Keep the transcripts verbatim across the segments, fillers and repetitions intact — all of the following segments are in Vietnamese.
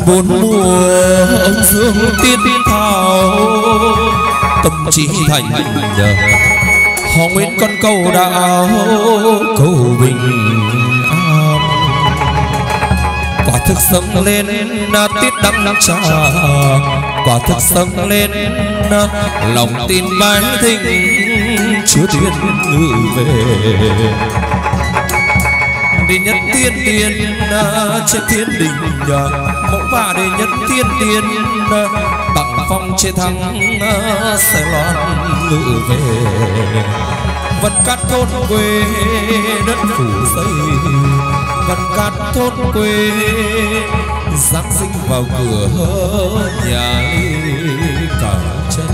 bốn mùa dương tiên thảo tâm trí thành nhờ họ nguyên con cầu đạo cầu bình an quả thực dâng lên tiết đắng trà quả thực dâng lên lòng tin bái thinh chúa tiên ngự về đệ nhất tiên tiên trên thiên đình mẫu và đệ nhất tiên tiên tặng phong chế thắng sẽ loan ngự về vân cát thôn quê đất phủ xây vân cát thôn quê giáng sinh vào cửa nhà cả chân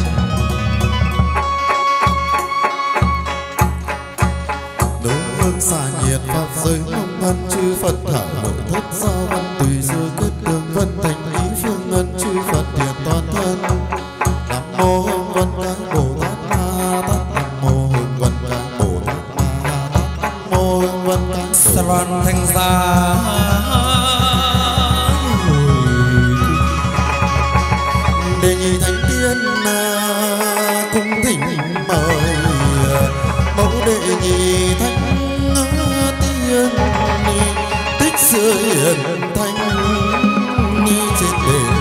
đấu hương xả nhiệt pháp giới mong ân chư Phật thảo nội thất sao văn tùy dư kết đường vân thành ý phương ân chư Phật thiện toàn thân nam mô hương vân các bồ tát ma tát nam mô hương vân các bồ tát ma tát nam mô hương vân các sa loan thanh gia đề nhị thánh tiên cung thỉnh mời mẫu đệ nhị thánh tiên tích sự hiển thanh trên đền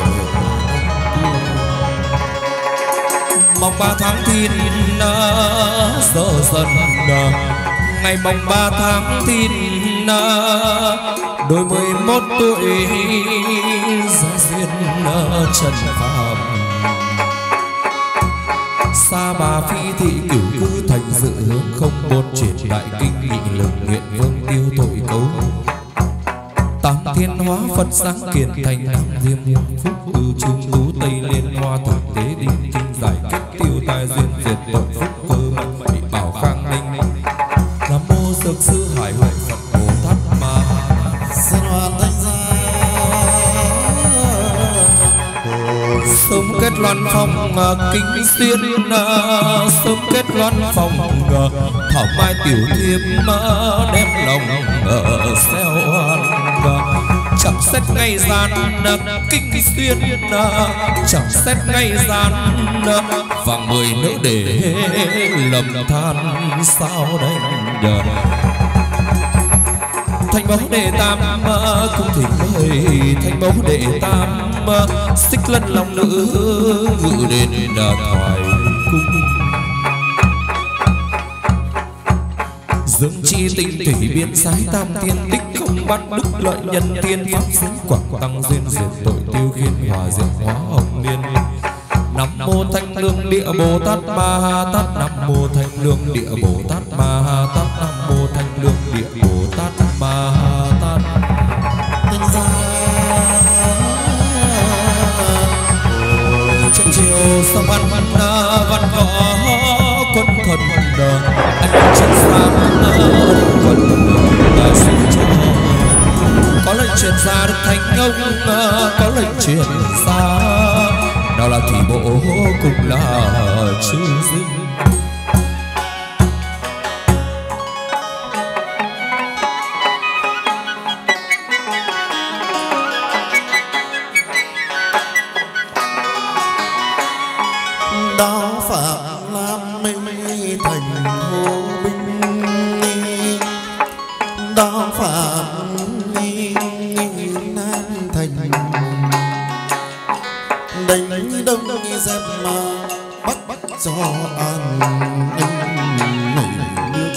mong ba tháng thiên giờ dần ngày mồng ba tháng thiên đôi mười mốt tuổi ra duyên trần phàm xa bà phi thị cửu cư thành dự hướng không bốn chuyển đại kinh nghị lực nguyện vương tiêu tội cấu tam thiên hóa Phật sáng kiền thành nam diêm phúc ưu trung tú tây liên hoa thực tế đinh kinh giải kết tiêu tai duyên diệt tội phúc cơ mạnh bị bảo khang ninh nam mô dược sư hải huệ Phật Bồ Tát Ma Sa Loan Thanh Gia sớm kết loan phong kinh xuyên sớm kết loan phong thảo mai tiểu thiếp đem lòng xeo chẳng xét ngày gian kinh xuyên chẳng xét ngày gian vàng mười nữ để lầm than sao đây nhờ thành mẫu đệ tam cung thỉnh mời thành mẫu đệ tam xích lân lòng nữ ngự đền thoại cung dương chi tinh thủy biên sái tam tiên tích không bắt đức lợi nhân tiên pháp sinh quảng tăng duyên diệt tội tiêu khiên hòa diệt hóa hồng liên nam mô thanh lương địa bồ tát ma ha tát nam mô thanh lương địa bồ tát ma ha tát nam mô thanh lương địa bồ tát ma ha tát Thanh Gia chân chiều sông văn văn văn võ quân thần anh chân sang quân thần xin cho có lệnh truyền ra được thành ông có lệnh truyền ra đó là thủy bộ cũng là chư dinh đạo phạm lam mê thành hồ binh đạo phạm nam thành đánh đông dẹp mà bắt bắt cho an ninh nước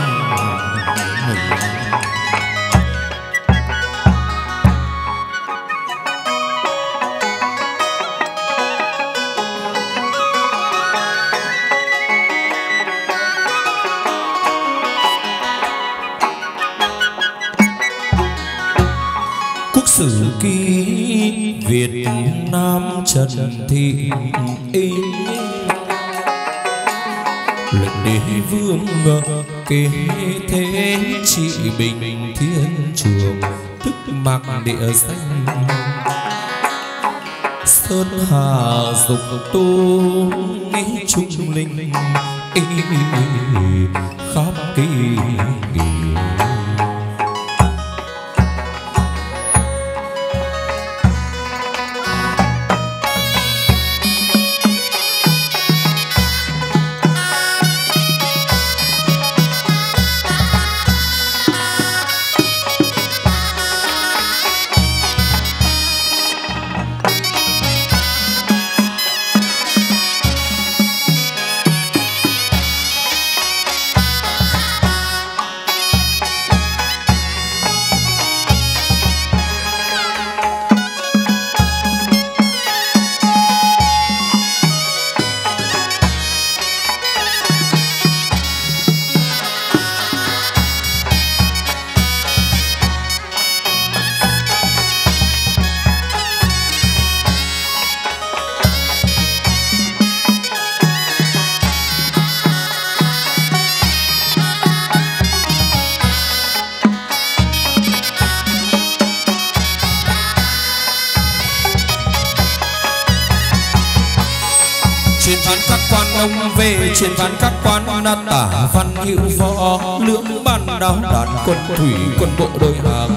quốc sử ký Việt Nam Trần Thị y lệnh đế vương kế thế trị bình thiên trường tức mạc địa danh sơn hà dục tu trung linh khắp kỳ Truyền phán các quan ông về, truyền phán các quan tả văn hữu võ, lưỡng ban đáo đàn quân thủy quân bộ đôi hàng.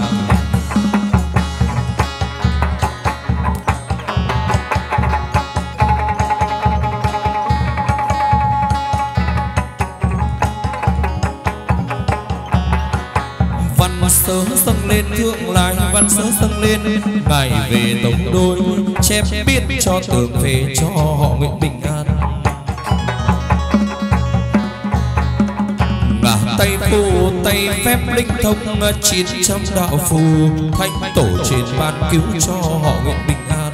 Văn sớ dâng lên thượng lại, văn sớ dâng lên ngày về tống đôi, chép biết cho tường về cho họ Nguyễn bình an. Ngả tay phù tay phép linh thông, chín trăm đạo phù thanh tổ trên ban cứu cho họ Nguyễn bình an.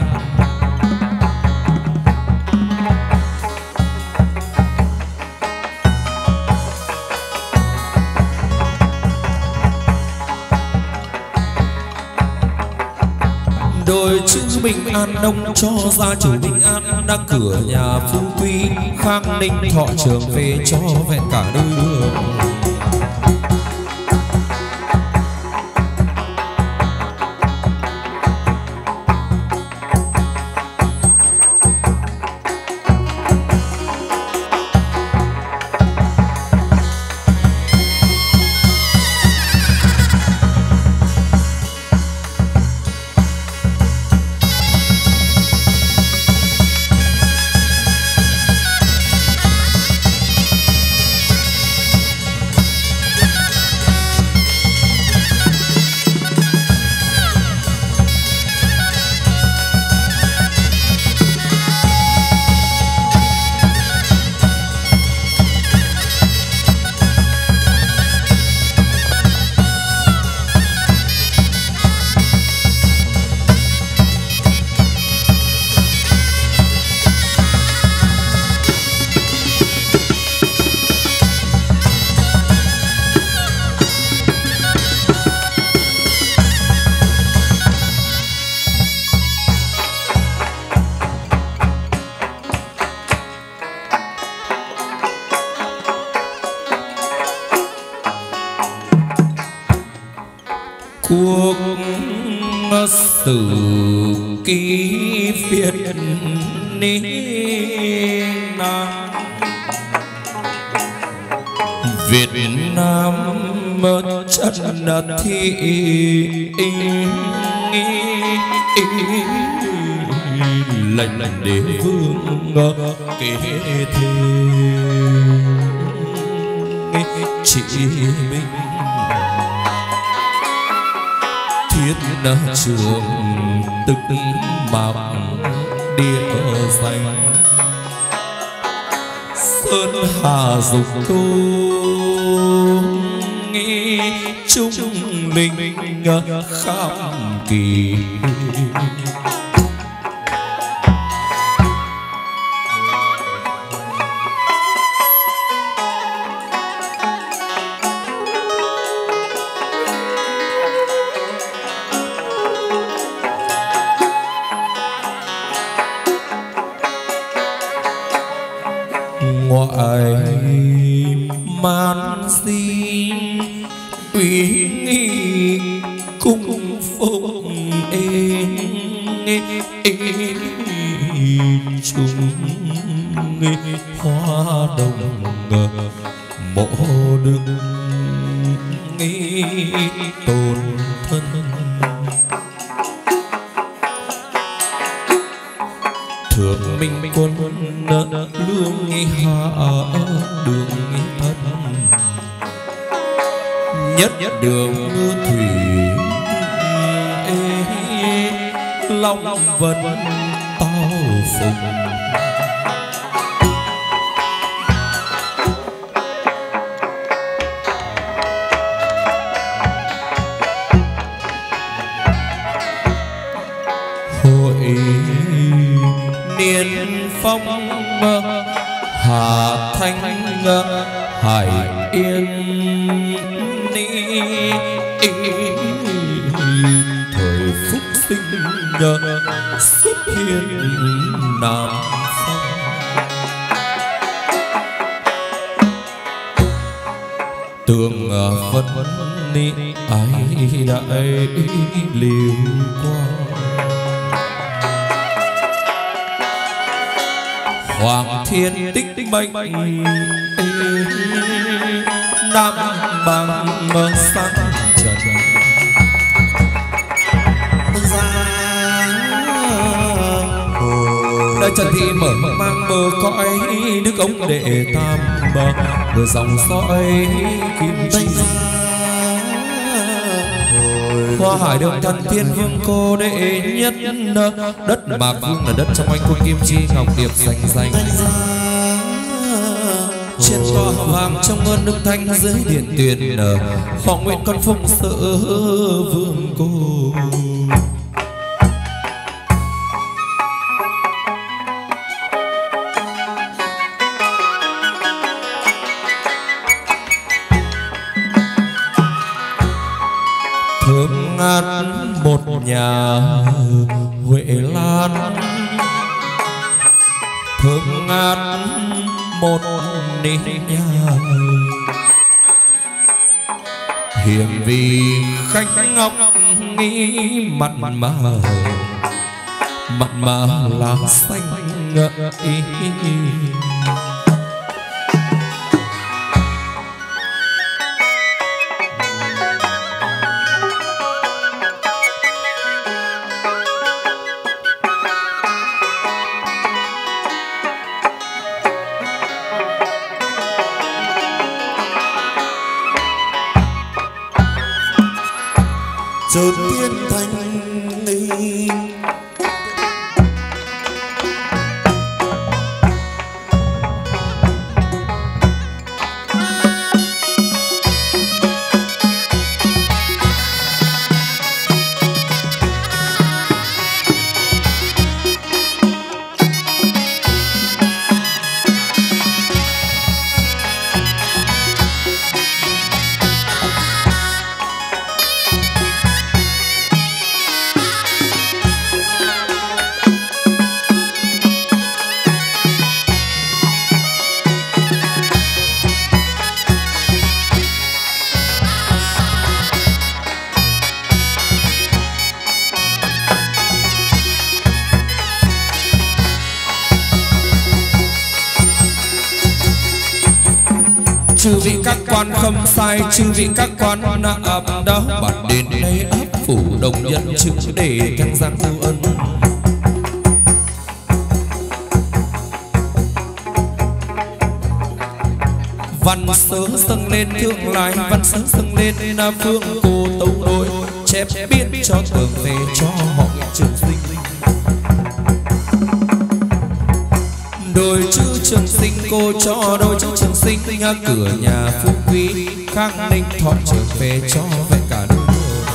Đôi chữ bình an đông cho gia chủ bình an, đã cửa nhà phú quý khang ninh thọ trường về cho vẹn cả đôi đường. Quốc sử ký Việt Nam, Việt Nam chân thị lệnh lệnh đế vương kế thế chỉ minh thiết trường tức mạc địa danh sơn hà dục thu nghi trung linh kham kỳ. Ngoại man xin uy nghi cung phụng ên chúng hoa đồng mộ đức tôn thân. Thượng minh quân lương hạ đường thân, nhất đường thủy long vân tao phùng. Hội niên phong hà thanh hải yên ni, thời phúc sinh xuất hiện nam phong. Tường vân ni ai đại liêu quang, Hoàng thiên tích mệnh Nam bằng mơ sang trần Đại Trần Thị mở mang bờ cõi Đức ông đệ tam bờ Bờ dòng dõi kim chi Hoa hải được thần thiên vương cô đệ nhất Đất Mạc Vương là đất trong anh quân kim chi ngọc điệp xanh xanh trên tòa vàng trong ơn đức thanh dưới điện tuyền họ nguyện con phụng sự vương cô thơm ngát một nhà Huệ Lan thơm ngát một nếp nhà hiền vì khách ngọc nghi mặn mà mặn mà lá xanh ý chợt tiên thanh ni chư vị các quan không sai chư vị các quan nạ ập đó bản đến đây áp phủ đồng nhân chữ để thanh giang tu ân văn sớ dâng lên thượng lại văn sớ dâng lên phương cô tấu đôi chép biên cho tường về cho họ trường sinh đôi chữ trường sinh cô cho đôi chữ trường sinh cửa nhà phú quý khang ninh thọ trở về cho vẹn cả đôi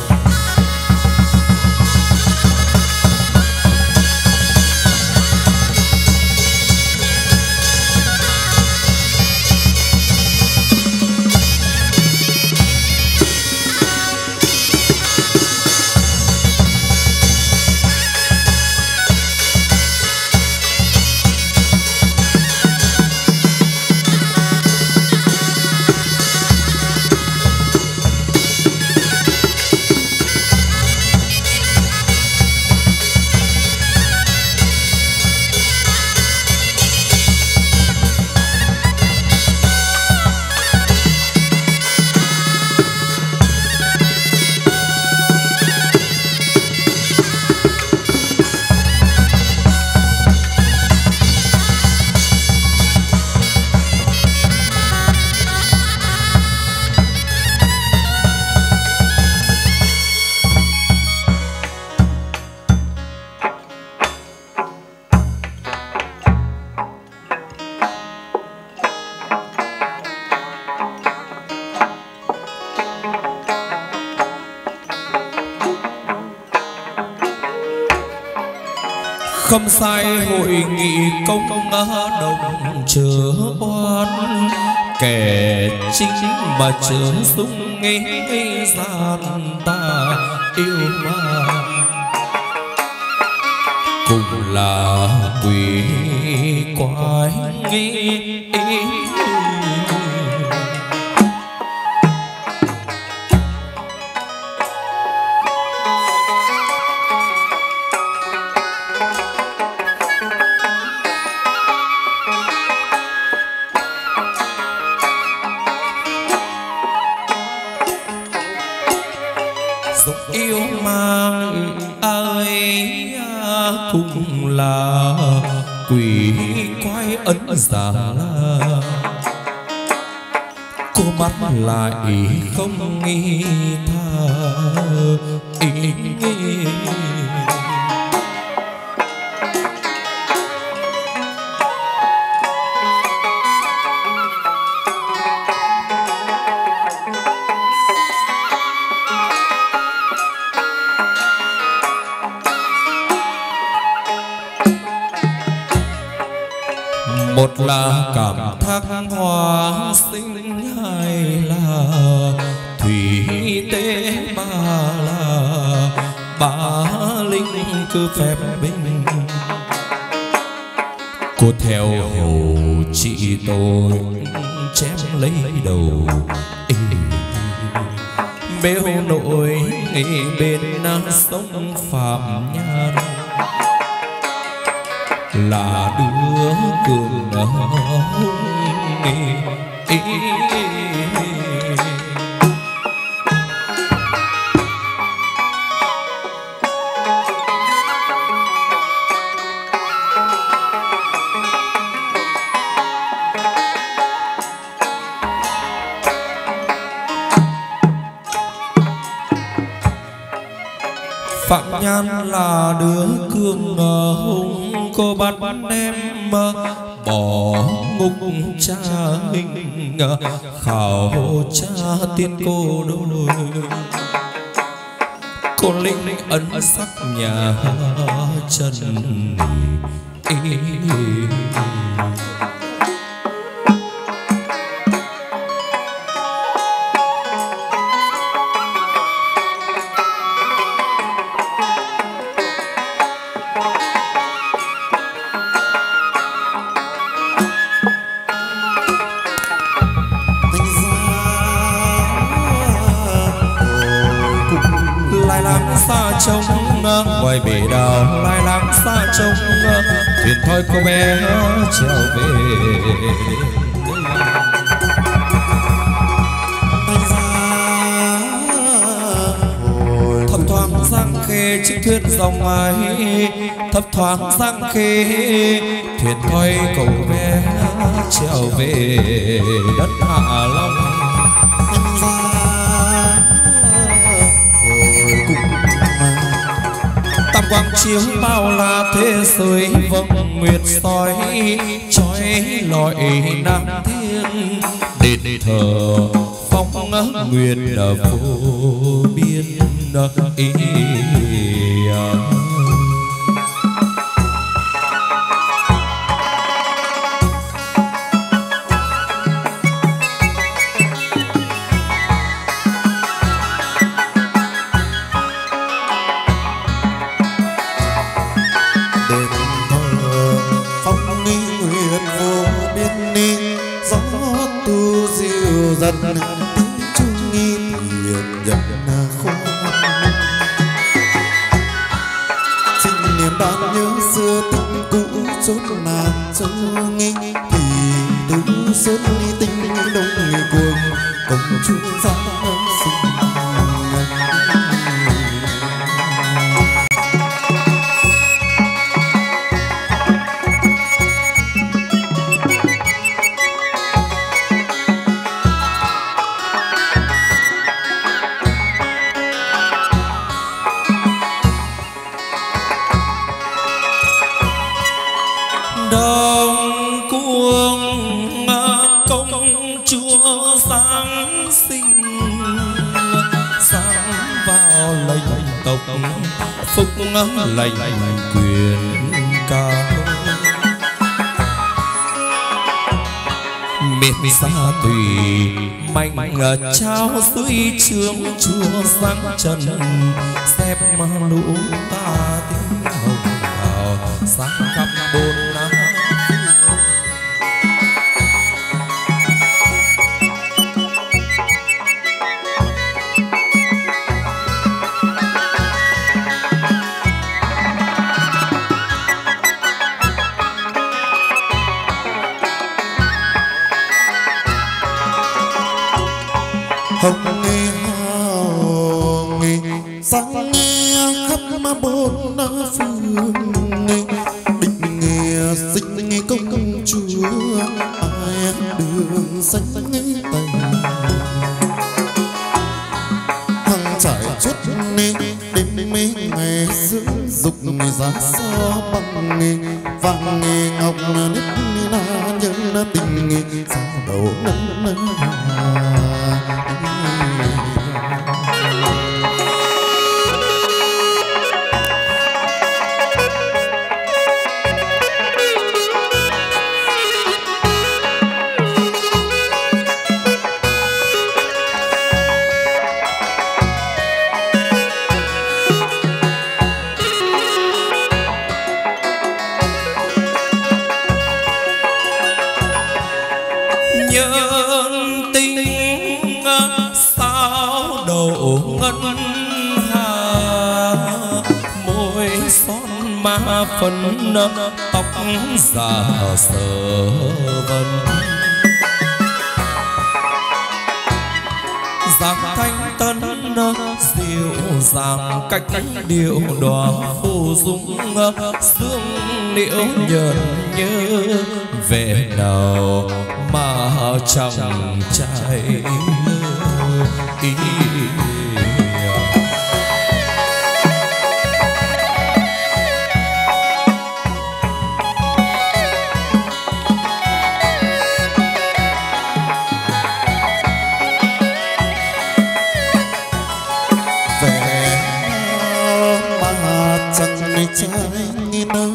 không sai hội nghị công đồng chớ oan kẻ chính mà chớ sung nghe gian ta yêu ma cùng là quỷ quái nghi cũng là quỷ quái ấn giả la, cô mắt lại không nghi tha ý nghi. Một là cảm thác hoa sinh, hai là thủy tế, ba là ba linh cứ phép binh. Cô theo hầu chị tôi chém lấy đầu, bêu nổi bên sông Phạm Nhan, là đứa cường hùng. Phạm Nhan là đứa cường hùng, cô bắt em bỏ ngục cha hình, khảo cha tiên cô đôi. Cô linh ấn sắc nhà Trần. Trông ngoài bể đào lai láng xa trông, thuyền thôi cô bé trèo về. Thấp thoáng giang khê chiếc thuyền dòng ai, thấp thoáng giang khê thuyền thôi cậu bé trèo về đất Hạ Long. Quang chiếu bao la thế giới, vầng nguyệt soi chói lọi Nam Thiên. Đền thờ phong nguyệt vô biên ý. Lệnh quyền cao miền xa tùy mạnh trao dưới trướng chúa sáng trần, xếp lũ ta tiếng hồng hào sáng khắp bốn năm. hồng nghe hào nghe sáng nghe khắp bốn phương nghe công chúa ai đường xanh tay hằng trải chút đi đêm mấy ngày dưỡng dục người giá xa bằng nghề vàng nghề ngọc nít na nhớ tình nghề sao đầu nâng nâng phấn tóc già sờ vân dáng thanh tân dịu dàng cách điệu đòa phù dung sương liễu nhợn nhớ về nào mà chẳng trai ý trai nơ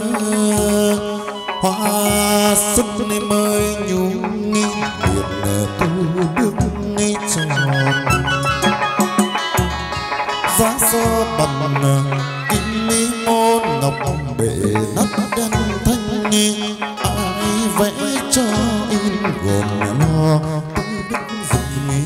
hoa xuân mới nhung nghi biệt tu bước nghi tròn giá gió bằng kim mi môn ngọc bể nắp đen thanh nghi ai vẽ cho in gồm lo tôi biết gì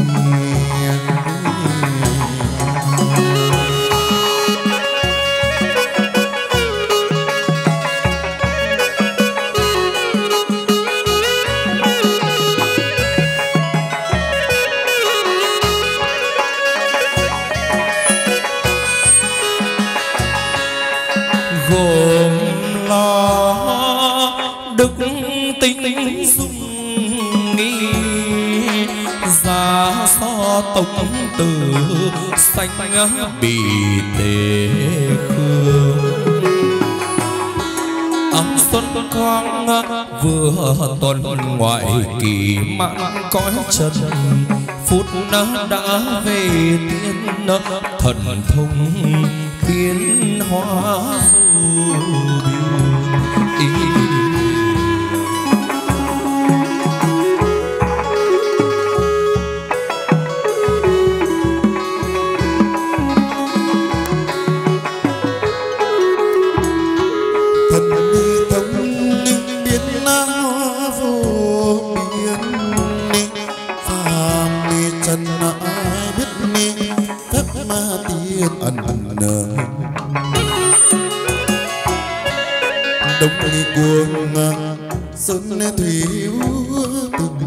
gồm lo đức tính dung nghi giá so tống tử xanh bì tề khương ấm xuân quang vừa tuần ngoại kỳ mãn cõi chân phút đã về tiên thần thông biến hóa đông cuồng sơn thủy hiếu tình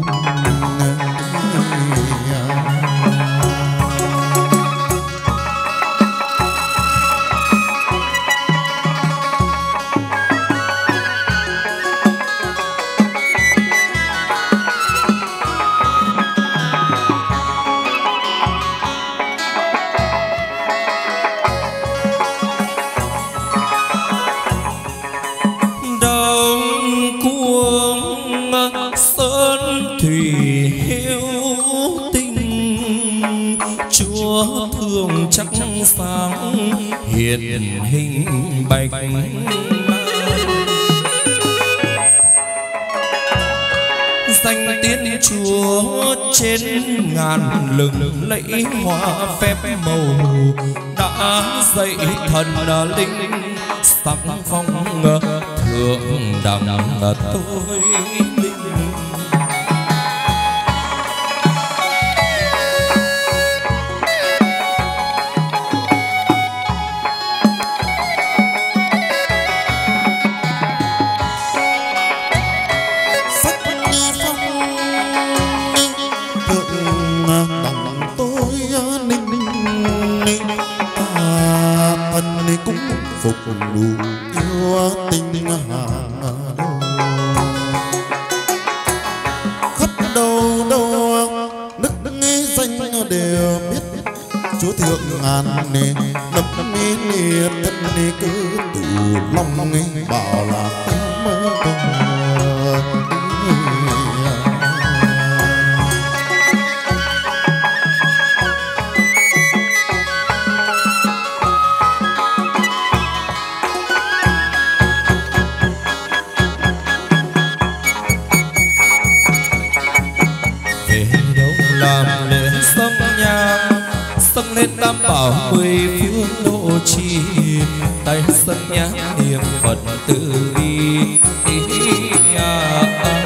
thương trắng sáng hiện hình bạch danh tiếng Chúa trên ngàn lừng lẫy hoa phép màu đã dạy thần linh sắc phong thượng đẳng tôi linh. Cũng phục đủ yêu tình hàng đầu ngàn nè lập mi nè thân nè cứ tụ lòng nè bảo là ta mơ lên tam bảo mười phương độ trì tay sân nhã niệm Phật từ bi à, à.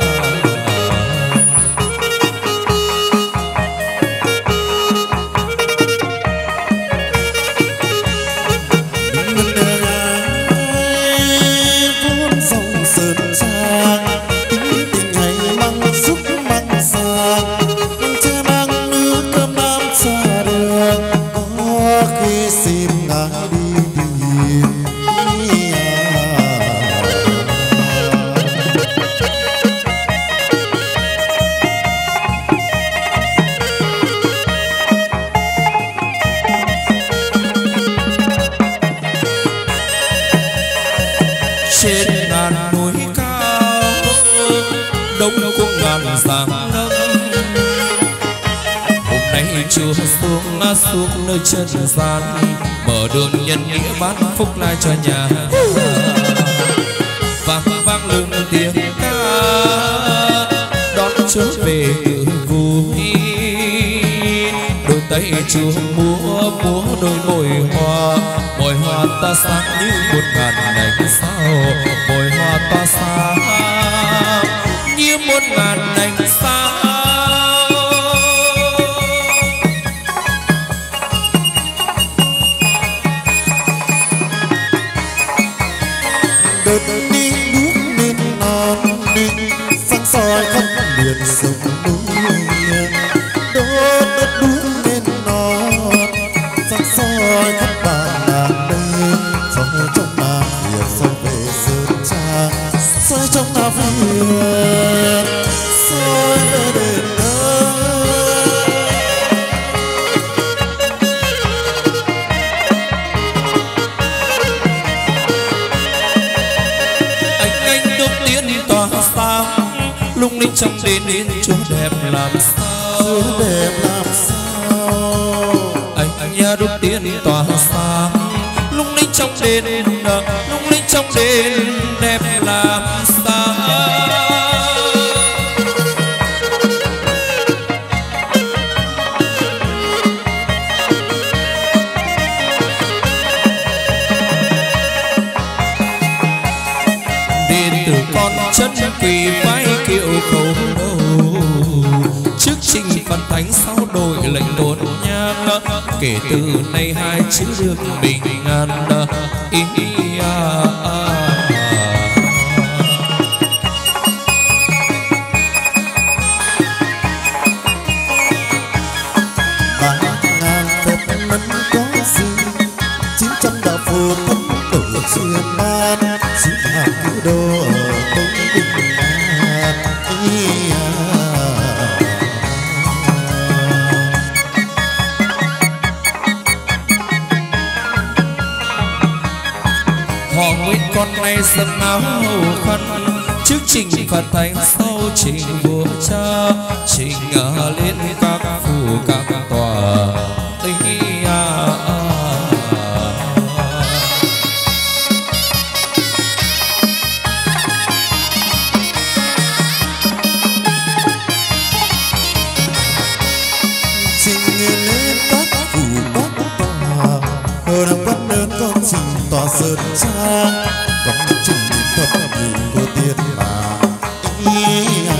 cuốn sông sơn trang tính tình hay măng xúc măng sang che mang nước cơm nam xa đường khi xin ngã đi tìm trên ngàn núi cao đông cũng ngàn dặm nâng hôm nay chưa xuống xuống nơi chân gian mở đường nhân nghĩa bán phúc lại cho nhà vang vang lưng tiếng ca đón trở về tự vui đôi tay chúa múa múa đôi môi hoa môi hoa ta sáng như một ngàn ánh sao môi hoa ta sáng như một ngàn ánh sao đợt đi bước lên non đi sáng soi khắp miền sông núi đợt đất bước lên non sáng soi khắp bản làng đây soi trong Nam Việt soi về sơn trang soi trong Nam Việt soi về đền lung linh trong đền đến chỗ đẹp làm sao chỗ đẹp làm sao anh nhà đúc tiến tỏa sáng lung linh trong đền lung linh trong đền đẹp làm sao đền từ con chân quỳ vai kiệu khẩu đầu trước trình Phật thánh sau đổi lệnh đốn nhang kể từ nay hai chữ được bình an ý à, à. ba ngàn phép mẫn có gì chín trăm đạo phù thánh tổ truyền ban xin hạt cứu đồ ở tông bình an ý à. Họ Nguyễn con nay sân áo khăn trước trình Phật thánh sau trình vua cha trình lên các phủ các tòa ý à, à. Tòa sơn trang còn trình thập nhị của tiên mà ý à.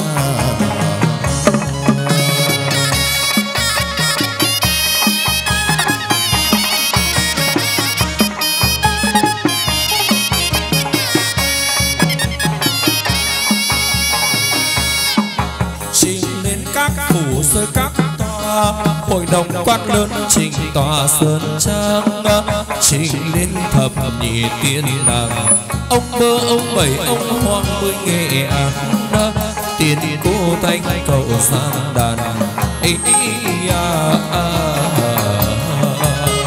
Trình lên các phủ sơ các tòa hội đồng quan lớn trình tòa sơn trang trình lên thập nhị tiên làng ông bơ ông bảy ông hoang mươi nghệ an tiền cô thanh cầu gian đàn ý à, à, à.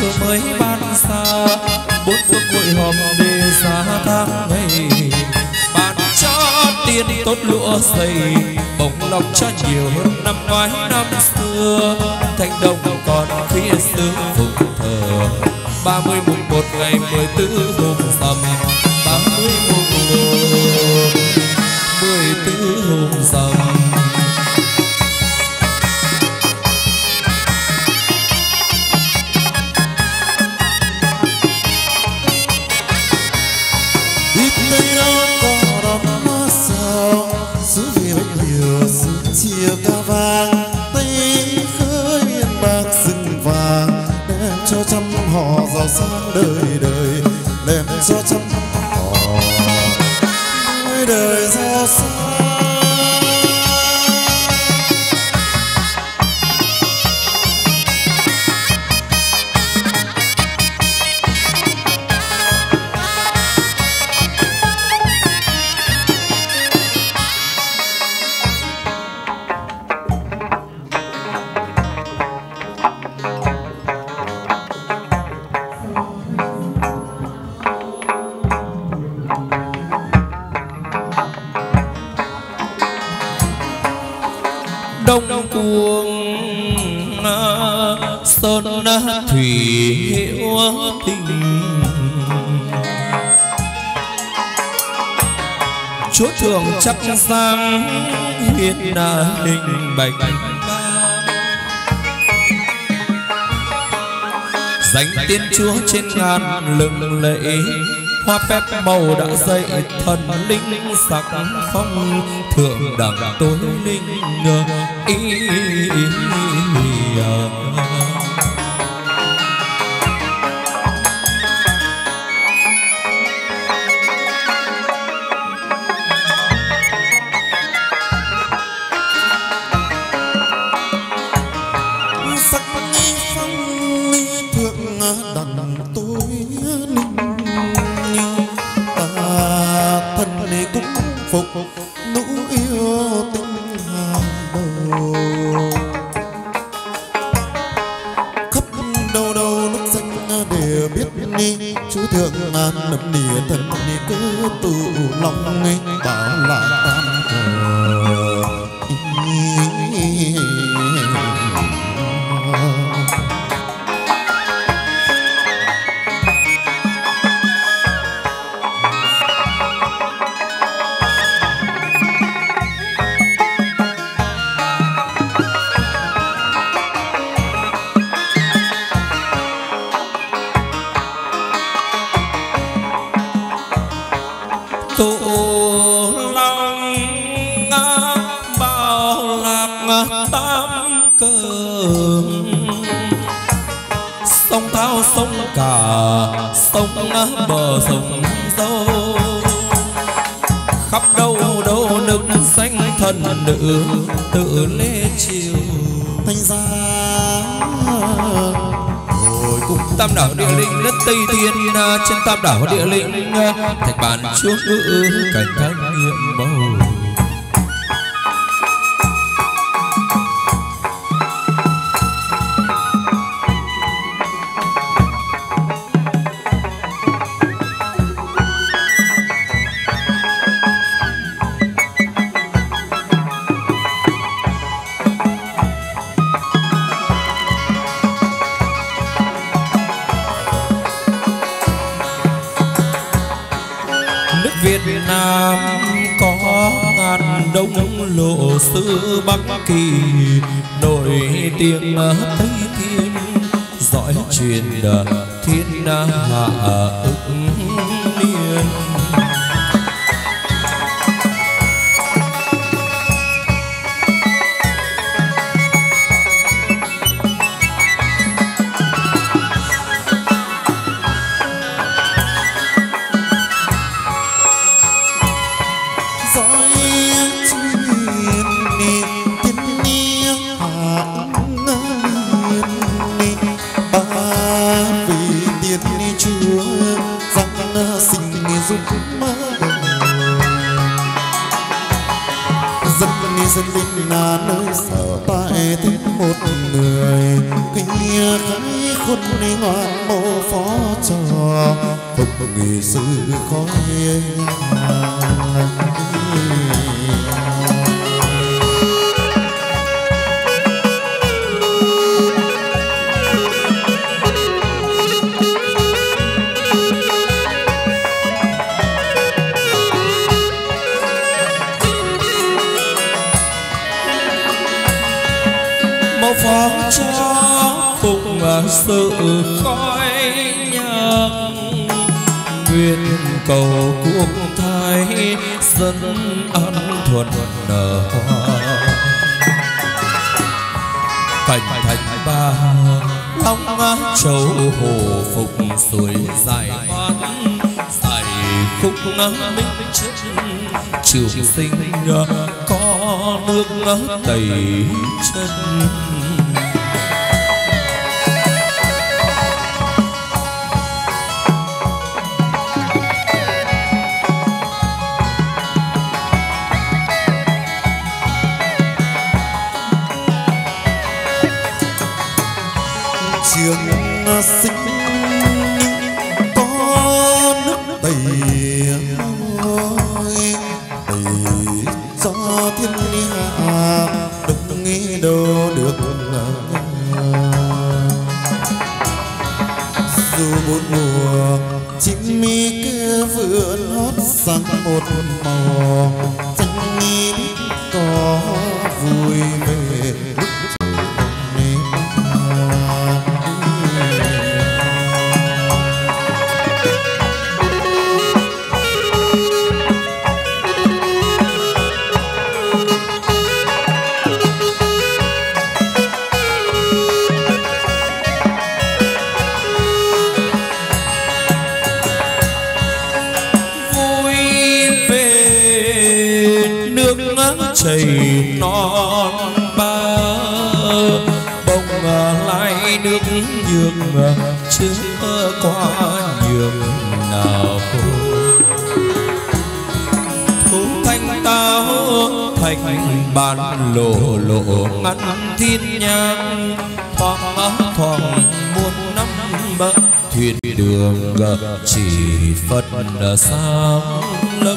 chiều mới ban xa, bốn phương hội họp đề giá tháng ngày. Ban cho tiền tốt lụa dày, bông lọc cho nhiều hơn năm ngoái năm xưa. Thanh đồng còn phía xứ phụng thờ, ba mươi mùng một ngày mười tư hôm rằm. Ba mươi mùng một mười tư hôm rằm. Chia ca vàng tay khơi bạc rừng vàng, đem cho trăm họ giàu sang đời đời, đem cho trăm họ đời đời giàu sang. Đông cuồng sơn thủy hiệu tình, chúa thường chắc sang hiện hình bạch. Danh tiên chúa trên ngàn lừng lẫy, hoa phép màu đã dậy thần linh sắc phong. Thượng đẳng tối linh ý, ý, ý, ý, ý. Sắc phong thượng đẳng tối linh, thần này cũng phục nụ yêu tình hàng đầu. Khắp đâu đâu nước xanh đều biết ni, chú thượng ngàn nấm nỉ thần ni cứ tụ lòng bảo là tam thờ. Tụ lòng bao lạc tam cường, sông thao sông cả sông bờ sông dâu. Khắp đâu đâu nước xanh thần nữ tự lê chiều. Thành ra tam đảo địa linh đất Tây Thiên, trên tam đảo địa linh thạch bàn chúa ngự cảnh thanh nhiệm màu. Việt Nam có ngàn đông lộ sư Bắc Kỳ, nổi tiếng Tây Thiên, dõi truyền thiên hạ ức niên. nơi sở tại thêm một người kia cái khôn ngoan mô phó cho phục nghị sự khói phó cho cùng sự khói nhang nguyện cầu quốc thái dân an thuận nở hoa cảnh thành ba long châu hồ phục suối dài hoan dài khúc minh chất trường sinh có nước tẩy chân trường sinh có nước tẩy hôi tẩy cho thiên hạ đừng nghĩ đâu được dù bốn mùa chim mi cứ vươn hót sang một màu chẳng nghĩ có vui về lúc chảy non ba bông lại nước nhường chưa qua nhường nào thu thanh tao thành bàn lộ lộ ngăn thiên nhang thoáng thoáng muôn năm bậc thuyền đường chỉ phật sáng lâm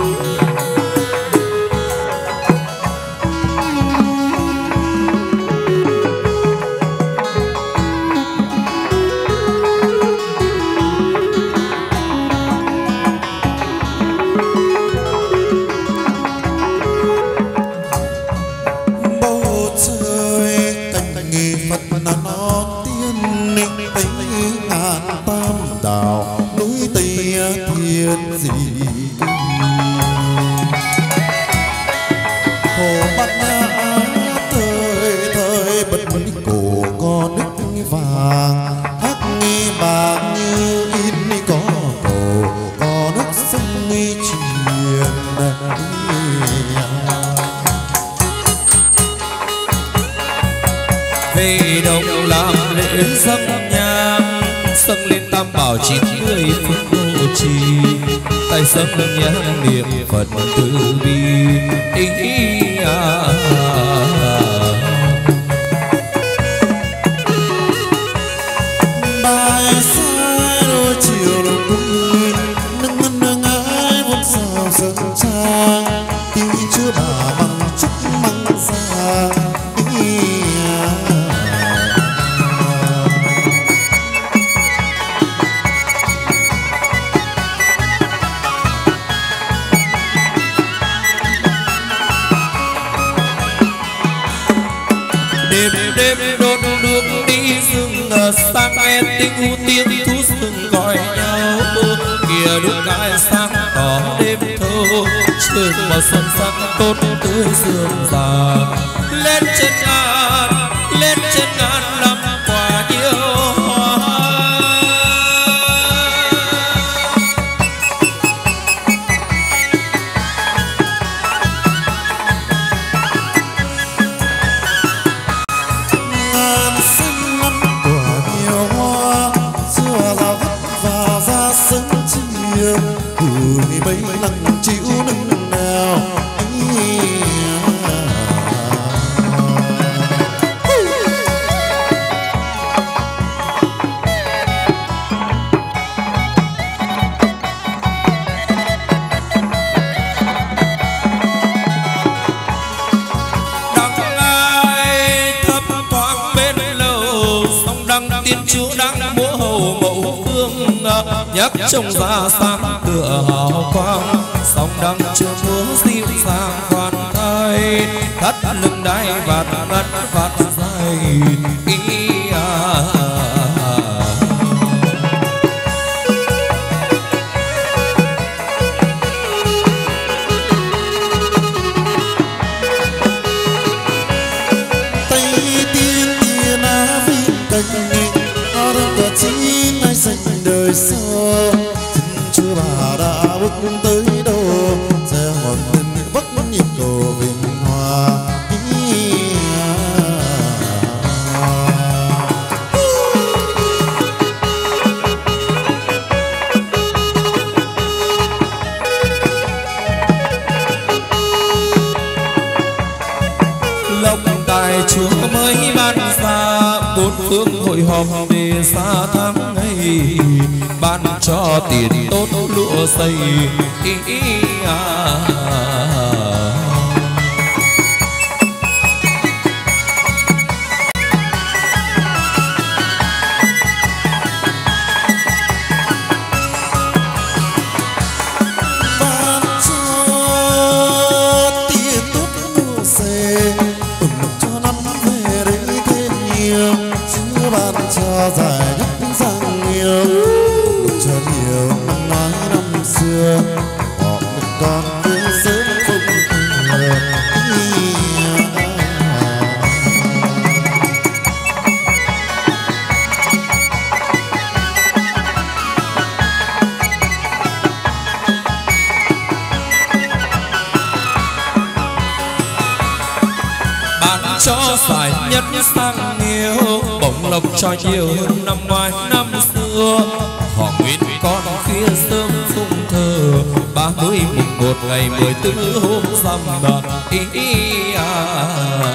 về đồng làm lễ dâng nhang dâng lên tam bảo chín mươi phương hộ trì tay dâng nhang niệm phật từ bi ý à. Bài xa đôi chiều đầu cung nâng ngân nâng ái vốn sao dâng trang tiếng chưa bà bằng chúc măng xa ý à. Đêm đêm đốt nước đi rừng sang nghe tiếng u tiếng thú rừng gọi nhau kìa đuốc cái sáng tỏ đêm thâu trường màu xuân sắc tốt tươi sương già lên trên ngàn lên trên ngàn năm quả yêu hoa. Bấy lần chịu nâng nào nhấp trông ra sáng tựa hào quang, sóng đăng chưa múa dịu dàng khoan thai, thắt lưng đai vạt ngắt vạt dài ý à. Đời xưa xin chưa bà đã bước tới đâu, sẽ một mình vất nhịp đồ bình hòa. Lộc tài chúa mới ban ra, bốn phương hội họp về xa tháng ngày, ban cho tiền tốt lụa dày ý, ý, à. Ban cho tiền tốt lụa dày, ủng cho năm về đây thêm nhiều, chưa ban cho dài nhất rằng nhiều. Cho nhiều năm ngoái năm xưa, họ mình còn cứ sớm không ngờ. Ban cho giải nhất sang nhiều, bổng lộc cho nhiều hơn năm ngoái năm xưa. Họ nguyện con phía sớm phụng thờ, ba mươi mùng một ngày mười tư hôm rằm ý, ý à.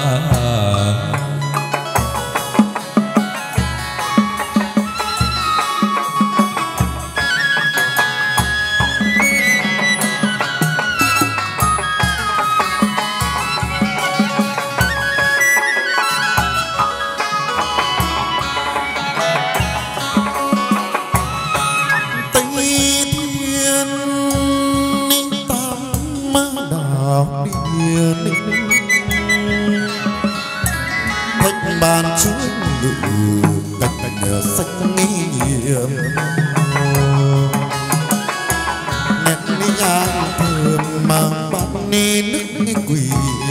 Thanh bàn chú ngự cách nhờ sách nghiệm, nét nhang thơm mang bát ni nước quỳ.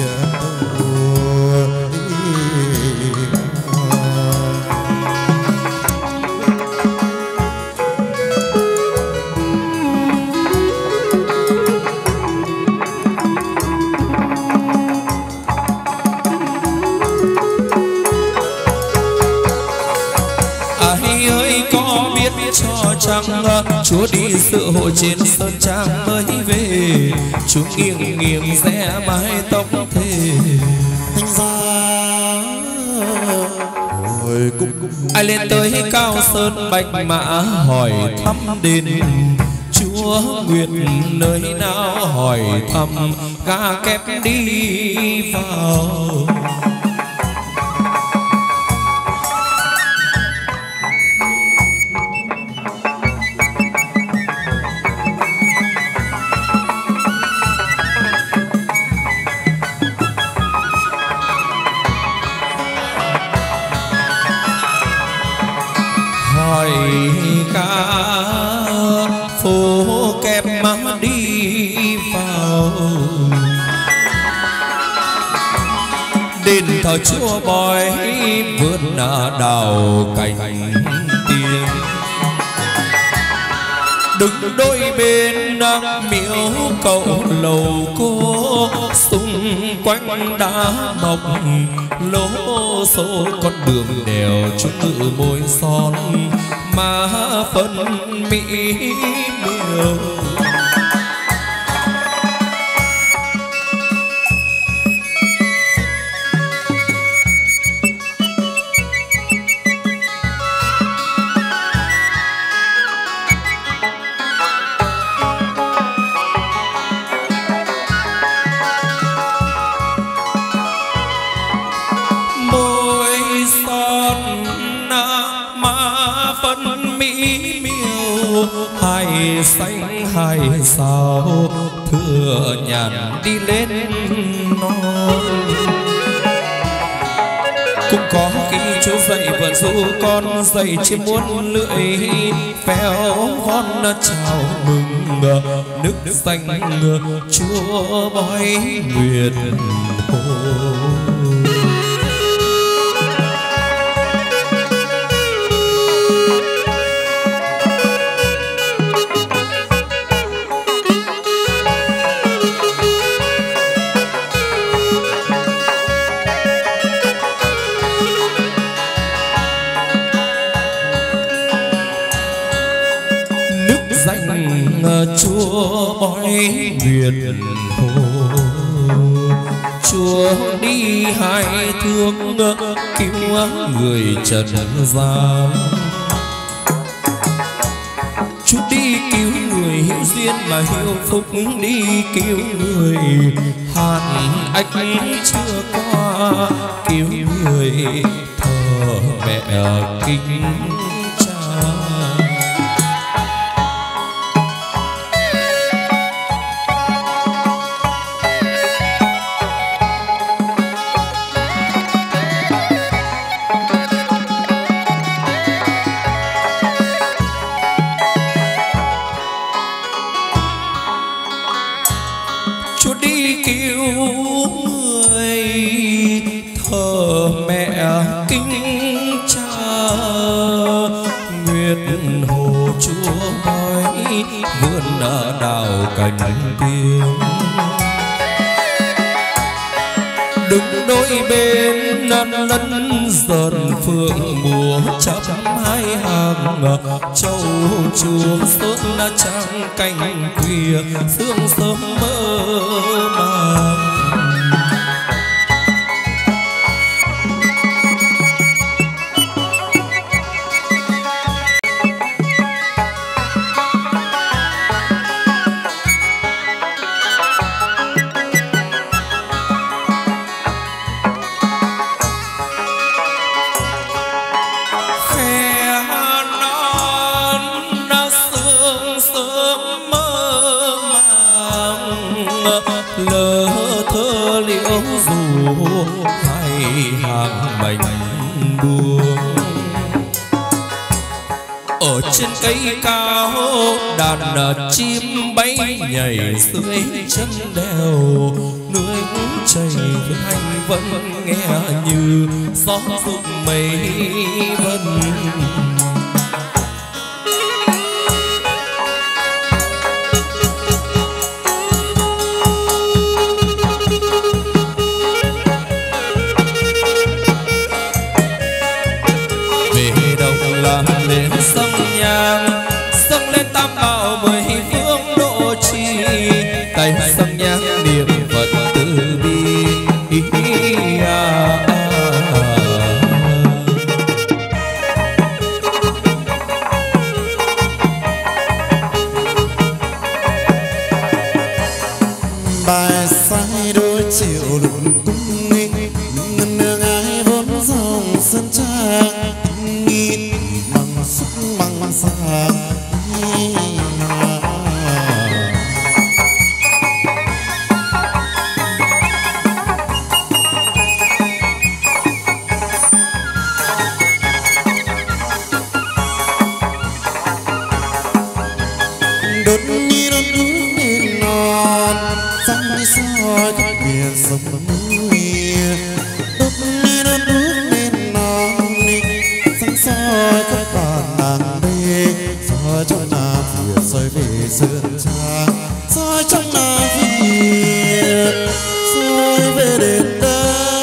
Cho chăng chúa đi sự hội trên sơn trang mới về, chú nghiêng nghiêng rẽ mái tóc thề. Thanh ra hồi cung ai lên tới cao sơn bạch mã hỏi thăm đền, chúa nguyện nơi nào hỏi thăm gà kép đi vào. Hỏi ca phố kẹp má đi vào, đền thờ chúa bói vườn đào cành tiên, đứng đôi bên miếu cầu lầu cô, xung quanh đá mọc lố số con đường đèo chúng ngự môi son má phân mỹ miều. hai xanh hai sao thừa nhàn đi lên non. Cũng có khi chú dạy vợ dụ con dạy chim muôn lưỡi phèo con chào mừng nước xanh chúa bói nguyệt hồ. Chúa bói nguyệt hồ, Chúa đi hai thương cứu người trần gian. Chúa đi cứu người hiếu duyên mà hiếu phúc, đi cứu người hàn ách chưa qua, cứu người thờ mẹ kính cha. Cành tiên đứng đôi bên lân lân dần phượng mùa chắp hai hàng châu chuông sớm đã trắng cành khuya sương sớm mơ màng. Trên cây cao đàn chim bay nhảy dưới chân đèo, nước chảy hành vẫn nghe như gió rụng mây vân. Về đồng làm lên sông nhang, sông lên tam bảo mười phương độ trì, tay sông nhang niệm Phật từ bi. À, à, bài sai đôi chiều lục cung nghi ngân nương ai vốn dòng sân trang nghi bằng sức bằng xa. Đột nhiên đốt nước lên non xanh soi các biển sông núi. Đột nhiên đốt nước lên non xanh soi các bản nàng đê, soi cho Nam Việt soi về sơn trang, soi cho Nam Việt soi về đền đài.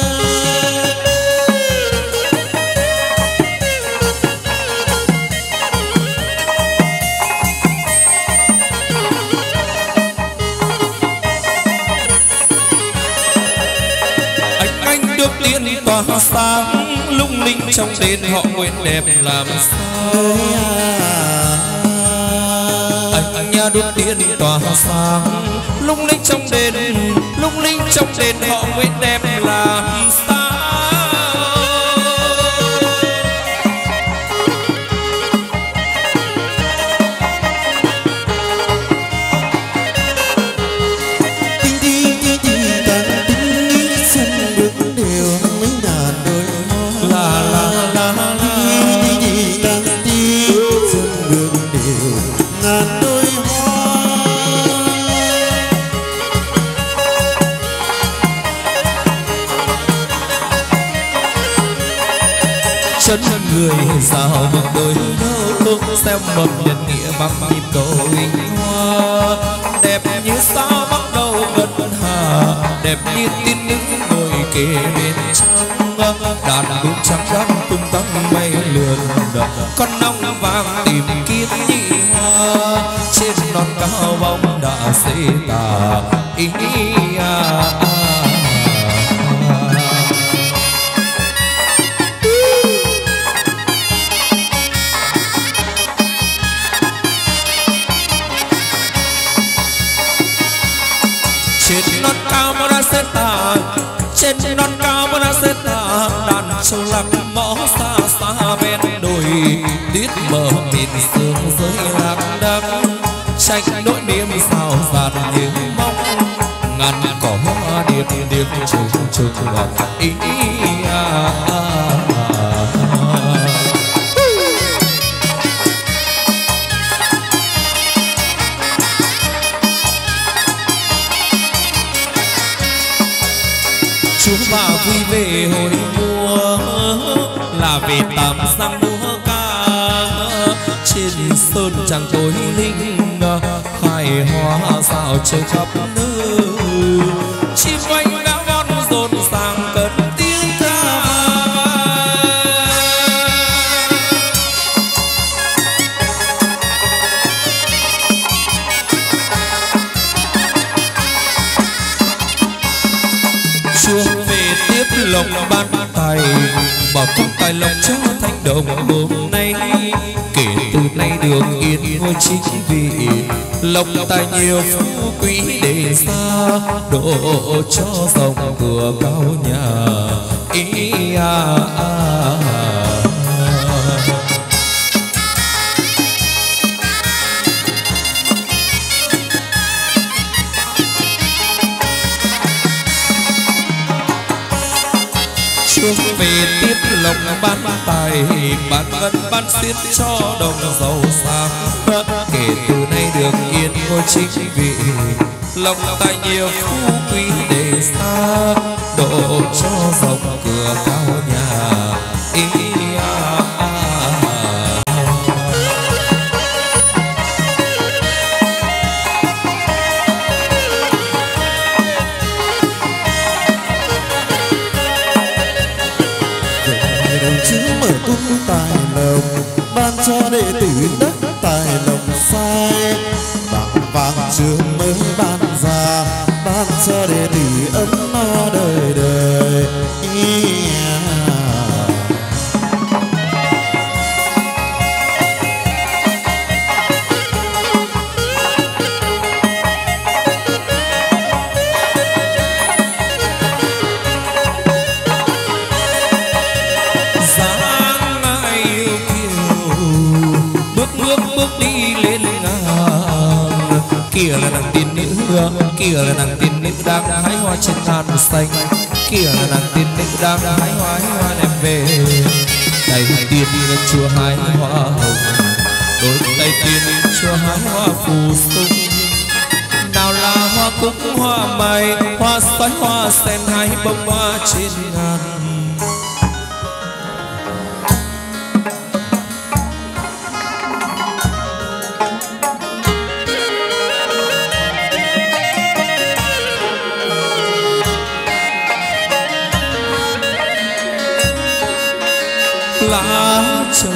Tỏa sáng lung linh trong đền họ nguyện đẹp làm sao. Anh nhà đốt tiên tỏa sáng lung linh trong đền, lung linh trong đền họ nguyện đẹp làm sao. chân người sao một đôi đâu xem mầm nhân nghĩa bằng nhịp cầu hình hoa đẹp như sao bắt đầu ngân hà đẹp như tiên nữ ngồi kề bên trong đàn đúng trắng đang tung tăng bay lượn con nong vàng tìm kiếm nhị hoa trên non cao bóng đã xế tà ý à, à. Trên non cao mà đã xếp tà trên non cao mà đã xếp tà đàn châu lạc mõ xa xa bên đồi tuyết mờ mịt sương rơi lạc đắng tranh nỗi niềm sao dạt như mong ngàn cỏ hoa điệp điệp trùng trùng ý à, à, à. Chúa bà vui về hồi mùa là về tạm sang múa ca trên sơn trăng tối linh hài hoa sao chơi khắp nơi chim quanh đã vón rộn ràng cất tiếng ca Chúa về tiếp lộc ban tài mà cung tài lộc cho thanh đồng hôm nay kể từ nay được yên ngôi chính vị lộc tài nhiều phú quý để xa độ cho dòng cửa cao nhà ý à, à, à. Chúa về tiếp lộc ban tài ban ân ban xiết cho đồng giàu sang kể từ nay được yên ngôi chính vị lộc tài nhiều phú quý để xa độ cho dòng cửa cao nhà ý à, à, à. mở tung tài lộc ban cho đệ tử đất tài lộc sai vàng vàng chưa mới ban ra ban cho đệ tử ấm no đời đời yeah. Kìa là nàng tiên nữ, kìa là nàng tiên nữ đang hái hoa trên than xanh, kìa là nàng tiên nữ đang hái hoa hái hoa đem về. Tay tiên là chùa hái hoa hồng, đôi tay tiên chùa hái hoa phù sung. Nào là hoa cúc, hoa mai, hoa xoái, hoa sen hay bông hoa trên ngàn. Lá trầu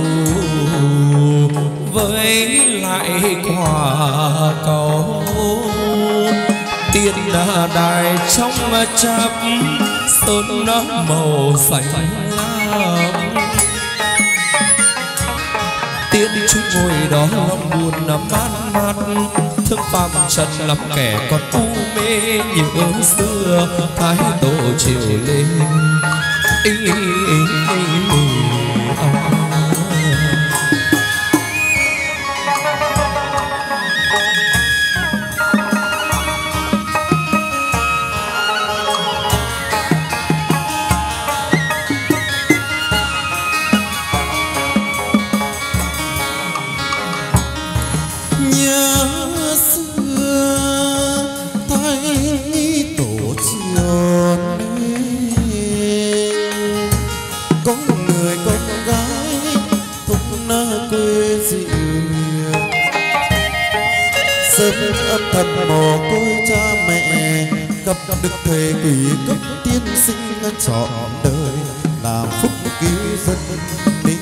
với lại quả cầu tiên đài trong chắp sơn nó màu xanh lam tiên chú ngồi đó lòng buồn nằm mát mát thức phàm trần làm kẻ còn u mê nhớ xưa thái tổ chiều lên ý, ý, ý, ý, ý. thần mồ côi cha mẹ, gặp được thầy quỷ cấp tiên sinh trọn đời làm phúc cứu dân đi.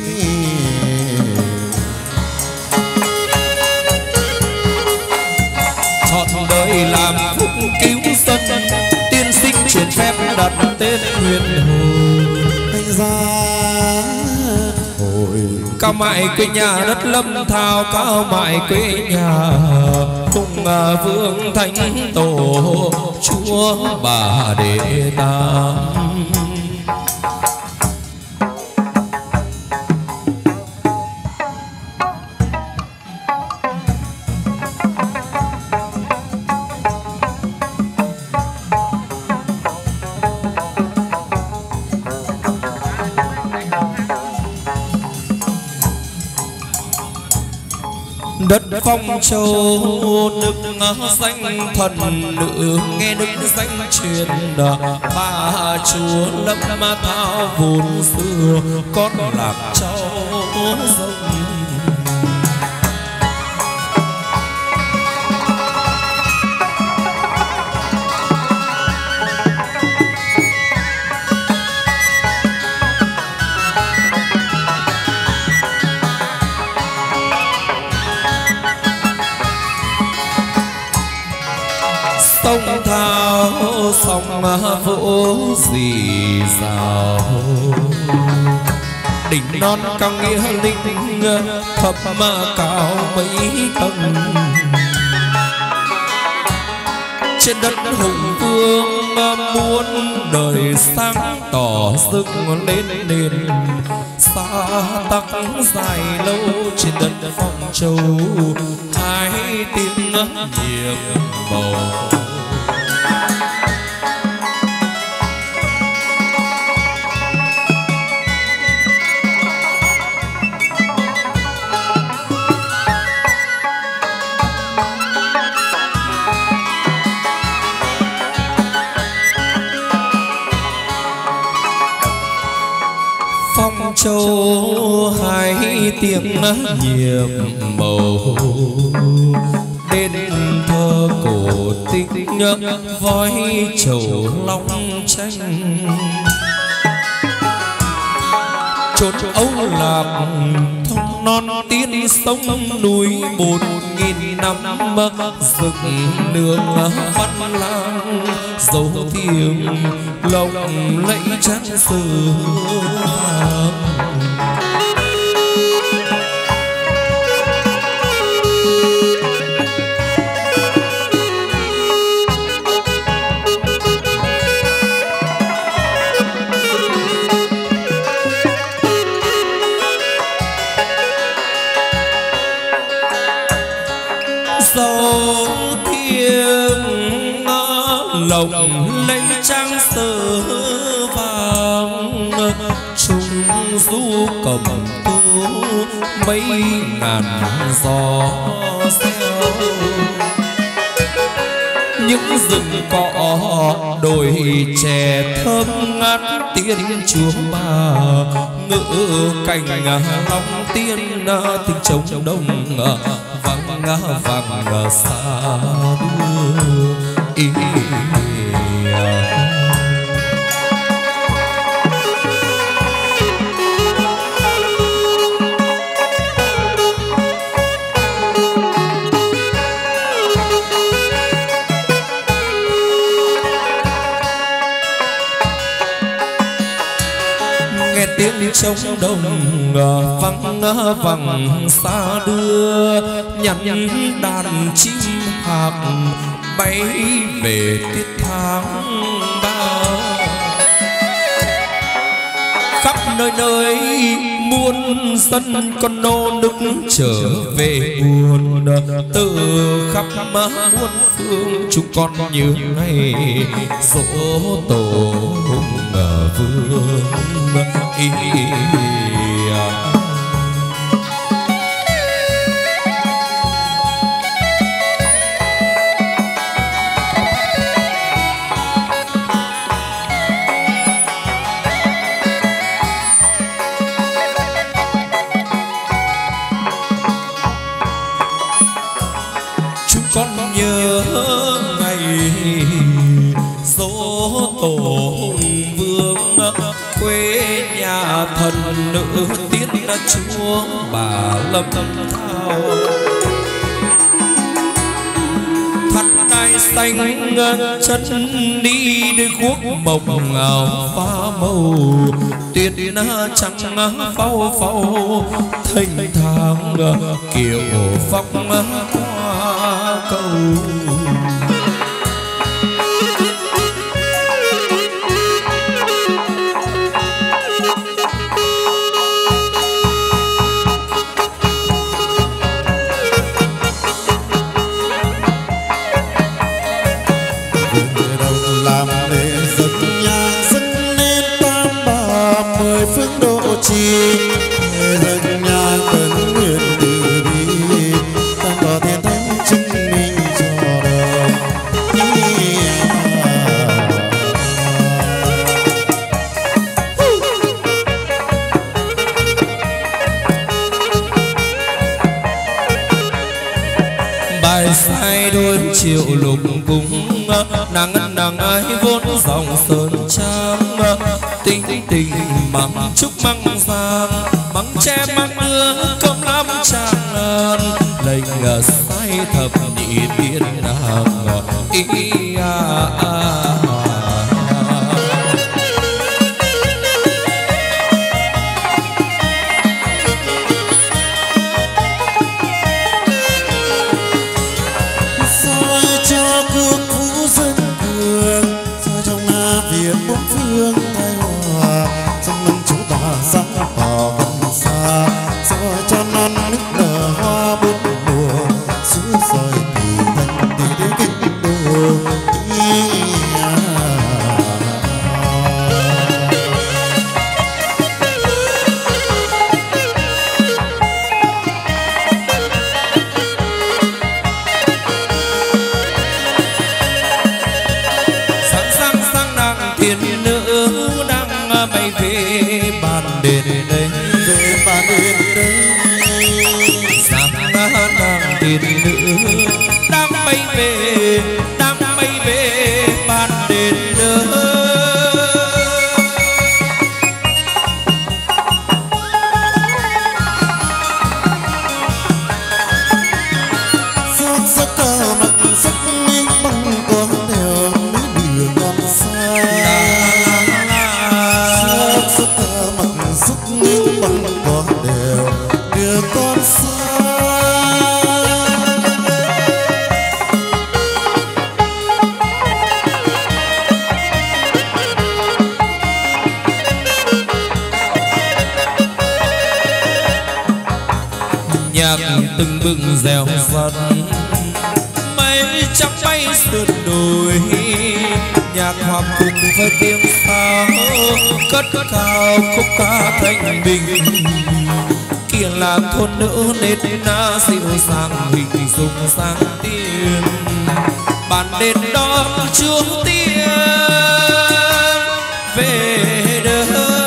Trọn đời làm phúc cứu dân, tiên sinh truyền phép đặt tên Huyền Hồ. Anh ra hồi cao mại quê nhà đất lâm thao, cao mại quê nhà cùng vương thánh tổ chúa bà đệ tam. Đất Phong Châu đức danh thần nữ, nghe đức danh truyền ba chúa lâm thao vốn xưa con lạc châu rồng. Sông thao sông vỗ dì rào, đỉnh non cao nghĩa linh thập cao mấy tầng. Trên đất hùng vương muôn đời sáng tỏ dâng lên nền, xa tắc dài lâu trên đất Phong Châu hai tiếng nhiệm bầu. Phong Châu hai tiếng nhiệm màu, đền thờ cổ tích voi trầu long tranh. Chốn Âu Lạc thông non tiên sông núi một nghìn năm, rừng nương văn lang dấu thiêng lộng lẫy trang sử. Dấu thiêng lộng lẫy trang sử vàng, trung du cầm tú mấy ngàn gió reo. Những rừng cỏ đồi chè thơm ngát, tiên chúa bà ngự cảnh long tiên tiếng trống đông vang vang xa đưa ý. Nghe tiếng trống đông vang vang xa đưa, nhắn đàn chim hạc bay về tiết tháng ba. Khắp nơi nơi muôn dân con nô nức trở về buồn, từ khắp muôn phương chúng con như ngày dỗ tổ hùng vương. Ý, ý, con nhớ nhà thần nữ tiết chúa bà lâm thao thắt đai xanh chân đi đưa cuốc mộng áo pha màu tuyết trắng phao phao thanh thang kiều phong qua cầu chi dân nhà tấn nguyện từ bi ta có thiên thánh chứng minh cho đời bài sai đôi triệu lục cung nàng ngân nàng ai vốn dòng sơn trang tình tình mắm chúc măng vàng măng tre măng nương cơm lắm tràng ơn lệnh sai thập nhị tiên nàng ý à à từng bừng dẻo dần mây trắng bay sườn đồi nhạc hòa cùng với tiếng pháo cất cao khúc ca thanh bình kia là thôn nữ nết na dịu dàng hình dung sang tiên bàn đền đón chúa tiên về đời.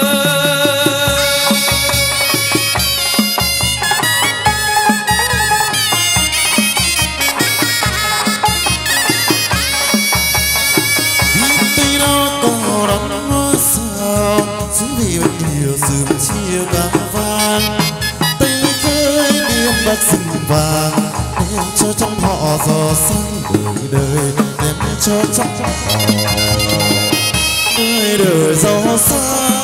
Chia gắng vang tay với niềm bạc rừng vàng đem cho trong họ gió sáng đời đời đem cho trong họ đời đời gió sáng.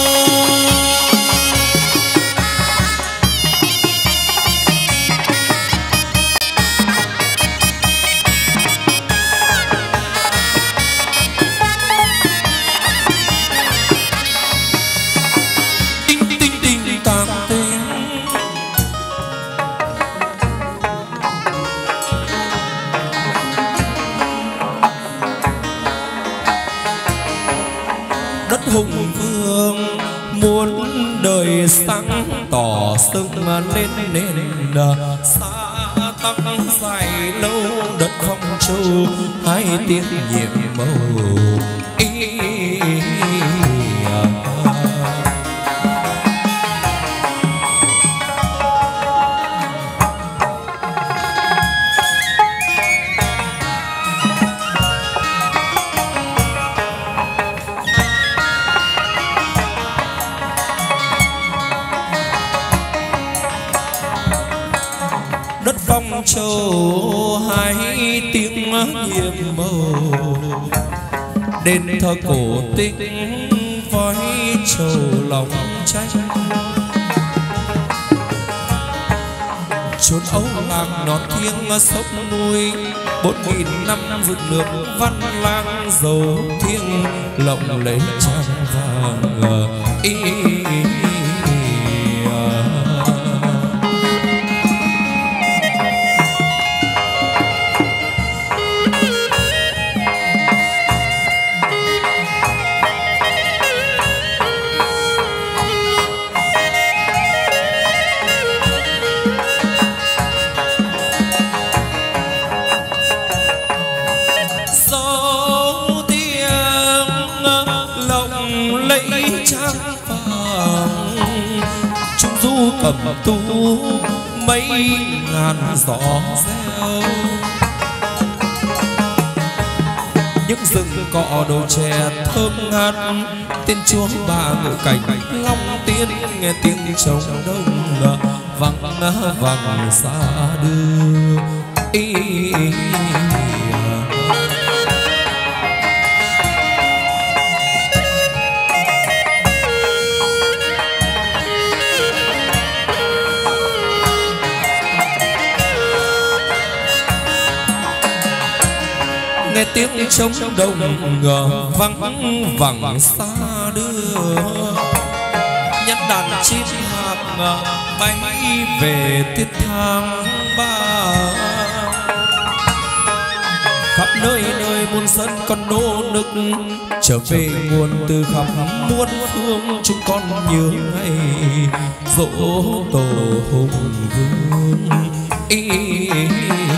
Hùng vương muốn đời sáng tỏ sưng lên nền xa tăng dài lâu đất phong châu hai tiếng nhiệm màu ý à. đất phong châu hai tiếng nhiệm màu đền thờ cổ tích với châu lòng tranh chốn ấu làng non thiêng sông núi bốn nghìn năm dựng nước văn lang dầu thiêng lộng lấy trang vàng ý, ý, ý, cầm tú mấy ngàn gió reo những rừng cọ đồ chè thơm ngát tên chúa ba ngự cảnh long tiên nghe tiếng trống đông vang vang xa đưa ý, ý, ý. Nghe tiếng trống đồng vắng vẳng xa đưa nhắn đàn chim hạc bay về tiết tháng ba khắp nơi nơi muôn sân con nô nức trở về nguồn từ khắp muôn phương chúng con nhớ ngày dỗ tổ hùng vương ý, ý, ý,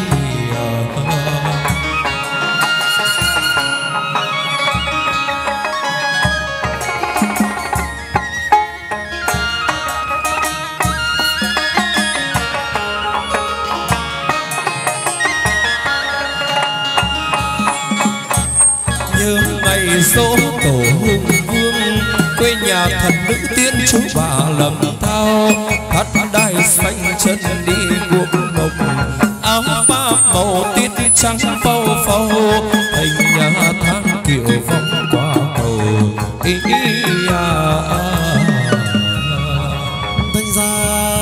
dỗ tổ hùng vương quê nhà thần nữ tiên chú bà lầm thao hát đai xanh chân đi cuộc mộc áo ba màu tiết trắng phâu phâu thành nhà tháng kiệu vòng qua cầu ý, ý, à, à. Thanh ra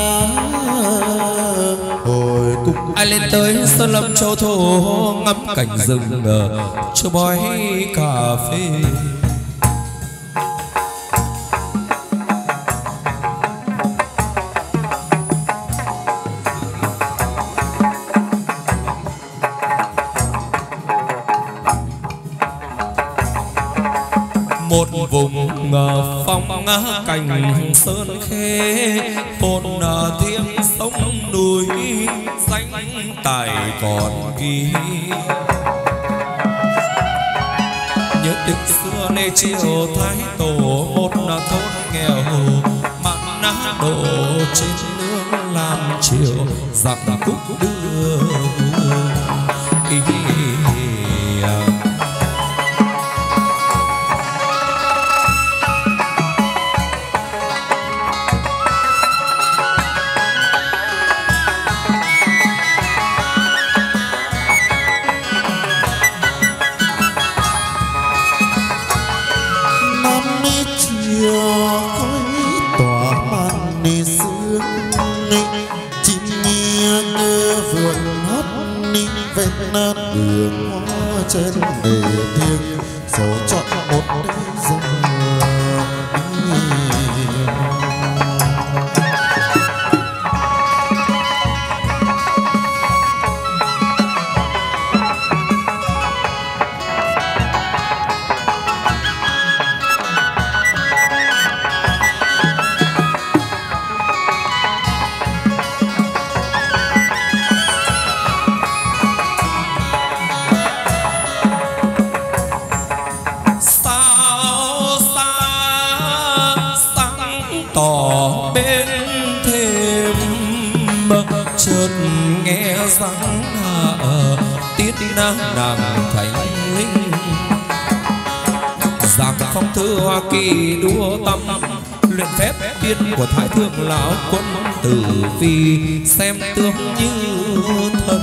hồi cung ai lên tới sơn lâm châu thổ ngắm cảnh rừng cho bói cà phê một vùng phong cảnh sơn khê một thiêng sông núi danh tài còn ghi nhớ tiếng xưa lê triều thái tổ một thôn nghèo mặn nát đổ trên nương làm chiều giặc cúc đưa ý, ý, ý, à. đường hoa trên đề thiêng dấu chọn một đêm giờ nàng thánh linh giang phong thư hoa kỳ đua tâm luyện phép tiên của Thái Thượng lão quân tử vi xem tướng như thần.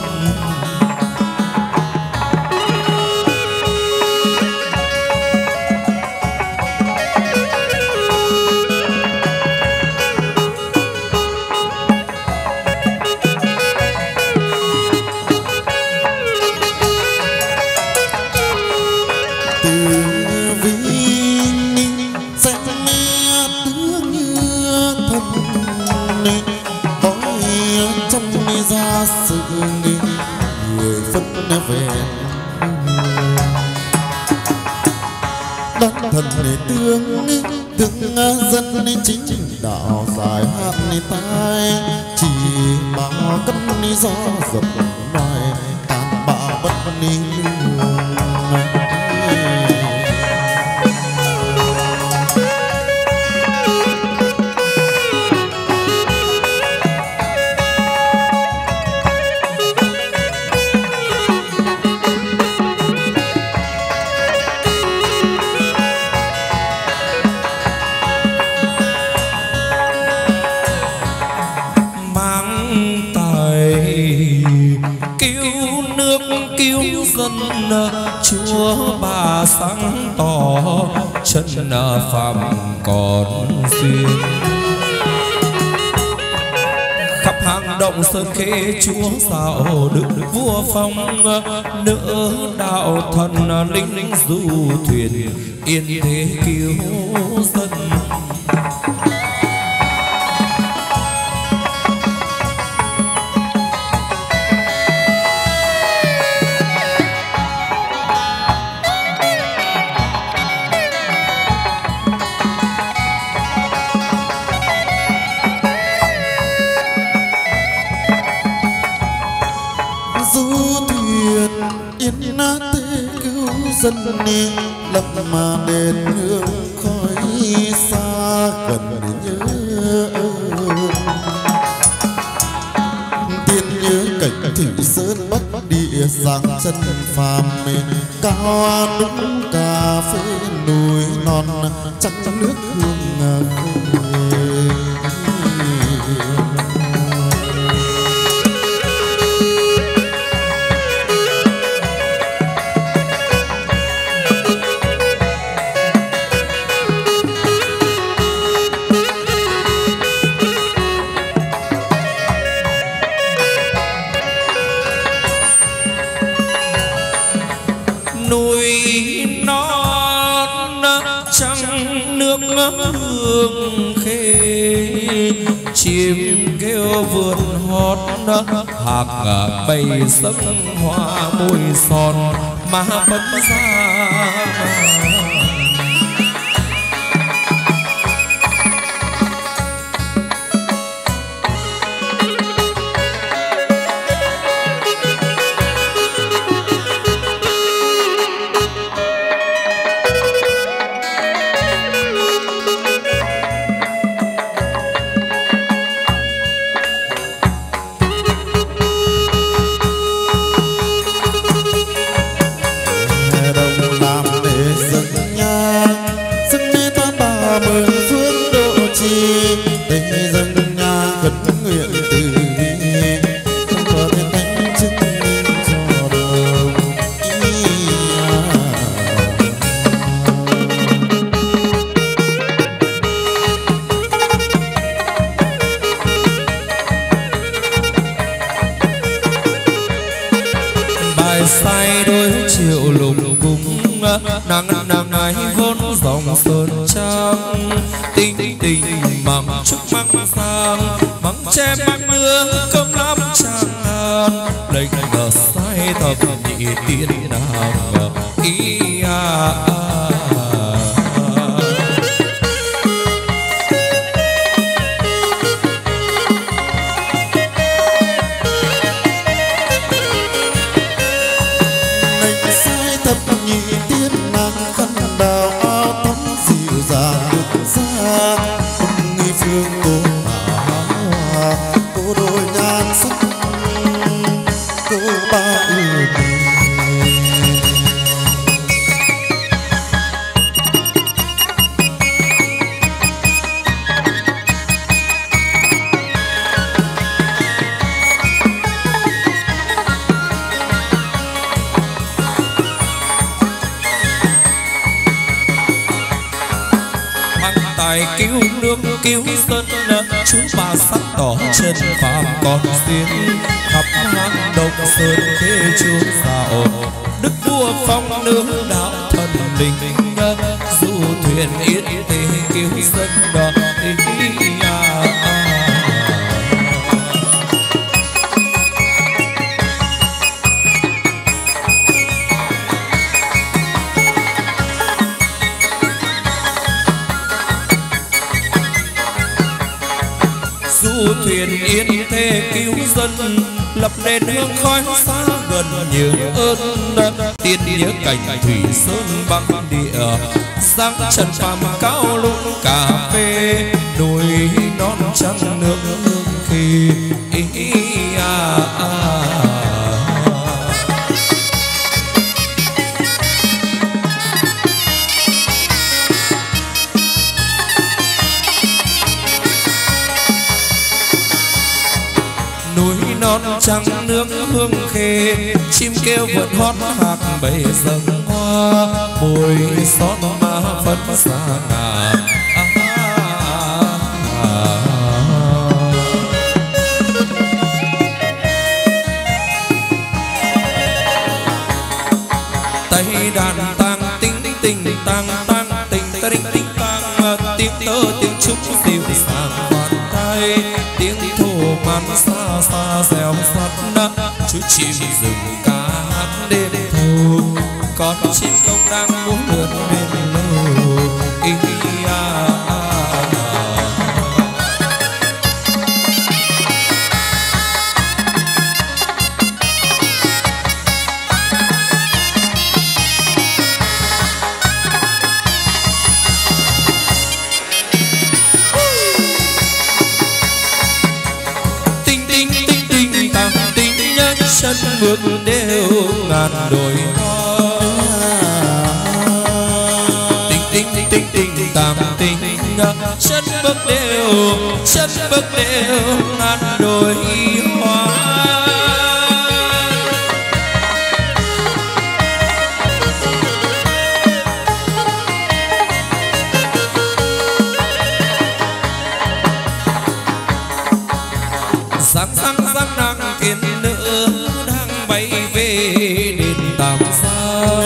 Thần tướng tướng dân chính đạo giải hạn tai chỉ bảo cân gió dập loài tàn bạo bất ni Chúa bà sáng tỏ chân phàm còn duyên khắp hang động sơn khê Chúa dạo đức vua phong nữ đạo thần linh linh du thuyền yên thế cứu dân. dân đi lập mà đền hương khói xa gần nhớ tiên nhớ cảnh thủy sơn bắc địa giang chân phàm cao đúng cà phê núi non trắng nước hương hương khê chim kêu vườn hót hạc bay sắc hoa môi son mà vẫn ra nàng nàng ấy vốn dòng sơn trang tinh tình bằng trúc măng sang măng tre măng nương cơm lắm tràng ngàn lệnh ngờ sai thập nhị tiên nàng ý à, à. cứu nước cứu dân, chú bà sắc đỏ chân phàm còn xiên khắp hang động sơn thế chuông dạo. Đức vua phong nữ đạo thần linh, du thuyền yên thế cứu dân đó à. Du thuyền yên thế cứu dân, lập nền hương khói xa gần nhớ ơn. Tiên nhớ cảnh thủy sơn băng địa, sáng trần phàm cao lũng cà phê, đồi non trắng nước hương khi à, à. Non trắng nước hương khê, chim kêu vượn hót hạc bầy dâng hoa, mùi xót má phấn xa ngà à, à, à. Tay đàn tang tinh tình tang tang tình tinh tinh tang, tiếng tơ tiếng trúc dịu dàng bàn tay, tiếng thổ man xa xa reo sắt nát. Chú chim rừng ca hát đêm thâu, con chim công đang múa lượn bên lâu ý à, à, à. Chân bước đều ngàn đồi hoa, tinh tinh tinh tinh tinh tàng tinh. Chân bước đều, chân bước đều ngàn đồi hoa. Sáng sáng sáng nàng tiên nữ đang bay về đền Tam Sa.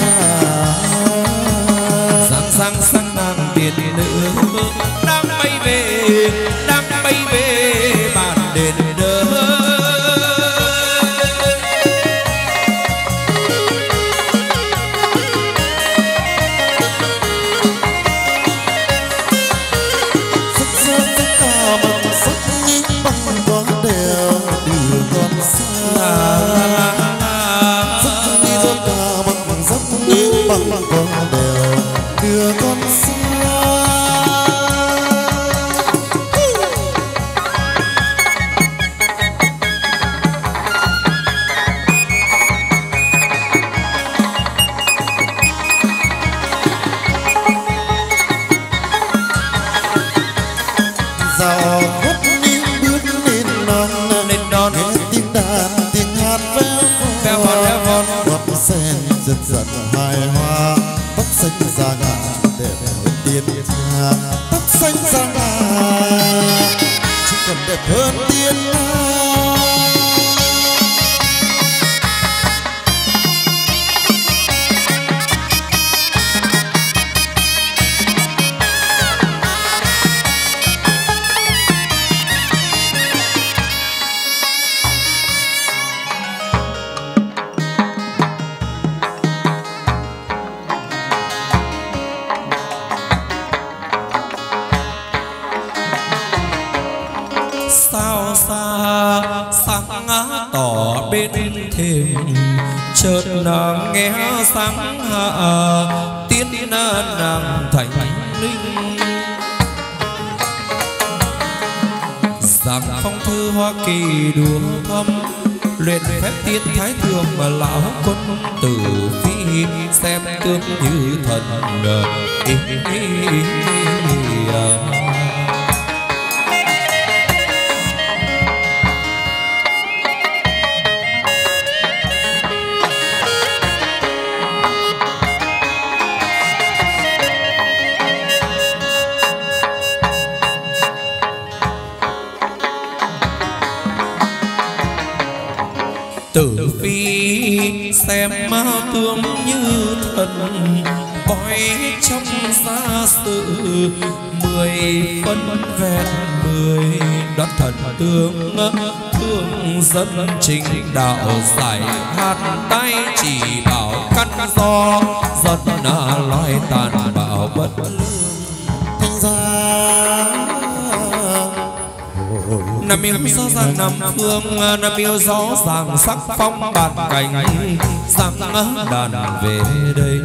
Sáng sáng sáng nàng tiên nữ đang bay về, đang bay về bàn đền đơ. Bằng con đều đưa con xa. Dạo khuất đi bước lên non, lên non nghe tiếng đàn tiếng hát véo von, quạt sen giật giật hài hoa. Tóc xanh da ngà đẹp hơn tiên nga, tóc xanh da ngà chỉ còn đẹp hơn tiên nga. Sao xa sáng ngã tỏ bên thềm, chợt nàng nghe sáng hạ tiếng nàng thành linh. Giang phong thư Hoa Kỳ đua thăm, luyện phép tiên thái thường mà lão quân tử phi xem tướng như thần. Ý, ý, ý, ý, à. tử vi xem ma tướng như thần bói trong gia sự mười phân vẹn mười đoán thần tướng thương dân chính đạo giải hát tay chỉ bảo căn do dân loài tàn bạo bất thành ra Nam yêu rõ ràng Nam phương, Nam yêu rõ ràng sắc phong bạt cảnh sang đàn về đây.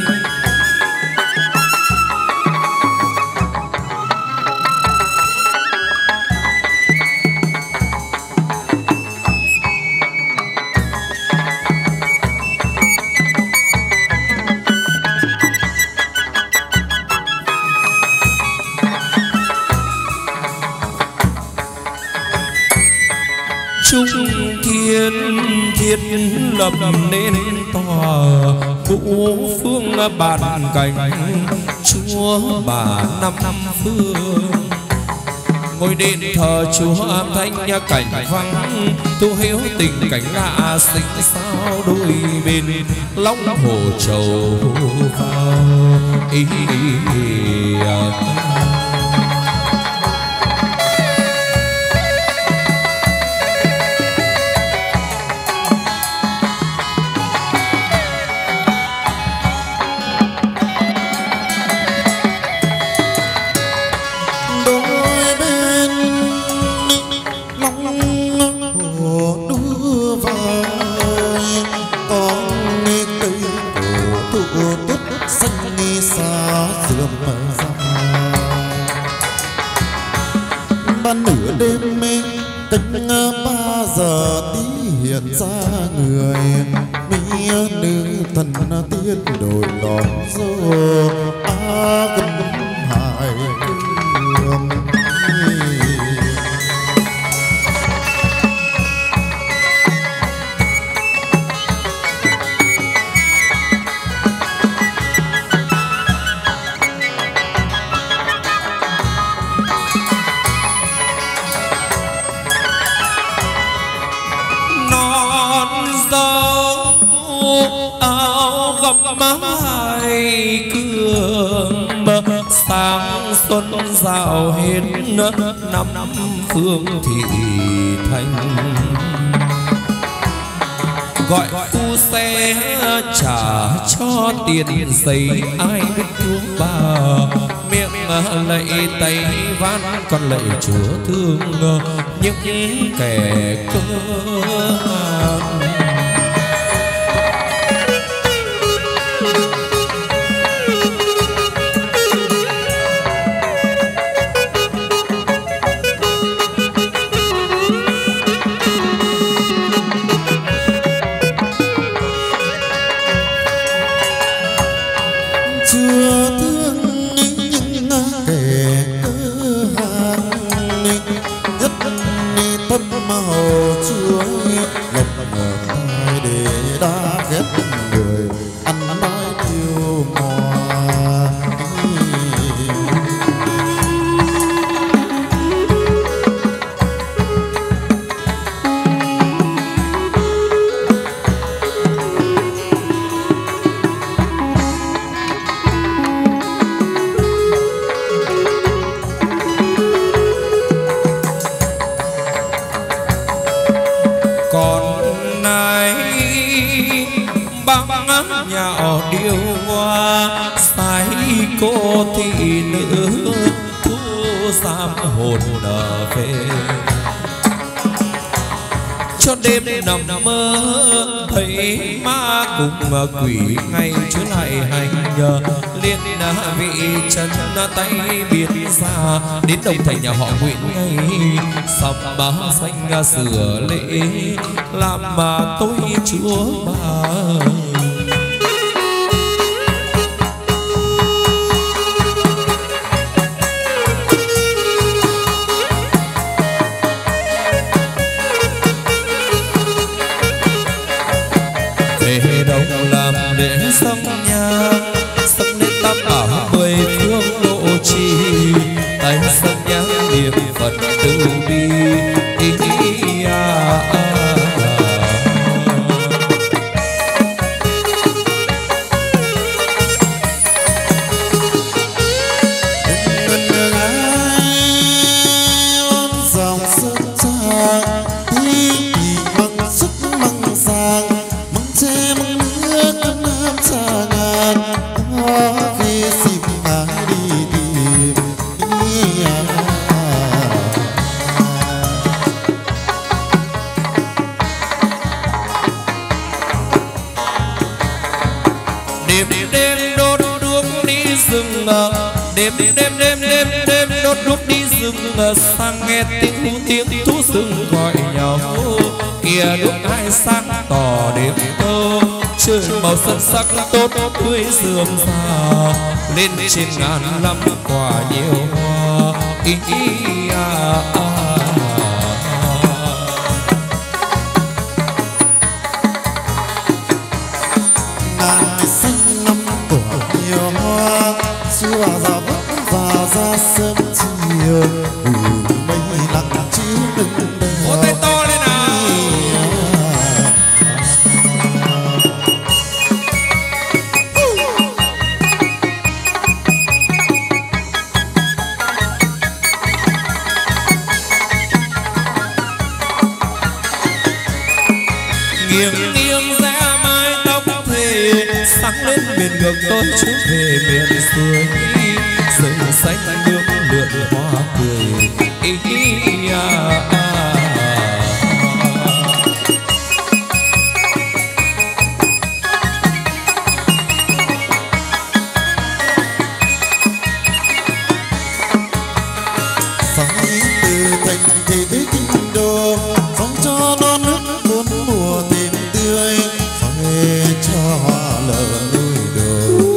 Trung thiên thiết lập nên tòa ngũ phương bàn cảnh chúa bà năm năm phương ngôi đền thờ chúa thanh cảnh vắng tu hiếu tình cảnh lạ sinh sao đôi bên long hồ trầu vào ý, ý, ý, dạo hết năm năm phương thị thành gọi tu xe trả cho tiền giấy ai biết thương bà miệng lạy tay van con lạy chúa thương những kẻ cơ quỷ ngay chứ lại hành nhờ liên vị chân tay biệt ra đến đồng thành nhà họ Nguyễn ngay sập bá xanh sửa lễ làm mà tôi chúa bà sông nhà sông lên tam bảo mười phương độ trì tay sông nhà niệm phật từ bi ý, ý, à, à, à. đêm đêm đêm đêm đêm đốt đuốc đi rừng sang nghe tiếng hú tiếng thú rừng gọi nhau kia đuốc ai sáng tỏ đêm thơ trời màu sắc sắc tốt tươi rườm rà lên trên ngàn năm quả nhiều hoa ý, ý, à, à. ngàn xanh năm quả nhiều hoa xưa ra vất và ra sớm chiều ừ, mây lặng chỉ đừng vỗ tay to lên nào. Nghiêng nghiêng ra mái tóc thề sáng lên miền ngược tôi chút về miền xuôi rừng xanh nước lượn hoa cười ý, ý, à, à. Sáng từ thành thị tới kinh đô sống cho non nước bốn mùa tìm tươi phải cho hoa lở núi đồi.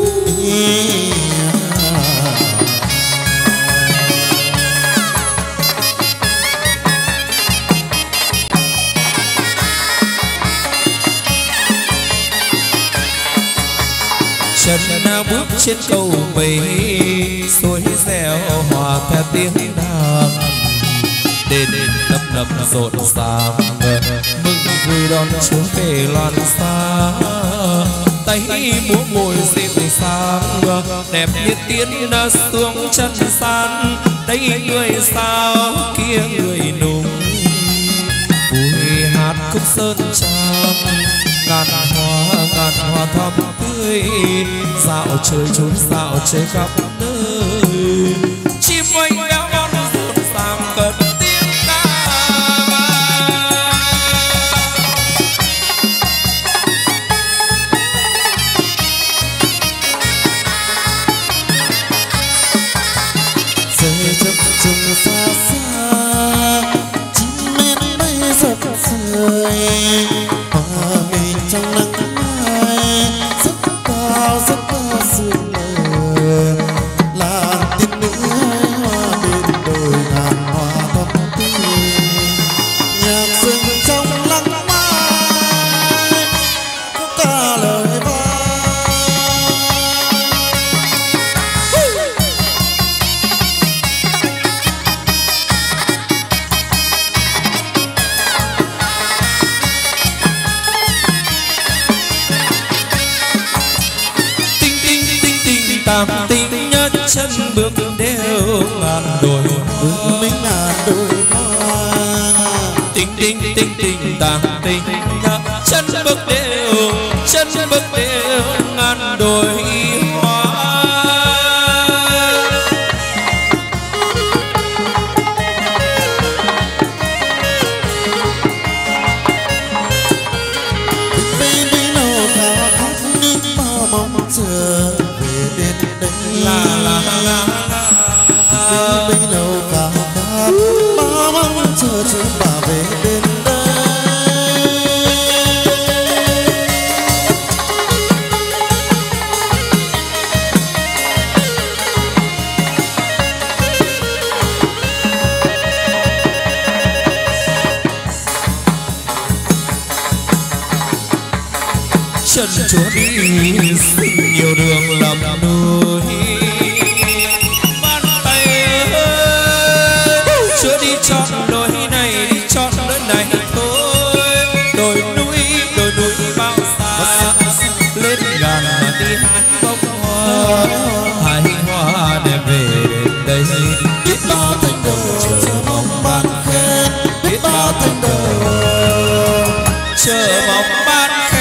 Chân nào bước trên cầu mây suối reo hòa theo tiếng đàn đền đập đập rộn ràng mừng vui đón chúa về loan xa tay múa môi dịu dàng đẹp như tiên xuống chân san đây người sao kia người nùng vui hát khúc sơn trang ngàn hoa ngàn hoa thắm tươi dạo chơi trốn dạo chơi khắp nơi chim oanh béo béo nó rộn ràng cất tiếng ca rơi chập trùng xa xa chim én bay dập rơi hoa mình trong nắng mai rất cao rất cao sương mờ là tiên nữ hái hoa bên đồi ngàn hoa thắm tươi nhạc rừng trong lắng mai có cả lời vai. tam tinh nhất chân bước đều ngàn đồi bước mấy ngàn đồi hoa tinh tinh tinh tinh tam tinh chân bước đều chân bước đều ngàn đồi hoa baby nào khao khát nước bao mong chờ về đến đây la la la la baby nào khao khát bao mong chờ chờ bà về đến đây. chân chúa đi xin nhiều đường lầm núi bàn tay ơi chúa đi chọn đồi này đi chọn đồi này thôi đồi núi đồi núi bao xa lên ngàn đi hái bông hoa hái hoa để về đến đây Biết bao thành đồ chờ mong ban khen biết bao thành đồ chờ mong ban khen.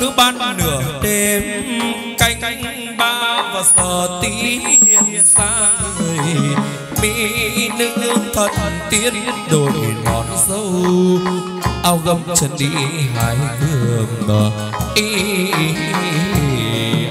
cứ ban nửa đêm canh ba và giờ tí hiện ra người mỹ nữ thật tiên đổi ngón dâu áo gấm chân đi hai vương ý, ý, ý, ý.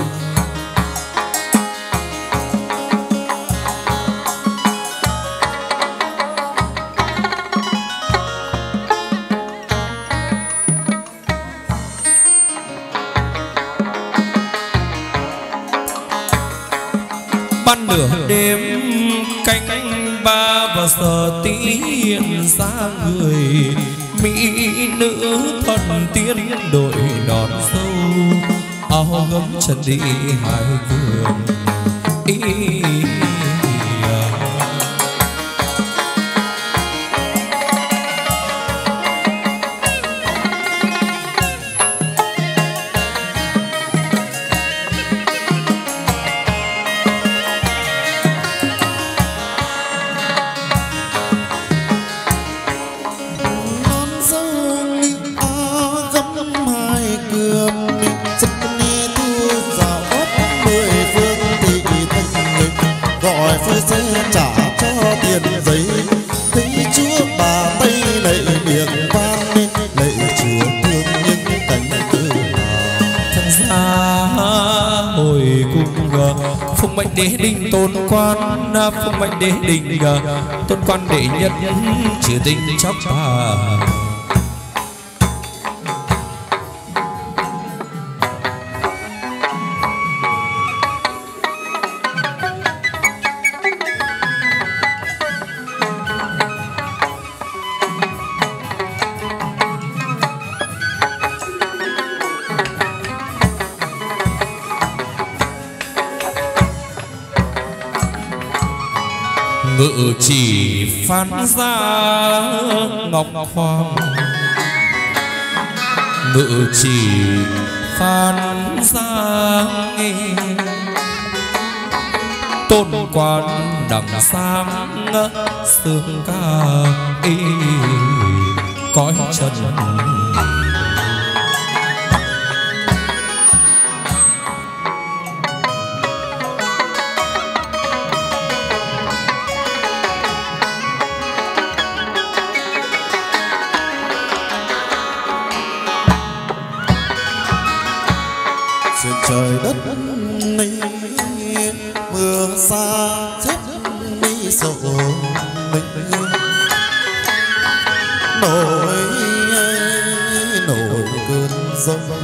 Ban nửa đêm canh ba và giờ tí hiện ra người mỹ nữ thần tiên đội đón dâu áo gấm chân đi hai vương ý, ý, ý. Đế đình tôn quan phụng mệnh đế đình tôn quan đệ nhất chữ tình chóc bà ngự chỉ phan ra ngọc hoàng ngự chỉ phan ra nghe tôn quan đằng sang sương ca y cõi trần trời đất này mưa xa chết đi sầu mình nổi nổi cơn giông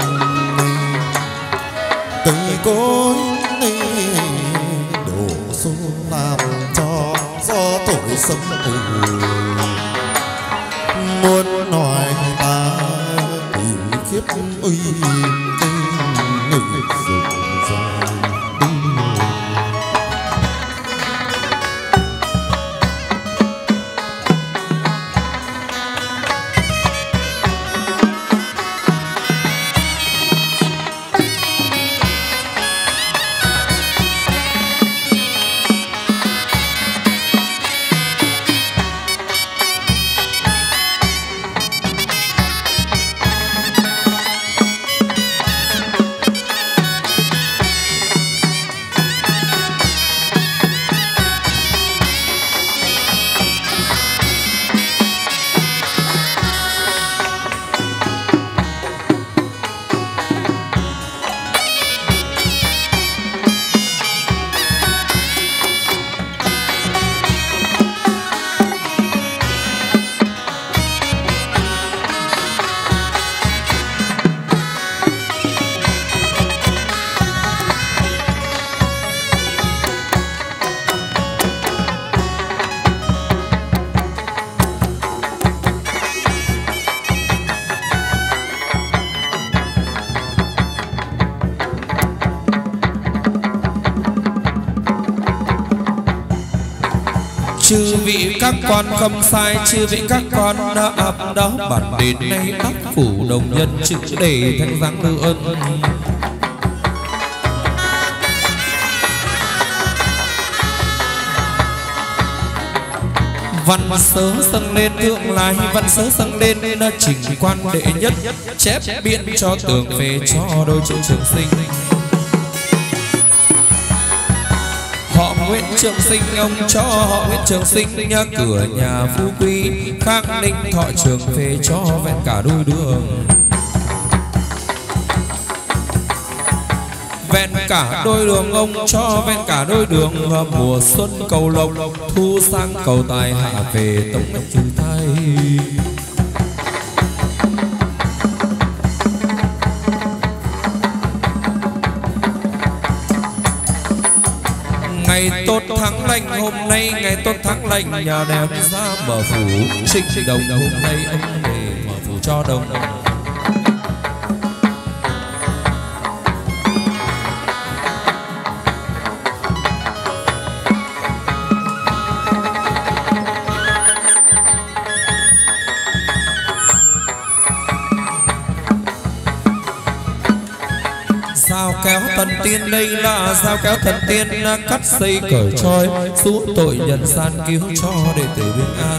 cây cối đổ xuống làm cho gió thổi sấm ù muốn nói ta thì khiếp uy chư vị các con không sai, chư vị các con đã ập đó bản đến nay ấp phủ đồng nhân chữ để thanh giang tư ân. Văn sớ dâng lên thượng lai, văn sớ dâng lên trình quan đệ nhất, chép biện cho tường về cho đôi chữ trường sinh. Họ Nguyễn Trường Sinh, ông cho họ Nguyễn Trường Sinh nhà cửa nhà phú quý, khang ninh thọ trường về cho vẹn cả đôi đường. Vẹn cả đôi đường ông cho vẹn cả đôi đường, mùa xuân cầu lộc, thu sang cầu tài, hạ về tống bách trừ thay. Ngày tốt tháng lành hôm nay, ngày tốt tháng lành nhà đem ra mở phủ, trịnh đồng hôm nay ông về mở phủ cho đồng. Dao kéo thần tiên, đây là dao kéo thần tiên, cắt dây cởi trói, rũ tội nhân gian cứu cho đệ tử bình an.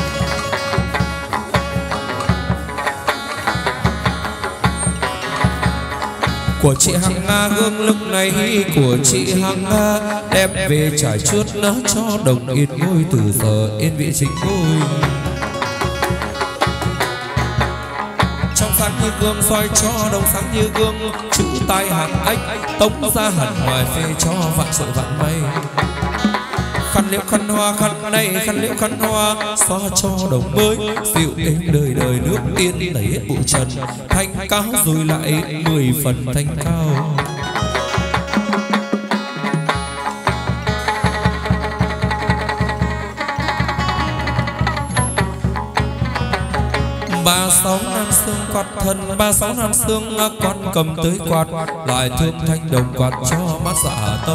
Của chị Hằng Nga hương lúc này, của chị Hằng Nga đem về trải chuốt nó cho đồng yên ngôi, từ giờ yên vị chính ngôi. Sáng như gương soi cho đồng sáng như gương, chữ tai hàng ách tống ra hẳn ngoài phê cho vạn sự vạn may. Khăn liễu khăn hoa khăn này, khăn liễu khăn hoa xoa cho đồng mới, dịu êm đời đời nước tiên đẩy hết bụi trần, thanh cao rồi lại mười phần thanh cao. Ba sáu năm xương quạt thân, ba sáu năm xương con cầm tới quạt, lại thương thanh đồng quạt cho mắt dạ tâm.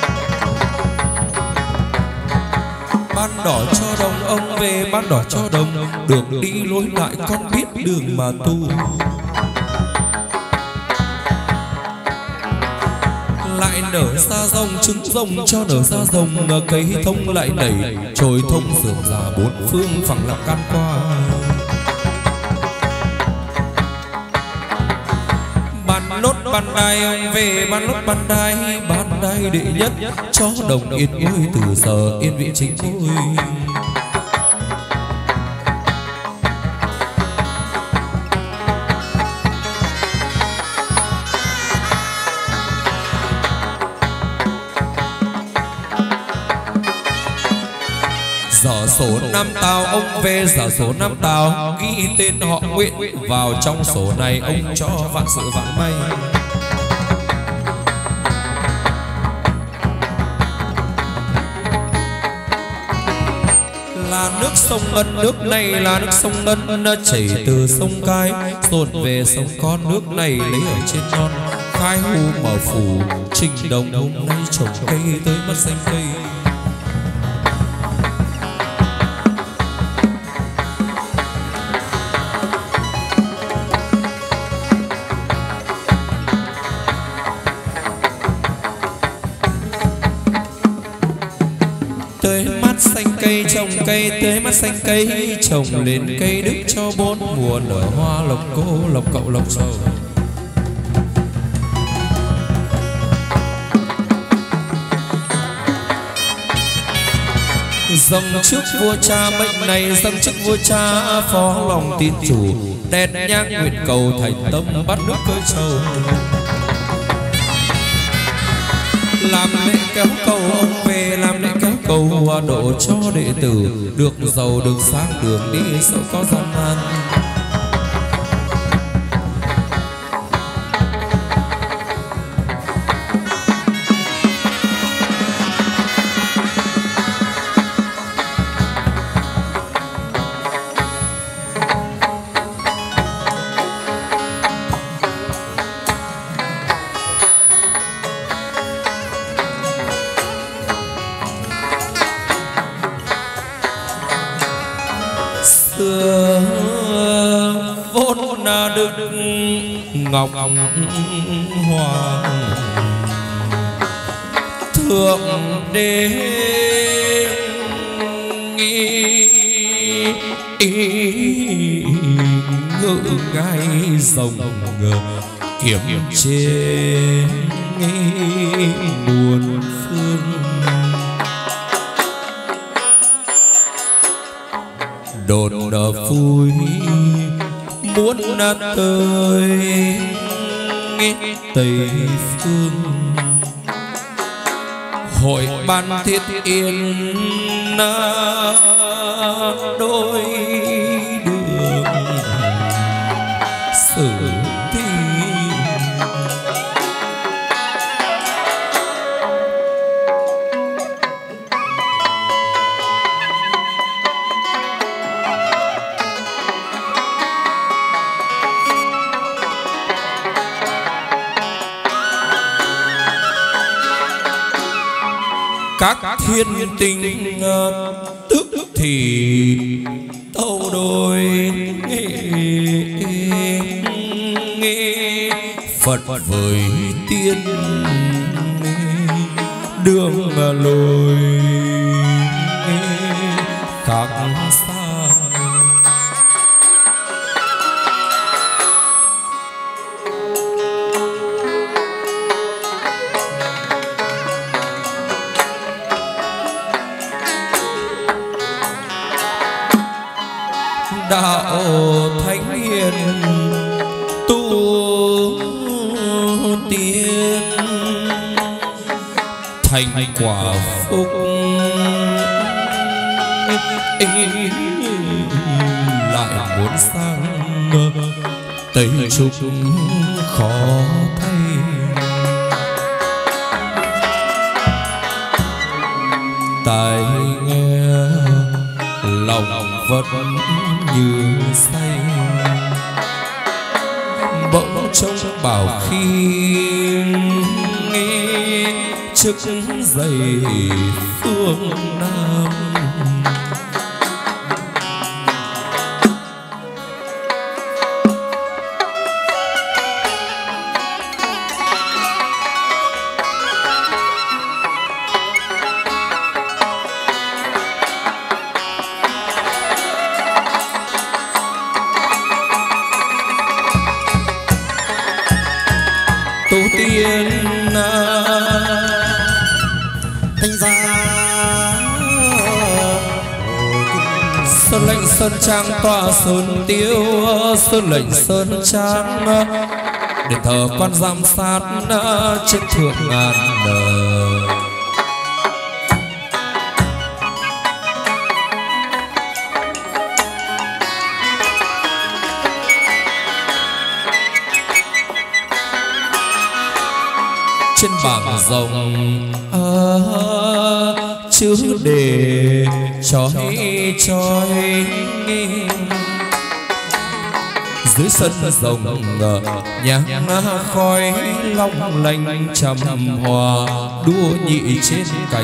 Ban đỏ cho đồng ông về, ban đỏ cho đồng, đường đi lối lại con biết đường mà tu. Lại nở ra rồng trứng rồng cho nở ra rồng, cây thông lại nảy trồi thông sườn già bốn phương phẳng lặng can qua. Nốt ban đài ông về, ban nốt ban đài, ban đài đệ nhất cho đồng yên ngôi, từ giờ yên vị chính ngôi. Giở sổ năm tàu ông về, giở sổ năm tàu ghi tên họ Nguyễn vào trong sổ này, ông cho vạn sự vạn may. Là nước sông Ngân, nước này là nước sông Ngân, chảy từ sông Cái dồn về sông Con, nước này lấy ở trên non. Khai hu mở phủ, trình đồng hôm nay trồng cây tới mất xanh cây. Cây trồng cây tưới mắt xanh cây, trồng lên cây đức cho bốn mùa nở hoa, lộc cô lộc cậu lộc sầu. Dâng trước vua cha mệnh này, dâng trước vua cha phó lòng tin chủ, đèn nhang nguyện cầu thành tâm bắt nước cơi trầu. Làm lễ kéo cầu ông về, làm lễ kéo cầu hòa độ cho đệ tử, được giàu được sang đường đi dẫu có gian nan. Vốn đức ngọc hoàng thượng đế nghi ý ngự ngai rồng kiểm chế muôn phương. Đồn nở vui muốn nát tới Tây phương. Hội ban thiết yên đôi đường xử thi. Các thiên tình tức thì tâu đôi Phật với tiên đường lối khác xa. Đạo thánh hiền tu tiên thành quả phúc lại muốn sang Tây Trúc khó thay. Tai nghe lòng vẫn như say, bỗng trông bảo khi nghe chức dậy phương Nam. Sơn lệnh sơn trang tọa sơn tiêu, sơn lệnh sơn trang đền thờ quan giám sát trên thượng ngàn nờ. Trên bảng rồng chữ đề chói chói, dưới sân rồng nhang khói long lanh trầm hòa đua nhị trên cành.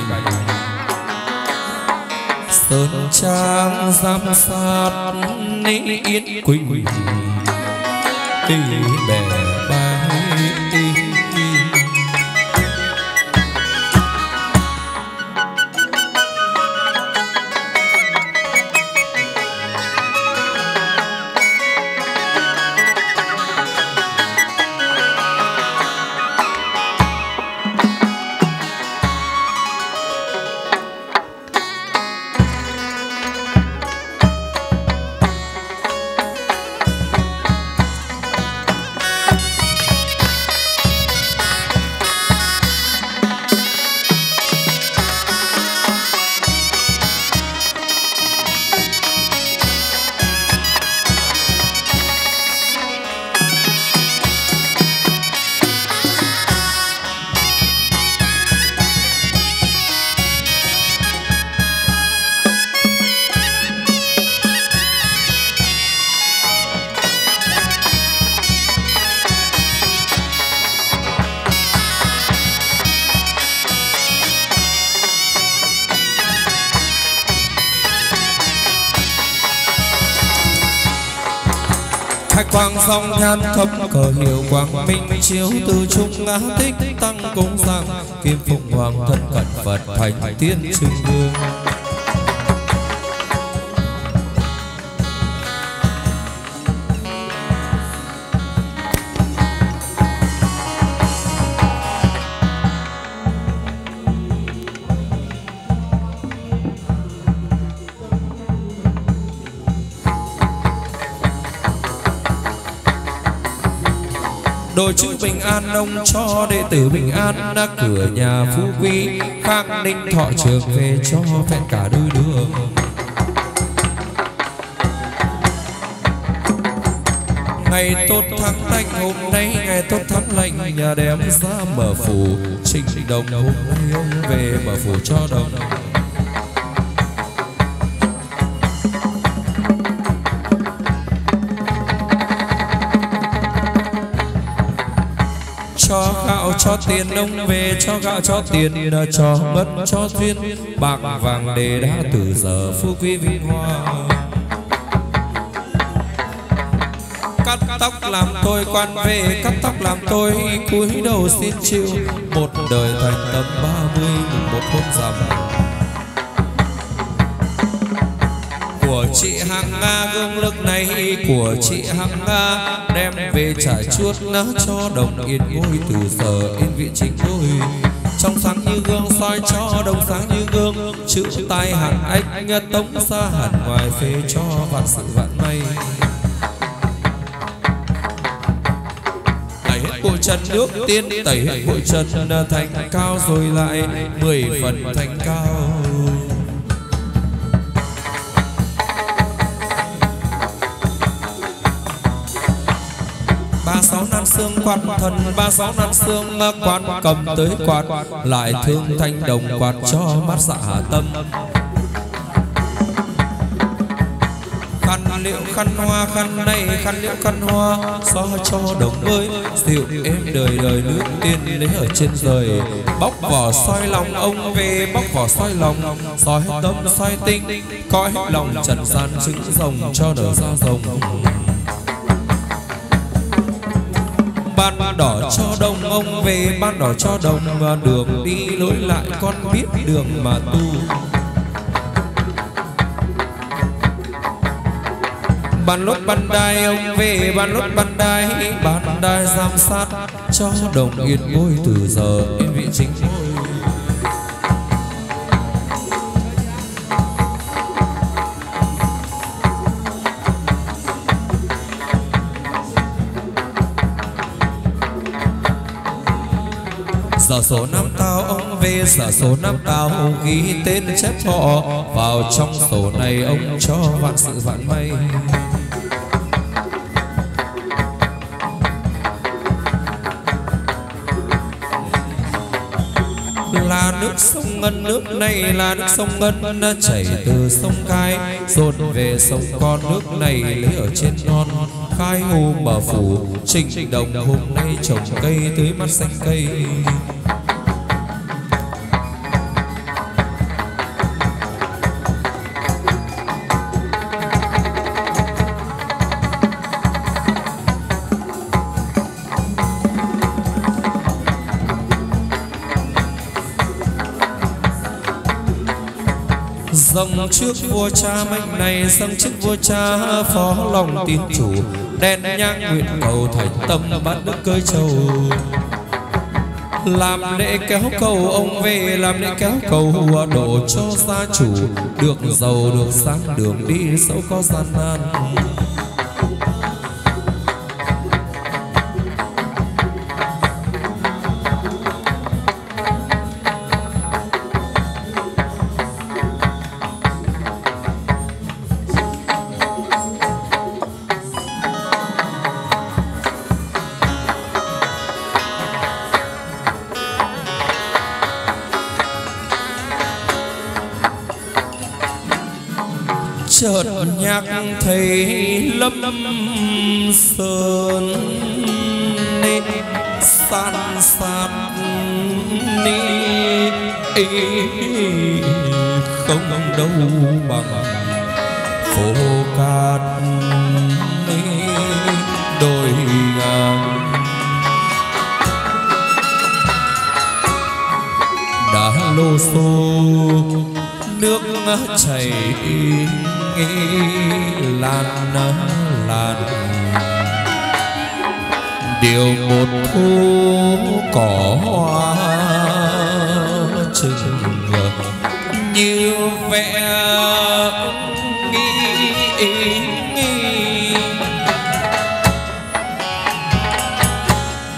Sơn trang giám sát Yến Quỳnh đi bè bay. Khách quang song nhan thấp cờ hiệu quang minh chiếu từ trung ngã tích tăng cung sang kim phụng hoàng thân cận Phật thành tiên trưng vương. Đôi chữ bình an ông cho đệ tử bình an, cửa nhà phú quý khang ninh thọ trường về cho vẹn cả đôi đường. Ngày tốt tháng lành hôm nay, ngày tốt tháng lành nhà đem ra mở phủ trình đồng. Hôm nay ông về mở phủ cho đồng. Cho gạo cho tiền ông về, cho gạo cho tiền, cho mất cho duyên bạc vàng để đã từ giờ phú quý vinh hoa. Cắt tóc làm tôi quan về, cắt tóc làm tôi cúi đầu xin chịu. Một đời thành tâm ba mươi một hôm rằm. Của chị Hằng Nga gương lực này, của chị Hằng Nga đem về trải chuốt nó cho đồng yên ngôi. Từ giờ yên vị chính ngôi trong sáng như gương soi cho đồng sáng như gương. Chữ tai hẳn anh tống xa hẳn ngoài phê cho vạn sự vạn may. Tẩy hết bụi trần nước tiên, tẩy hết bụi trần thành cao rồi lại mười phần thành cao. Ba sáu nan xương quan thần, ba sáu nan xương quan cầm tới quạt, lại thương thanh đồng quạt cho mắt dạ hà tâm. Khăn liệu khăn hoa khăn này, khăn liệu khăn hoa xóa cho đồng ơi. Dịu êm đời đời nước tiên lấy ở trên trời. Bóc vỏ soi lòng ông về, bóc vỏ soi lòng, soi tâm soi tinh, coi hết lòng trần gian trứng rồng cho nở ra rồng. Ban đỏ cho đồng ông về, ban đỏ cho đồng, đường đi lối lại con biết đường mà tu. Ban lốt ban đai ông về, ban lốt ban đai, ban đai giám sát cho đồng yên ngôi. Từ giờ yên vị chính ngôi. Giờ số năm tao ông về, giờ số năm tao ghi tên chép họ vào trong sổ này ông cho vạn sự vạn may. Là nước sông Ngân, nước này là nước sông Ngân chảy từ sông Cai dồn về sông Con. Nước này lấy ở trên non khai hồ mở phủ trình đồng. Hôm nay trồng cây tưới mắt xanh cây. Dâng trước vua cha mệnh này, dâng trước vua cha phó lòng tín chủ. Đen nhang nguyện cầu thành tâm bắt đức cơi trầu. Làm lễ kéo cầu ông về, làm lễ kéo cầu độ cho gia chủ. Được giàu được sang đường đi dẫu có gian nan. Chợt nhạc thấy Lâm Sơn nên san san ni không đâu bằng phố cát đôi ngang. Đã lô xô nước chảy lan lan, điều một thu cỏ hoa chừng như vẽ nghi nghi.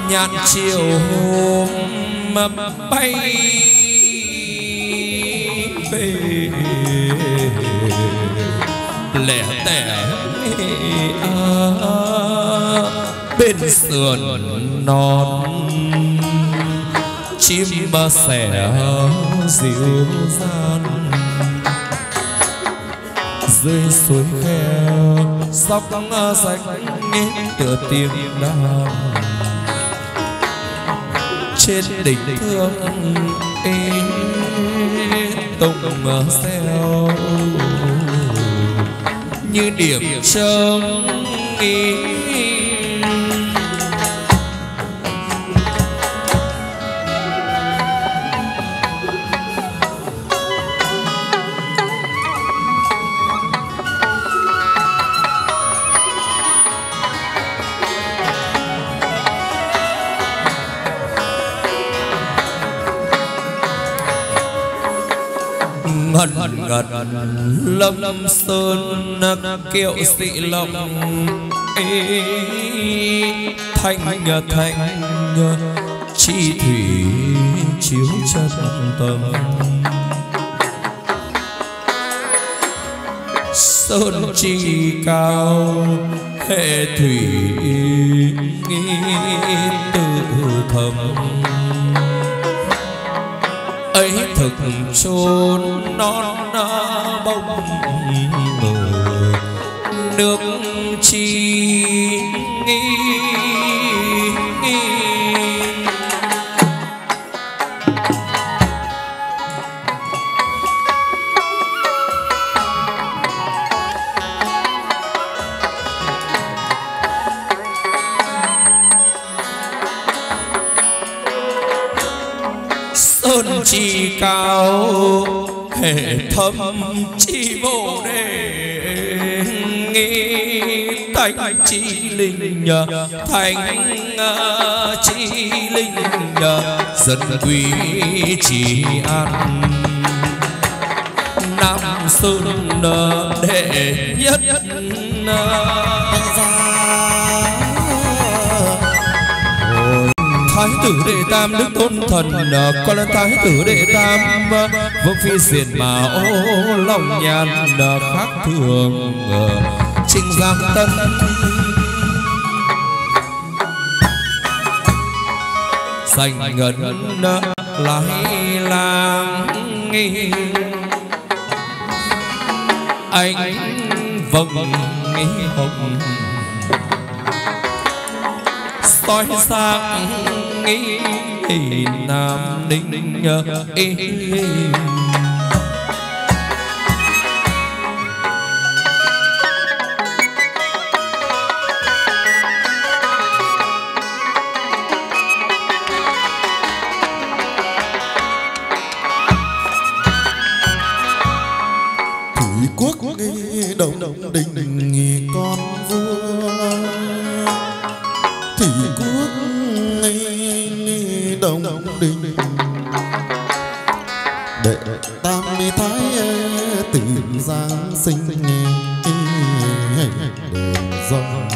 nhạn chiều hôm mà bay về lẻ tẻ à, bên sườn non chim ba sẻ dịu dàng dưới suối khe sóc rách tựa tiếng đàn trên đỉnh thương ê tùng xeo như điểm trông ý ngần ngần lâm sơn kiệu sĩ lòng ê thanh thanh chi thủy chiếu chân tâm sơn chi cao hệ thủy tự thầm ấy thực chôn non bông nước chi nghi sơn chi cao hệ thâm chi vô đề nghi thành chi linh thành chi linh dân quý chỉ an nam sơn đệ nhất Thái tử đệ tam đức tôn thần con là thái tử đệ tam vương phi diền mà ô lòng nhàn khác thường trình giang tân dành ngân lái lang nghi anh vâng nghi hồng soi sang nghi nam ninh ê thủy quốc đồng đình con vua thủy quốc đồng đình đệ tam thái tử giáng sinh đền rộng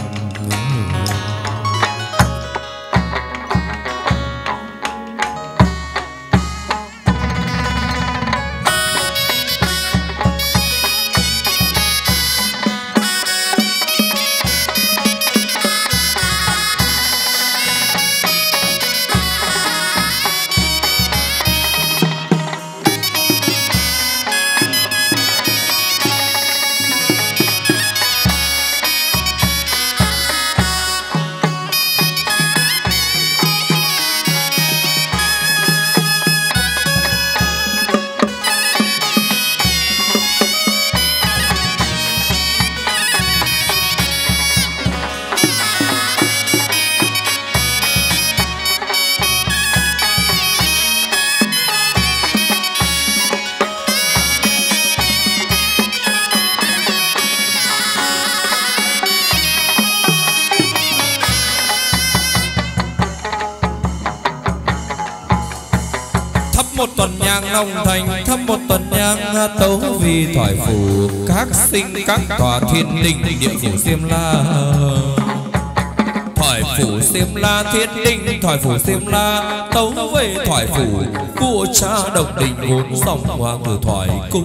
một tuần nhang long thành thăm một tuần nhang tấu vì thoại phủ các sinh các tòa thiên đình địa phủ Diêm La thoại phủ Xiêm La Thiên Đình, thoại phủ Xiêm La tấu về thoại phủ của cha Độc Đình vốn dòng hoàng tử thoại cung.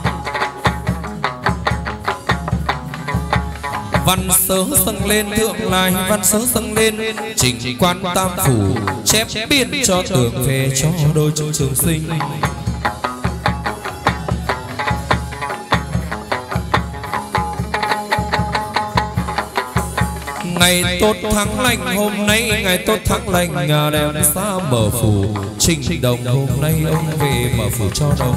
Văn sớ dâng lên thượng lai, văn sớ dâng lên trình quan tam phủ, chép biên cho tường về cho đôi trong trường sinh. Ngày tốt tháng lành hôm nay, ngày tốt tháng lành đem ra mở phủ, trình đồng hôm nay ông về mở phủ cho đồng.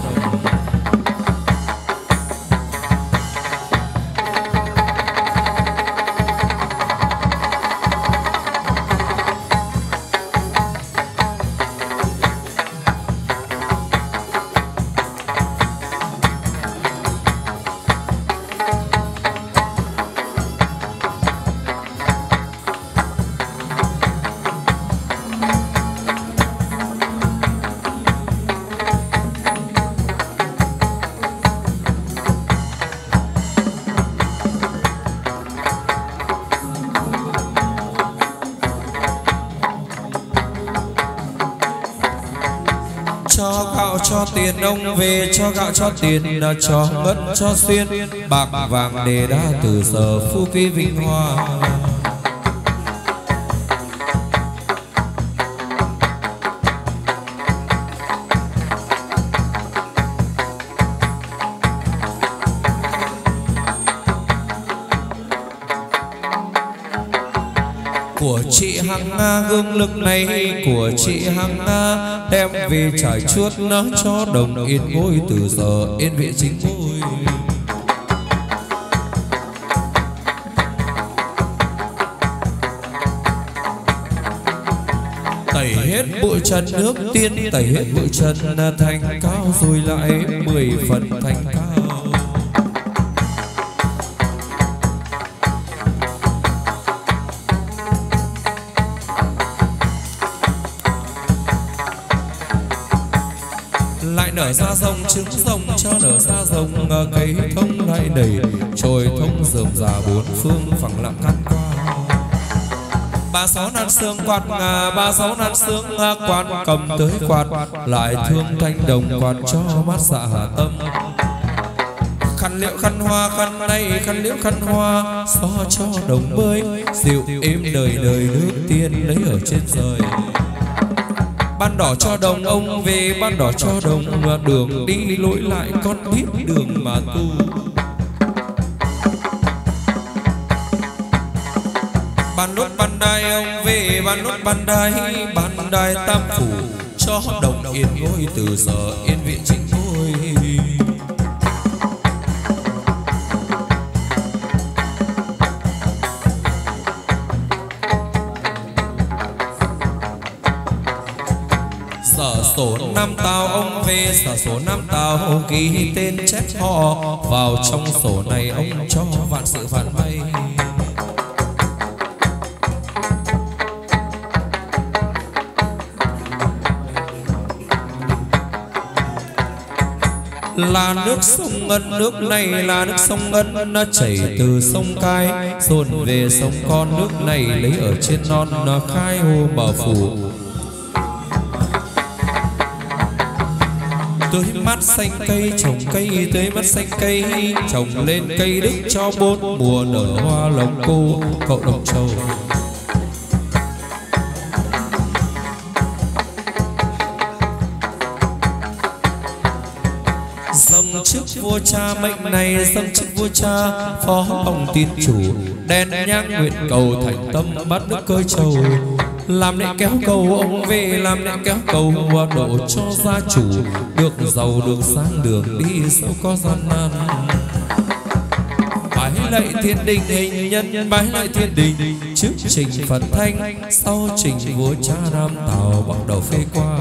Cho tiền ông về, cho gạo cho tiền, cho ngân cho xuyên, bạc vàng để đa từ giờ phú quý vinh hoa. Của chị Hằng Nga gương lực này, của chị Hằng Nga đem về trải chuốt nó cho đồng yên ngôi, từ giờ yên vị chính ngôi. Tẩy hết bụi trần nước tiên, tẩy hết bụi trần thành cao, rồi lại mười phần thành cao. Nở ra rồng trứng rồng cho nở ra rồng, cây thông lại đầy trồi thông rườm rà bốn phương phẳng lặng ngăn qua. Ba sáu nan xương quạt ngà, ba sáu nan xương quạt cầm tới quạt, lại thương thanh đồng quạt cho mát dạ hà tâm. Khăn liễu khăn hoa khăn này, khăn liễu khăn hoa xóa cho đồng bơi, dịu êm đời đời nước tiên lấy ở trên trời. Ban đỏ cho đồng ông về, ban đỏ cho đồng đường đi lối lại con biết đường mà tu. Ban nốt ban đai ông về, ban nốt ban đai, ban đai tam phủ cho đồng yên ngôi, từ giờ yên vị chính ngôi. Sở sổ năm tàu ông về, sở sổ năm tàu ghi tên chép họ vào trong sổ này, ông cho vạn sự vạn may. Là nước sông Ngân, nước này là nước sông Ngân, nó chảy từ sông Cai dồn về sông Con. Nước này lấy ở trên non, nó khai hồ bảo phủ. Tưới mát xanh cây, trồng cây tưới mát xanh cây, trồng lên cây đức cho bốn mùa nở hoa lồng cô cậu đồng châu. Dâng trước vua cha mệnh này, dâng trước vua cha phó ông tiên chủ, đen nhang nguyện cầu thành tâm bắt nước cơi trầu. Làm lễ kéo cầu ông về, làm lễ kéo cầu độ cho gia chủ, được giàu được sang đường đi dẫu có gian nan. Bái lạy thiên đình hình nhân, bái lạy thiên đình trước trình Phật thanh, sau trình vua cha Nam Tào bắt đầu phê qua.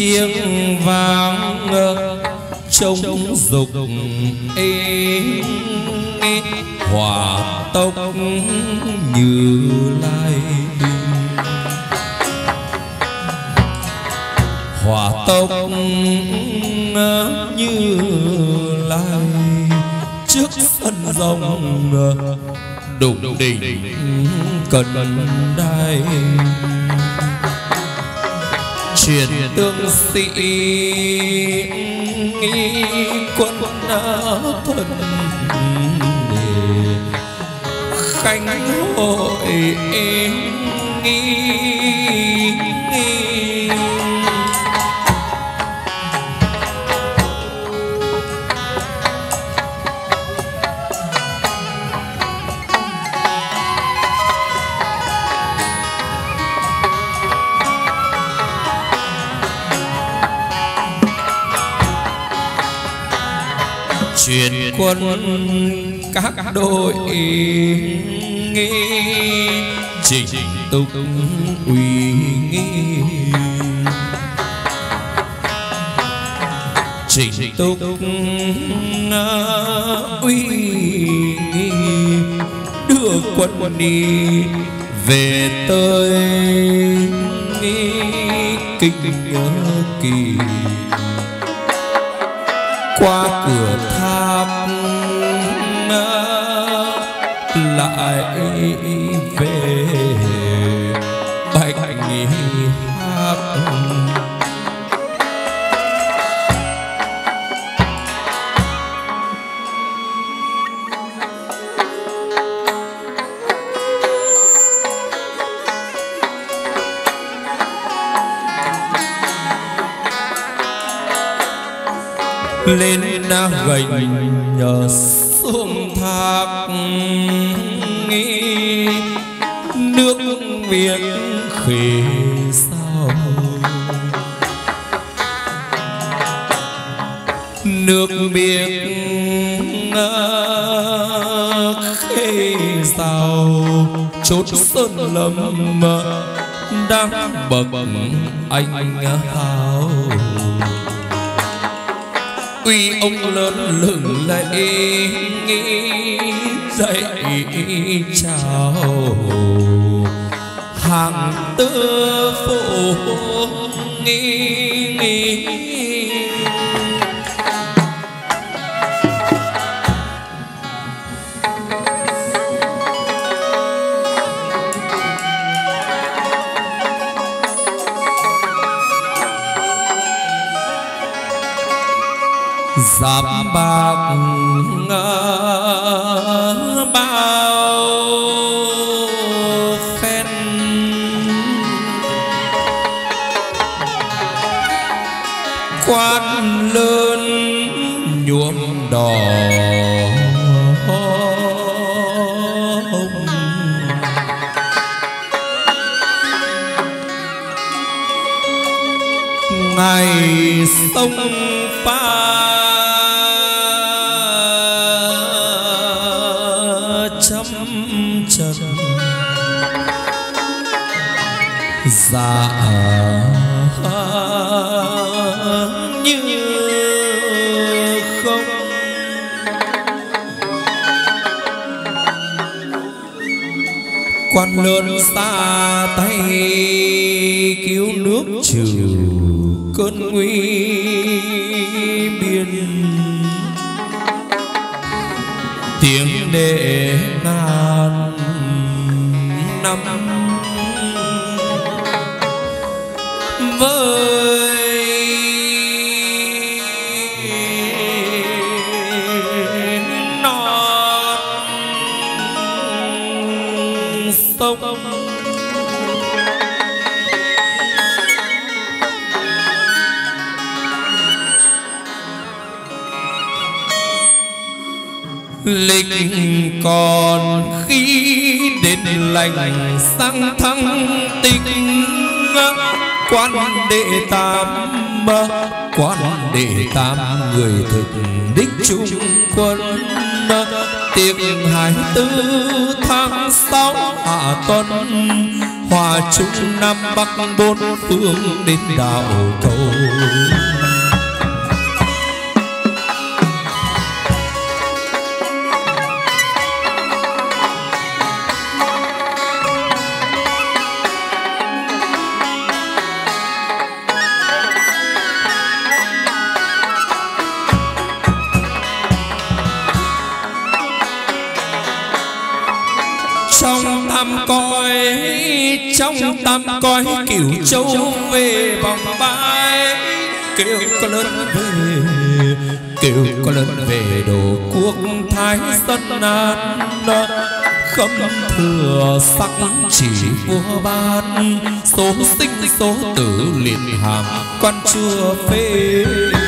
chiêng vang trống dục ê hỏa tốc Như Lai hỏa tốc Như Lai trước sân rồng đụng đỉnh cần đai truyền tương sĩ quân thần khánh hội truyền quân các đội nghi chỉnh túc uy nghi chỉnh túc uy nghi đưa quân đi về tới nghi kinh kỳ qua cửa tháp lại về bạch hạc lên gành nhờ xuống thác nghi nước Việt khỉ sao nước Việt khỉ sao chốt sơn lâm đang bậc anh hào uy ông lớn lừng lẫy dậy chào hàng tư phụ nghi nghi giáp bạc bao phen quan lớn nhuộm đỏ ngày sông pha dạ như không quan lớn xa tay cứu nước trừ cơn nguy biên tiếng đệ ngàn năm với non sông lịch còn khi đến lành sang thăng tinh quan đệ tam quan đệ tam người thực đích trung quân tiệc hai tư tháng sáu hạ tuần hòa trung nam bắc bốn phương đến đảo cầu Trong tam cõi, trong tam cõi cửu châu về vòng bãi, kêu có lớn về, kêu có lớn về đồ quốc thái dân an, khâm thừa sắc chỉ vua ban, số sinh số tử liệt hàm quan chưa phê.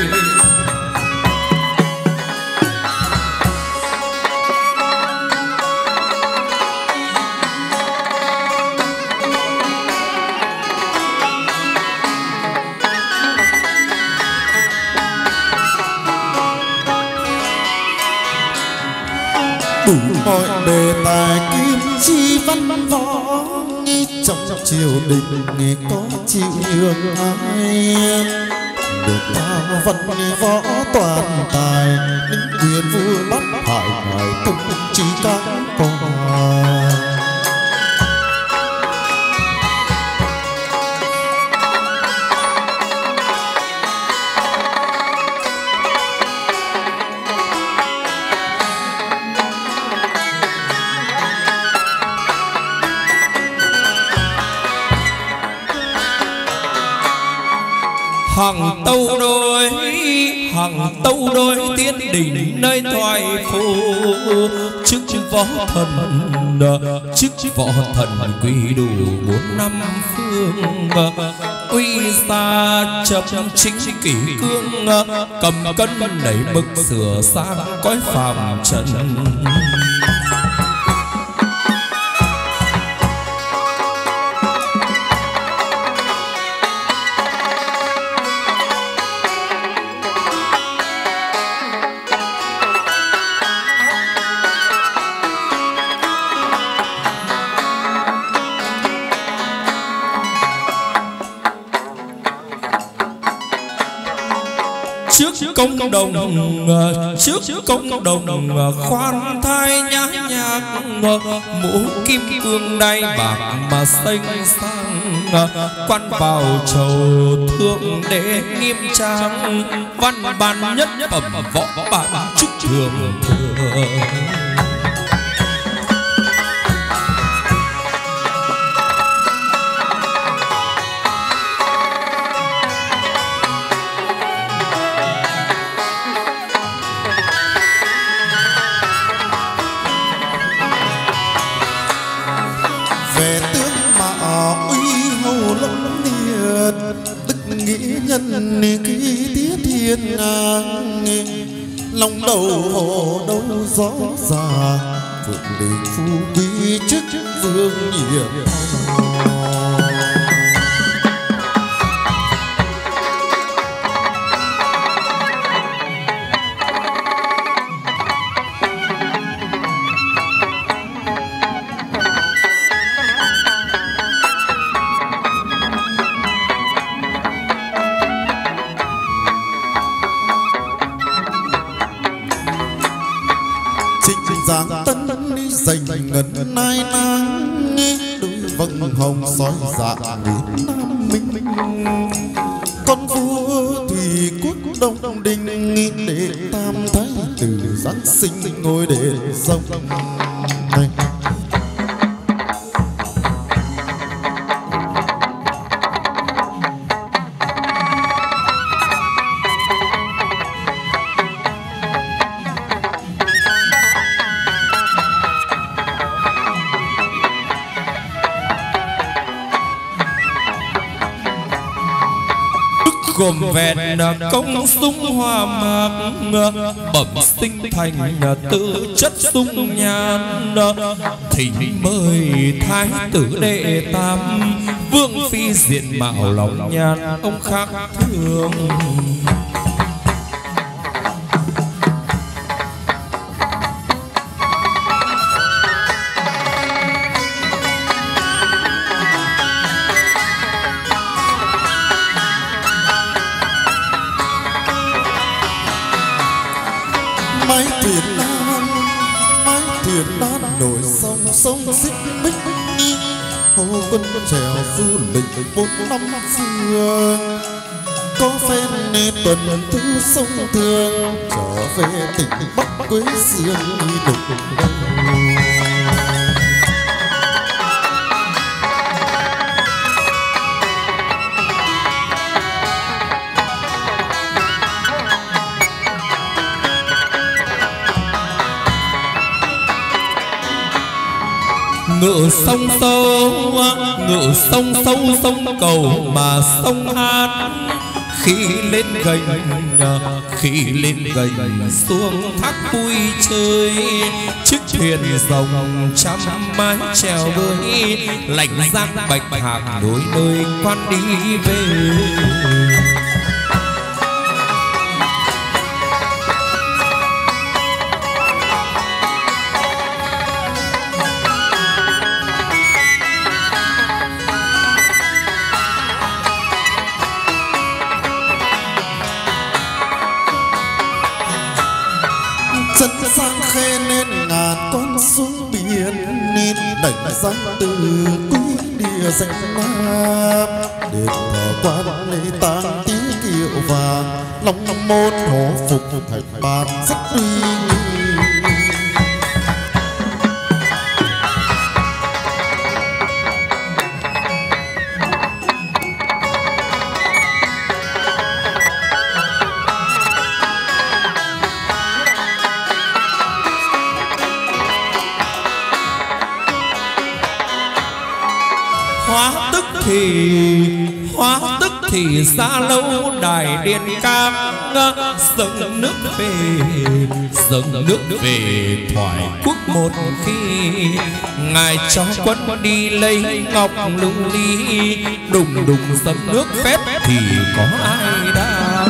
đủ mọi đề tài kim chi văn võ, trong triều đình nghe có chịu nhường ai, được thao văn võ toàn tài, những quyền vua bắt hại ngài tung chỉ các con. Hằng tâu đôi, hằng tâu đôi tiên đỉnh nơi thoại phù, chức võ thần, chức võ thần quy đủ bốn năm phương, quy xa chấp chính kỷ cương, cầm cân đẩy mực sửa sang cõi phàm trần. Trước công đồng, trước công đồng khoan thai nhã nhạc, mũ kim cương đai bạc mà xanh sang, quan vào chầu thượng đế nghiêm trang, văn ban nhất phẩm võ bản chức thường thừa. nhân ký tiết thiên ngang, lòng đầu hồ đâu rõ ràng, phượng đình phu quý chức vương nhiệm. Giang tân dành ngân nai nang, đôi vầng hồng soi dạng đến nam minh. Con vua thủy quốc đông đình, để tam thái tử giáng sinh ngôi đền rồng. gồm vẹn công sung hoa mạc, bẩm sinh thành tự chất sung nhan, thỉnh mời thái tử đệ tam, vương phi diện mạo lòng nhan ông khác thường. thuyền đan nổi sông sông xích bích hô quân trèo du lịch bốn năm xưa có phen nên tuần thứ sông thương trở về tỉnh Bắc Quế Diên đi đục ngựa sông sâu ngựa sông sâu sông cầu mà sông hát khi lên gành khi lên gành xuống thác vui chơi chiếc thuyền rồng trăm mái chèo bơi lạnh giang bạch hạc đối nơi quan đi về. đảnh danh từ quý địa danh nam đền thờ quan lễ tang tí kiệu vàng long môn hộ phục thạch bàn rất uy nghi. thì hóa tức thì xa lâu đài điện cam dâng nước về dâng nước về thoại quốc một khi ngài cho quân đi lấy ngọc lưu ly đùng đùng dâng nước phép thì có ai đang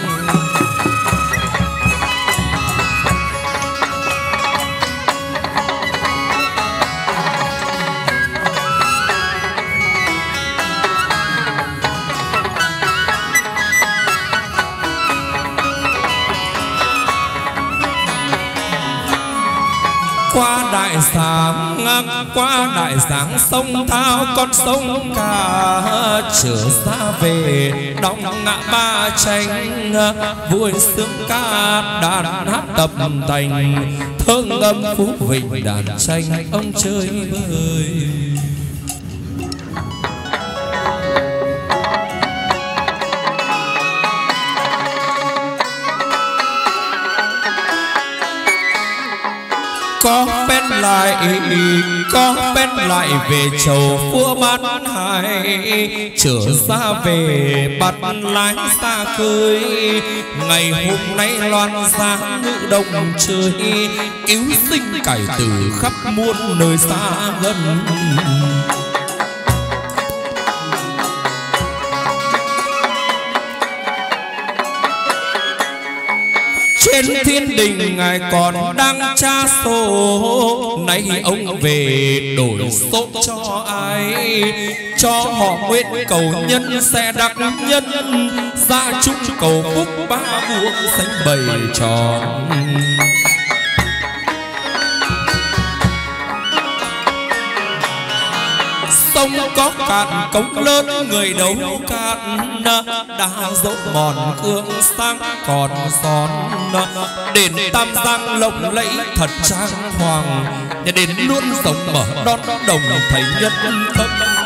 qua đại sáng qua đại sáng sông Thao con sông cả trở ra về đóng ngã ba tranh vui sướng ca đàn hát tập thành thơ ngâm phú vịnh đàn tranh ông chơi bơi. Có bên lại có bên lại về chầu vua ban hải trở ra về bắt lái xa khơi ngày hôm nay loan ra ngự đồng chơi cứu sinh cải tử khắp muôn nơi xa gần. Trên thiên đình ngài còn đang tra số nay ông về đổi số cho ai cho họ nguyện cầu nhân sẽ đắc nhân gia chúc cầu phúc ba vuông xanh bầy tròn. Sông có cạn cống lớn người đấu cạn đã dẫu mòn gương sang còn son đền Tam Giang lộng lẫy thật trang hoàng đền luôn rộng mở đón đồng thầy nhân tâm.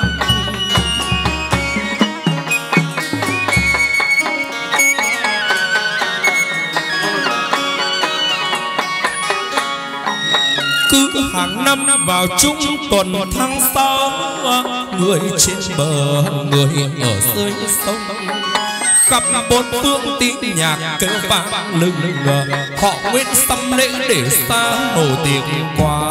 Cứ hàng năm vào trung tuần tháng sáu người trên bờ người ở dưới sông khắp bốn phương tiếng nhạc kêu vang lừng họ nguyện xăm lễ để xa hồ tiếng qua.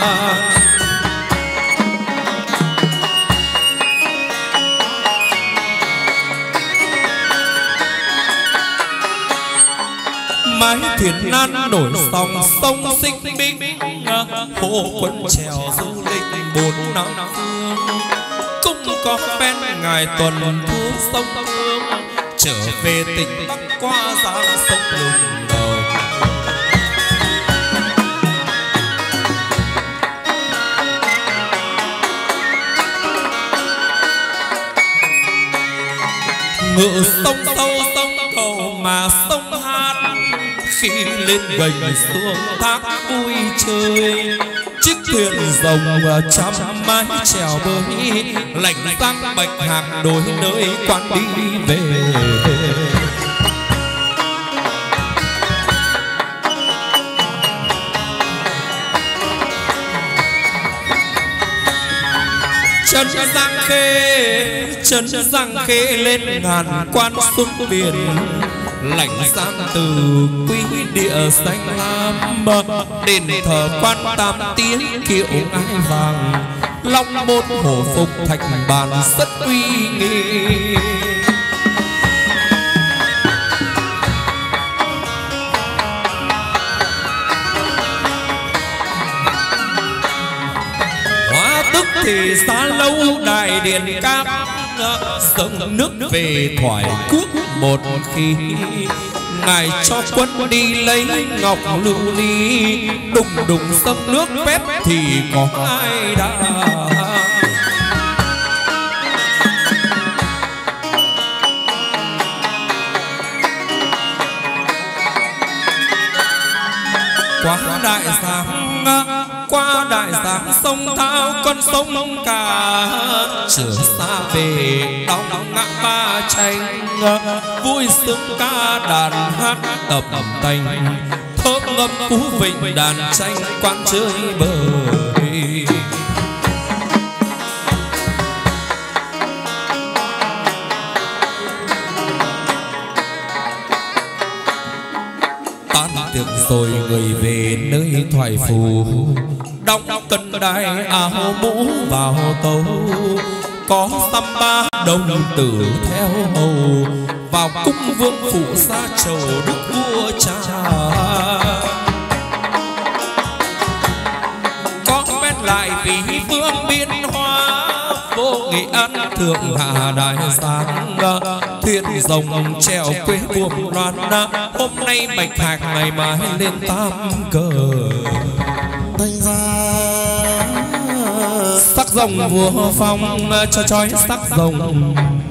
mái thuyền nan nổi sóng sông xích bích hồ quân chèo du lịch bốn năm phương cũng có phen ngài tuần thu sông Hương trở về tỉnh Bắc qua giang sông lùng đầu. ngựa sông sâu sông cầu mà sông hát, khi lên gành xuống thác vui chơi. Chiếc thuyền rồng trăm mái chèo bơi, lạnh giang bạch hạc đôi nơi quan đi về. Chân Giang Khê, chân Giang Khê lên ngàn quan xuống biển, lạnh giang từ quý địa xanh lam. Đền thờ quan tam tiếng kiệu ngai vàng, long môn hổ phục thạch bàn rất uy nghi. Hóa tức thì xa lâu đại điện các, dâng nước về thoại quốc một khi. Ngài cho quân đi lấy ngọc lưu ly, đùng đùng sông nước phép thì có ai đã. Qua đại giang, qua đại giang sông Thao con sông cả, trở xa về đóng ngã ba tranh. Vui sướng ca đàn hát tập tành, thơm ngâm cú vịnh đàn tranh quan chơi bời. Tan tiệc rồi người về nơi thoại phù, đóng cân đai áo mũ vào tấu. Có dăm ba đồng tử theo hầu, vào cung vương phủ xa chầu đức vua cha. Có bên lại vì vương biên hoa, vô nghị ăn thượng hạ đại giang. Thuyền rồng treo quê buồm loan, hôm nay bạch hạc ngày mai lên tam cờ. Thành ra sắc rồng vua phong cho chói sắc rồng,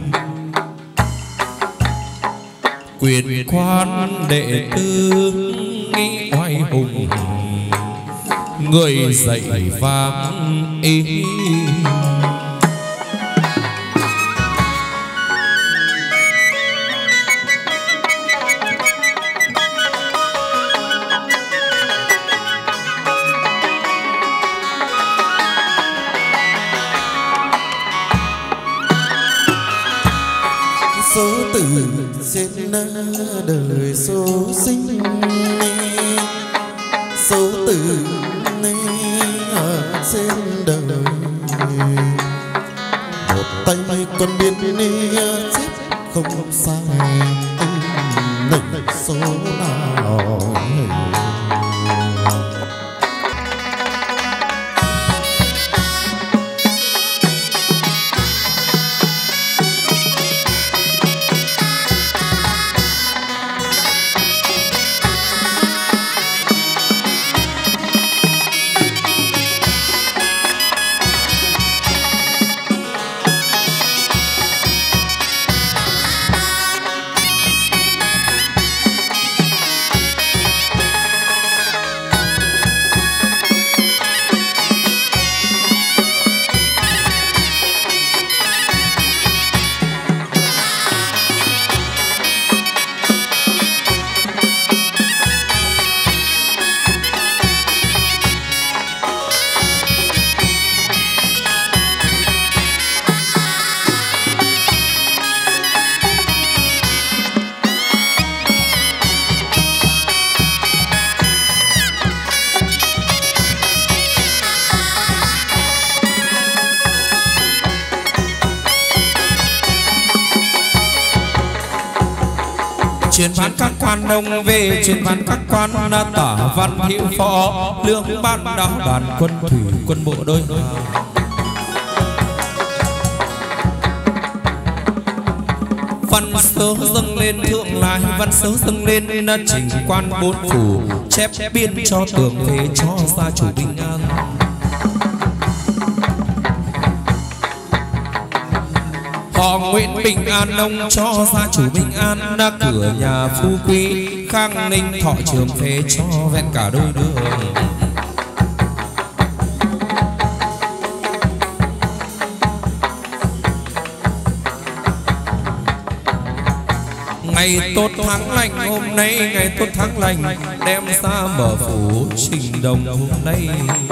quyền quan đệ tử nghĩ oai hùng, người dạy vang ý. số tử trên đời số sinh, số tử ở trên đời. Một tay con biên đi chết không sai, lệnh số nào truyền phán các quan đông về, truyền phán các quan tả văn hữu phó, lương ban đáo đoàn quân thủy quân bộ đôi. Văn sớ dâng lên thượng lại, văn sớ dâng lên trình quan bốn phủ, chép biên cho tường về cho gia chủ bình an. Họ Nguyễn bình an ông cho gia chủ bình an, cửa nhà phú quý khang ninh thọ trường phế cho vẹn cả đôi đường. Ngày tốt tháng lành hôm nay, ngày tốt tháng lành đem ra mở phủ trình đồng hôm nay.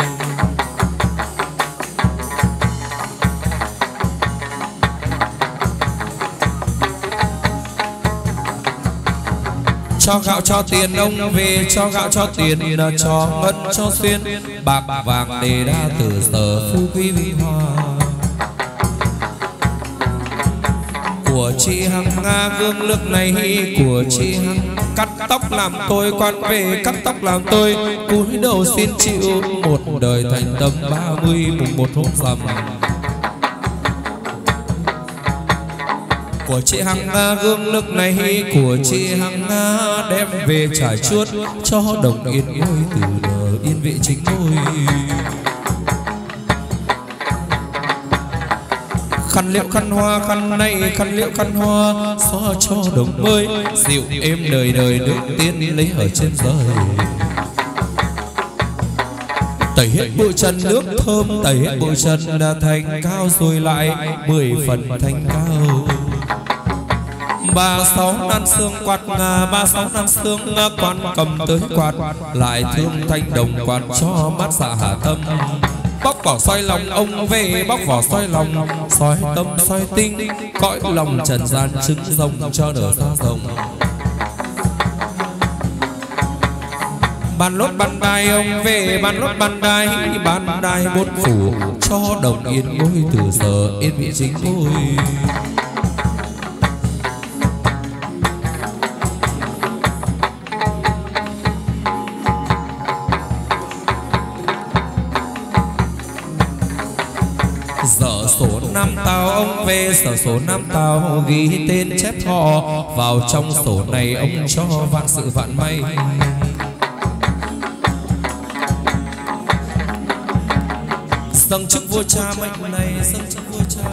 Cho gạo cho tiền ông về, cho gạo cho tiền, cho ngân cho xuyên, bạc vàng đề đa từ giờ phú quý vinh hoa. Của chị Hằng Nga gương lực này, của chị Hằng cắt tóc làm tôi, quan về cắt tóc làm tôi, cúi đầu xin chịu một đời thành tâm ba mươi mùng một hôm rằm. Của chị Hằng Nga gương lực này, của chị Hằng Nga đem về trải chuốt cho đồng yên ngôi từ đời yên vị chính ngôi. Khăn liệu khăn hoa khăn này, khăn liệu khăn hoa xóa cho đồng mới, dịu êm đời đời nước tiên lấy ở trên rời. Tẩy hết bụi trần nước thơm, tẩy hết bụi trần đã thành cao rồi lại mười phần thành cao. Ba sáu nan xương quạt ngà, ba sáu nan xương quan cầm tới quạt, lại thương thanh đồng quạt cho mát dạ hạ tâm. Bóc vỏ xoay lòng ông về, bóc vỏ xoay lòng, xoay tâm xoay tinh, cõi lòng trần gian trứng rồng cho nở ra rồng. Bàn lốt bàn đài ông về, bàn lốt bàn đài, bàn đài bốn phủ cho đồng yên ngôi từ giờ yên vị chính ngôi. Dở sổ năm tàu ông về, dở sổ năm tàu ghi tên chép họ vào trong sổ này, ông cho vạn sự vạn may. Dâng chức vua cha mệnh này, dâng chức vua cha.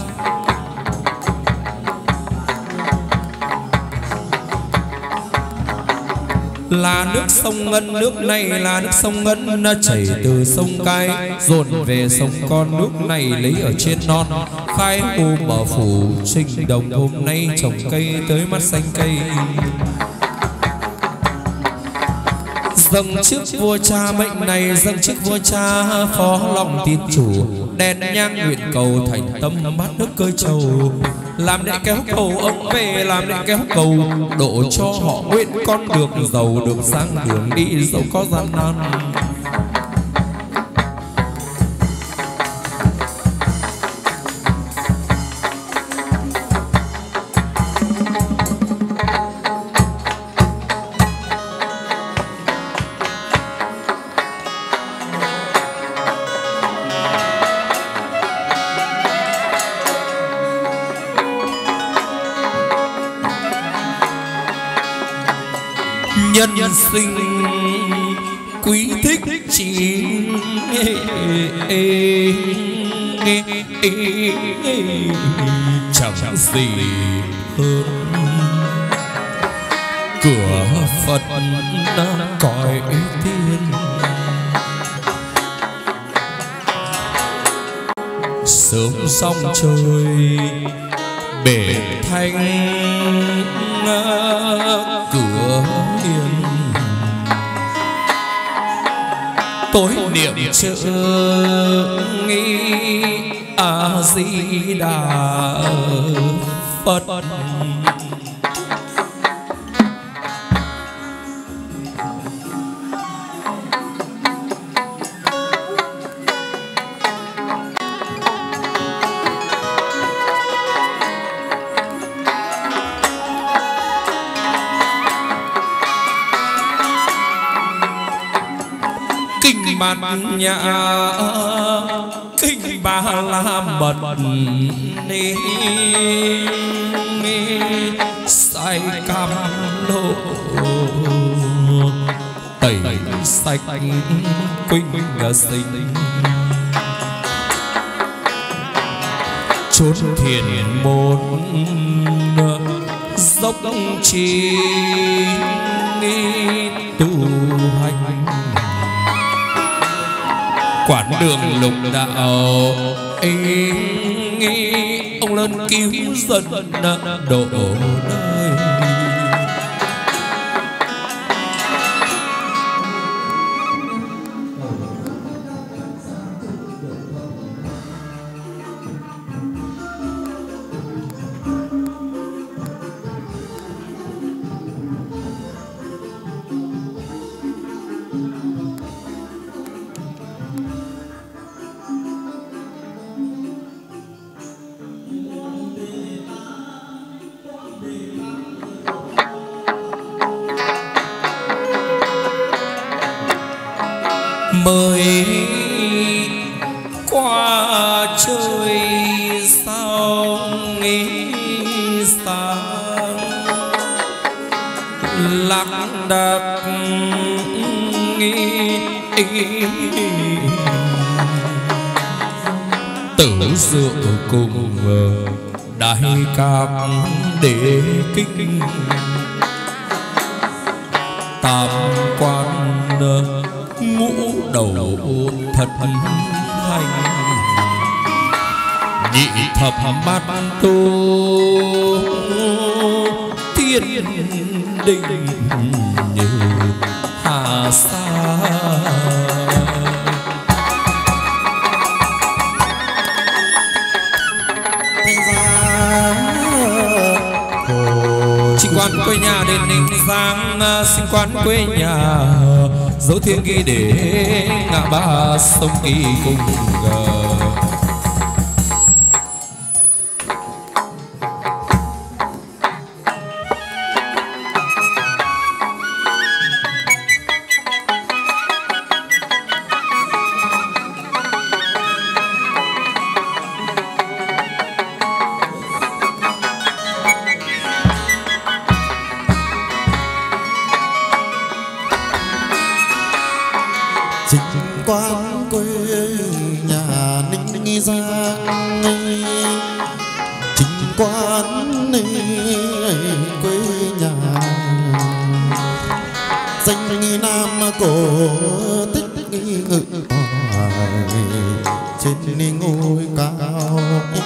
Là nước sông Ngân, nước này là nước sông Ngân chảy từ sông Cai dồn về sông Con. Nước này lấy ở trên non, khai hồ mở phủ trình đồng hôm nay trồng cây tới mắt xanh cây. Dâng trước vua cha mệnh này, dâng trước vua cha phó lòng tin chủ, đèn nhang nguyện cầu thành tâm bát nước cơi trầu. Làm để kéo cầu ông về, làm để kéo cầu độ cho họ nguyện con được giàu, được sang đường đi dẫu có gian nan. Nhân sinh quý thích chỉ chẳng gì hơn cửa Phật đang cõi tiên. Sớm xong trời bể thanh cửa hiền, tối niệm chữ nghi A Di Đà Phật. Bát nhã kinh ba la mật ni sai cam lộ tẩy sạch quỳnh sinh. chốn thiền môn dốc chi tu hành quản đường lục đạo ấy ông lên cứu dân độ nơi mới qua trời sao nghĩ sáng lạc đạc nghĩ tử dựa cùng đại các đế kinh tam quan ngũ đầu thật hành nhị thập bát tu thiên đình như hà sa sinh quan quê nhà đền Ninh Giang sinh quan quê nhà dấu thiên ghi để ngã ba sông kỳ cùng quan quê nhà Ninh Giang chính quan quê nhà danh nam cổ tích ngự trên ngôi cao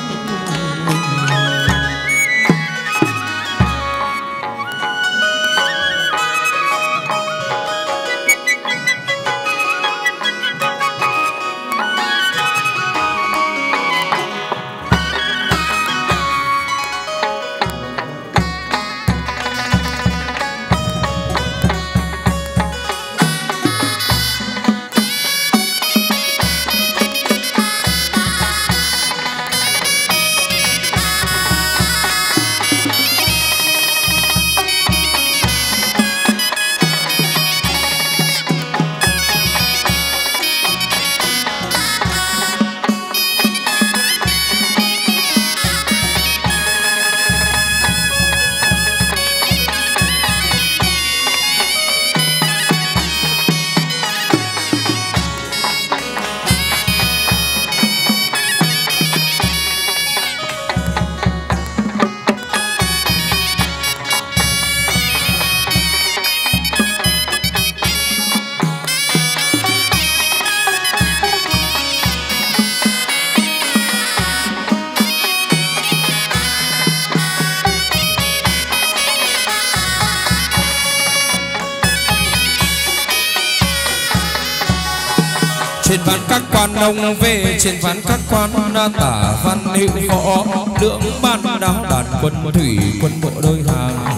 trên ván các quan đông về trên ván các quan tả văn hữu võ lượng ban đáo đàn quân thủy quân bộ đôi hàng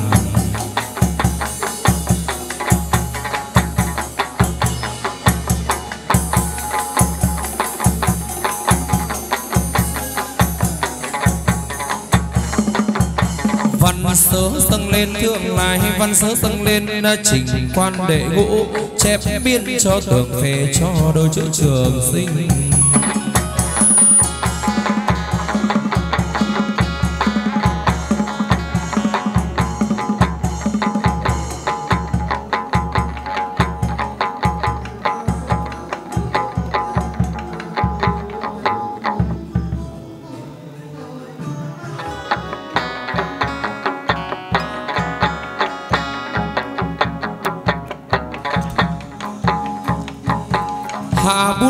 văn sớ dâng lên thượng lại văn sớ dâng lên trình quan đệ ngũ chép biên cho tường phê cho đôi chữ trường sinh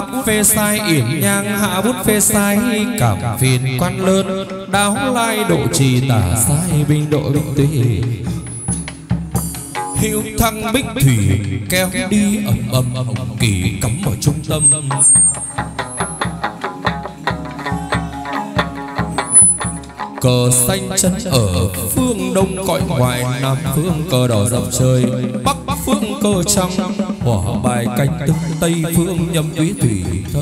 bút phê sai yển nhang hạ bút phê sai cảm phiền quan lớn đáo lai độ trì tả sai binh độ binh tùy hữu thăng bích thủy kéo đi ầm ầm hồng kỳ cắm ở trung tâm cờ xanh chân ở phương đông cõi ngoài nam phương cờ đỏ dập trời bắc phương cờ trắng hỏa bài canh tưng tây phương nhâm quý thủy thân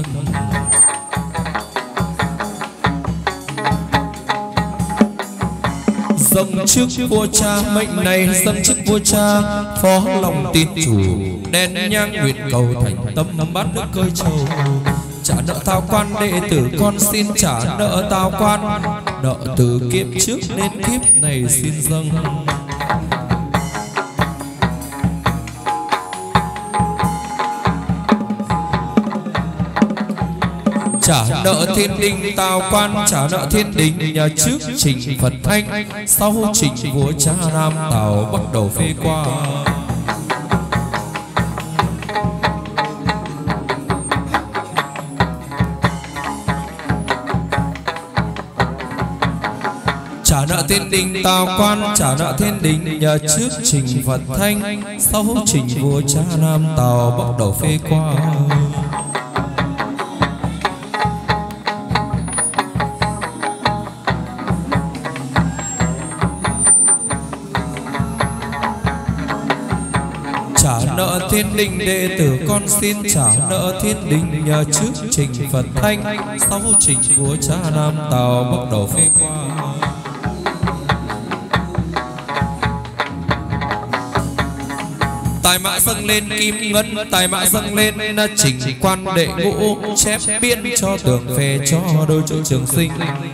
dâng trước vua cha mệnh này dâng trước vua cha phó lòng tin chủ đèn nhang nguyện cầu thành tâm bát nước cơi trầu trả nợ tao quan đệ tử con xin trả nợ tao quan nợ từ kiếp trước đến kiếp này xin dâng trả nợ thiên đình tào quan trả nợ thiên đình nhà trước trình Phật thanh sau trình vua cha nam tào bắt đầu phê qua trả nợ thiên đình tào quan trả nợ thiên đình nhà trước trình Phật thanh sau trình vua cha nam tào bắt đầu phê qua trả nợ thiên đình đệ tử con xin trả nợ thiên đình nhờ trước trình Phật thanh sau trình vua cha nam tào bắt đầu phê qua tài mã dâng lên kim ngân tài mã dâng lên trình quan đệ ngũ chép biên cho tường phê cho đôi chỗ trường sinh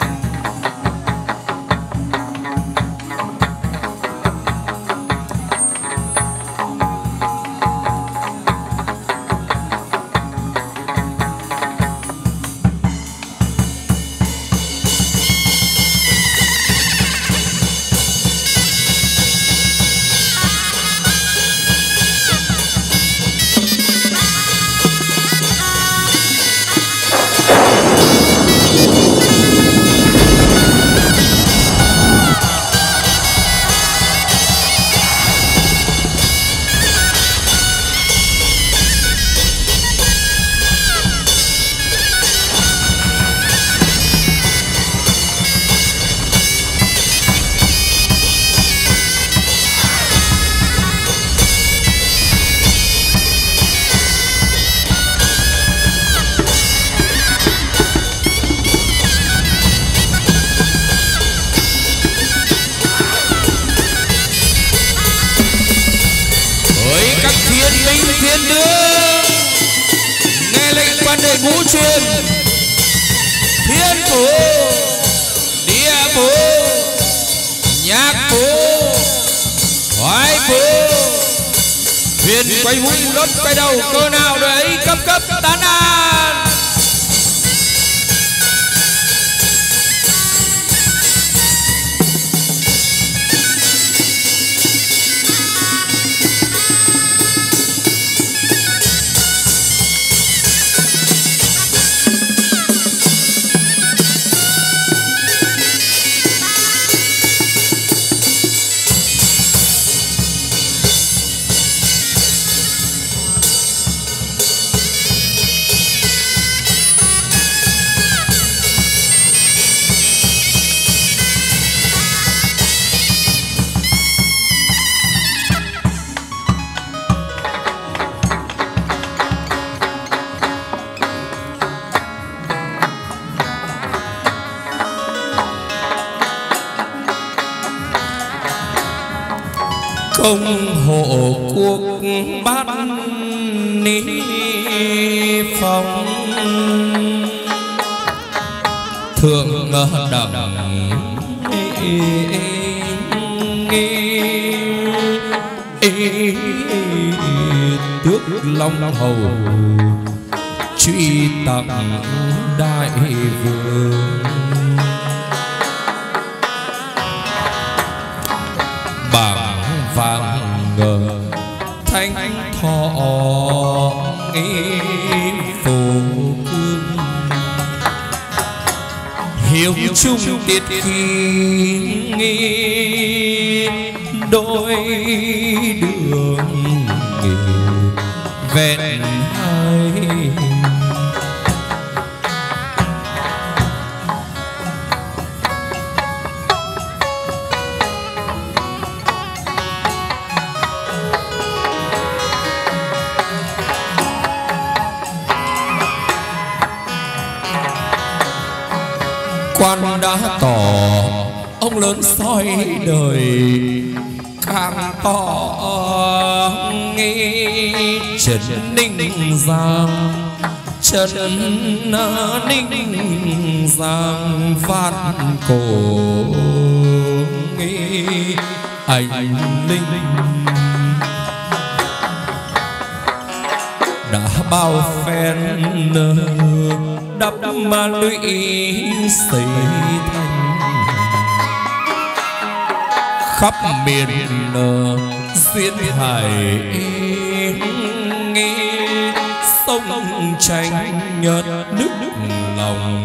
công hộ quốc bát ni phong thượng đẳng tước long hầu truy tặng đại vương bảng vàng ngờ thanh thọ nghi phù hiếu chung tiết khi nghi đôi đường nghỉ vẹn hai. Quan đã tỏ ông lớn soi đời càng tỏ nghe Trần Ninh Giang Trần Ninh Giang phát cổ nghe anh Linh đã bao phen đắp ma lũy xây thành khắp miền duyên hải nghe sông tranh nhật nước lòng.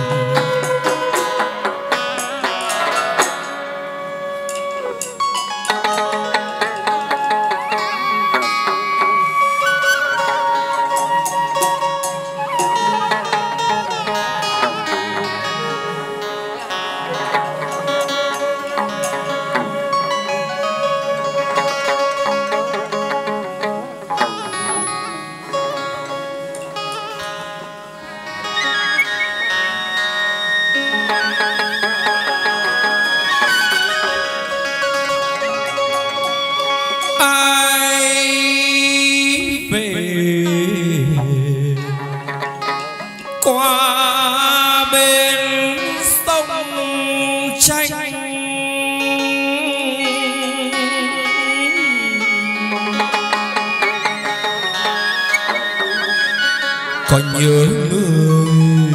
Có nhớ người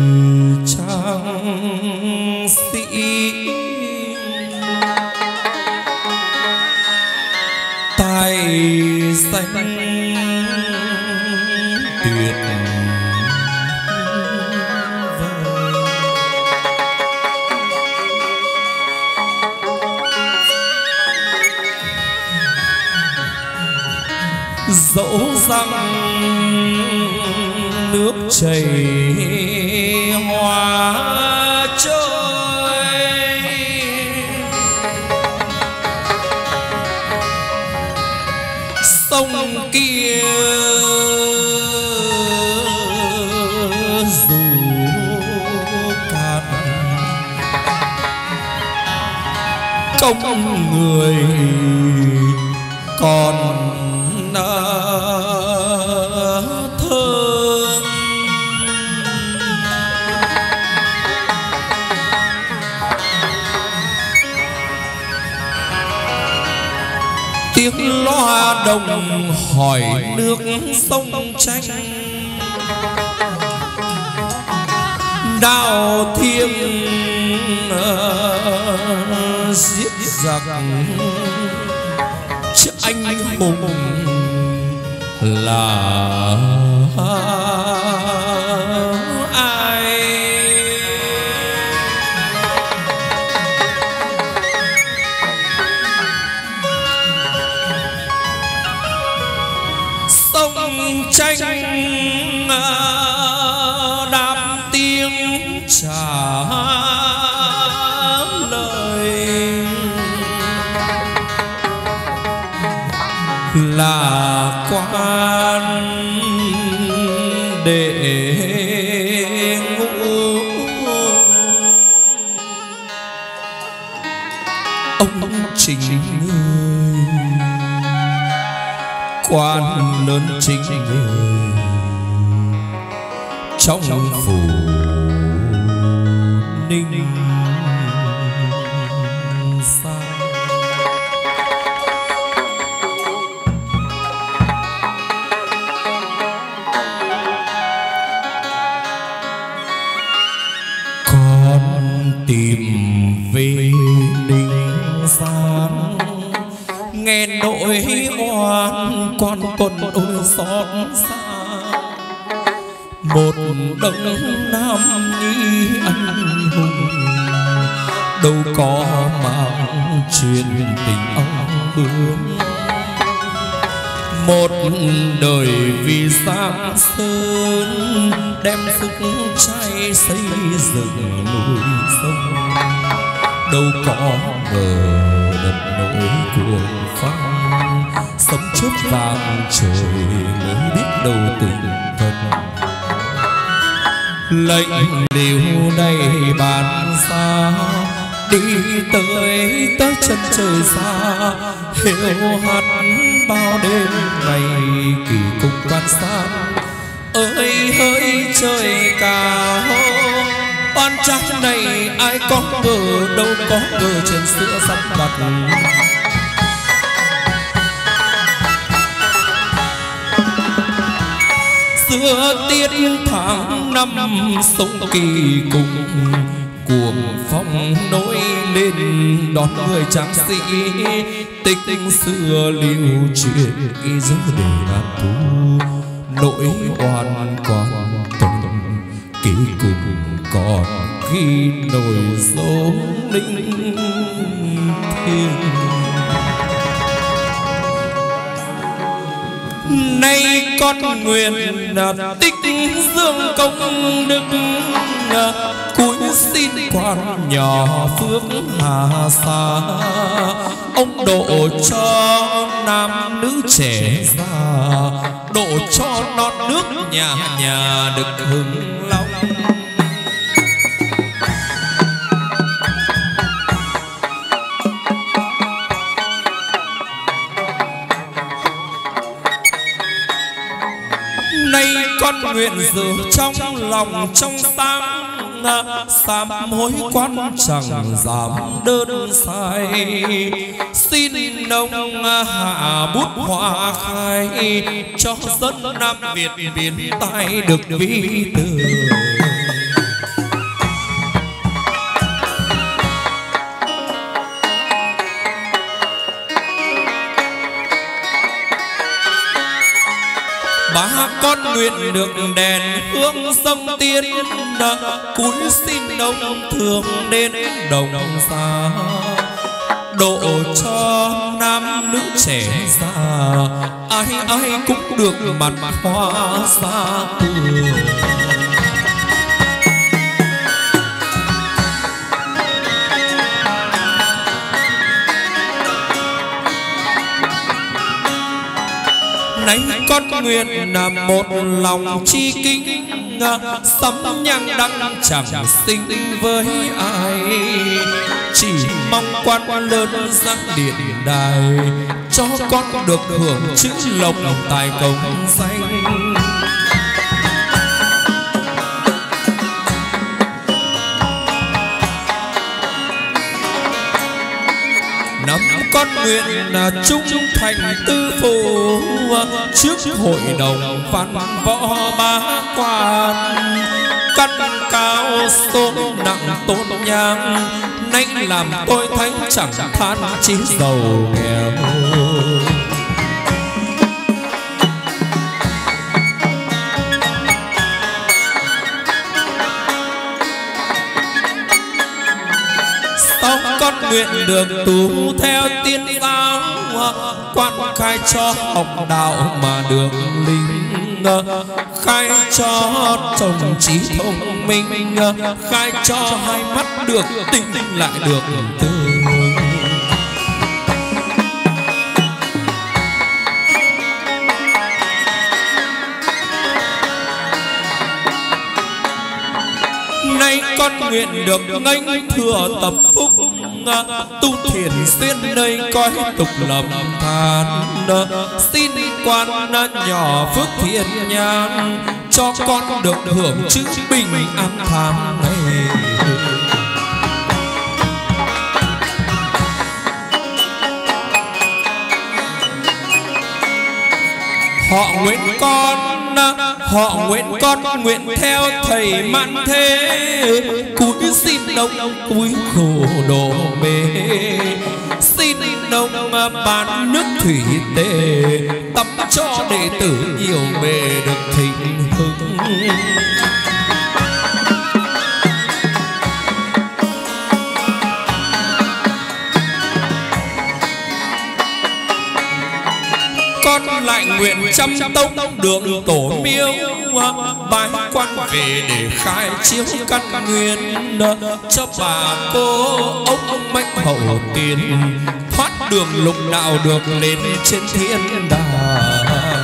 trang sĩ tài danh tuyệt vời, dẫu rằng nước chảy hoa trôi sông kia dù cạn công người còn thơm. Tiếng loa đồng hỏi nước sông tranh đao thiêng giết giặc chứ anh hùng là ai. Sông tranh đáp tiếng trả lời là quan đệ ngũ. Ông chính người quan lớn chính người trong phủ Ninh Giang. Tìm về Ninh Giang nghe nỗi oan quan tuần ôi xót xa một đông nam nhi anh hùng, đâu có mang truyền tình ông bướm. Một đời vì Giang Sơn đem sức cháy xây dựng núi sông, đâu có ngờ đất nổi cuồng phong, sấm chớp vàng trời mới biết đâu tình thân. Lệnh liễu đây bàn xa, đi tới tới chân trời xa, hiu hắt bao đêm ngày kỳ cùng quan sát. Ơi hỡi trời cao, oan trách này ai có ngờ, đâu có ngờ trên sữa sắp đặt. Giữa tiết tháng năm sông kỳ cùng, cuồng phong nổi lên đón người tráng sĩ. Tích xưa lưu truyền ghi dấu để an thu, nỗi oan còn tồn ký cùng còn ghi nổi dấu linh thiêng. Nay con nguyện tích dương công đức, cúi xin quan nhỏ phước hà xa. Ông độ cho nam nữ trẻ già, độ cho non nước nhà nhà được hưng long. Nay con nguyện giữ trong lòng trong sáng, sám hối quan chẳng dám đơn sai. Xin nông hạ bút hoa khai, cho dân Nam Việt biến tài được vi từ. Ba con nguyện được đèn hương sông tiên, cúi xin đông thường đến đồng xa. Độ cho nam nữ trẻ già, ai ai cũng được mặt hoa xa tươi. Nay con nguyện là một lòng chi kính, sắm nhang đăng chẳng sinh với ai. Chỉ mong quan lớn giác điện đài, cho con được hưởng chữ lộc tài công danh. Năm con nguyện là trung thành tư phụ, trước hội đồng văn võ bá quan. Căn cao số nặng tôn nhang, nay làm tôi thánh chẳng than chí giàu nghèo. Sau con nguyện được tu theo tiên giáo, quan khai cho học đạo mà được linh. Khai cho chồng trí thông minh, khai cho hai mắt được tinh lại được tường. Nay con nguyện được nghênh thừa tập phúc, tu thiền xuyên nơi coi tục lầm than. Xin quan nhỏ phước thiện nhang, cho con được hưởng chữ bình an tháng này. Họ nguyện con, họ nguyện con nguyện theo thầy man thế, cúi xin đông cúi khổ độ bề. Xin đông ban nước thủy tề, tắm cho đệ tử nhiều bề được thịnh hưng. Con lại nguyện chăm tông đường tổ miếu, bái quan về để khai chiếu căn nguyên, cho bà cô ông mệnh hậu tiền thoát đường lục đạo được lên trên thiên đàng.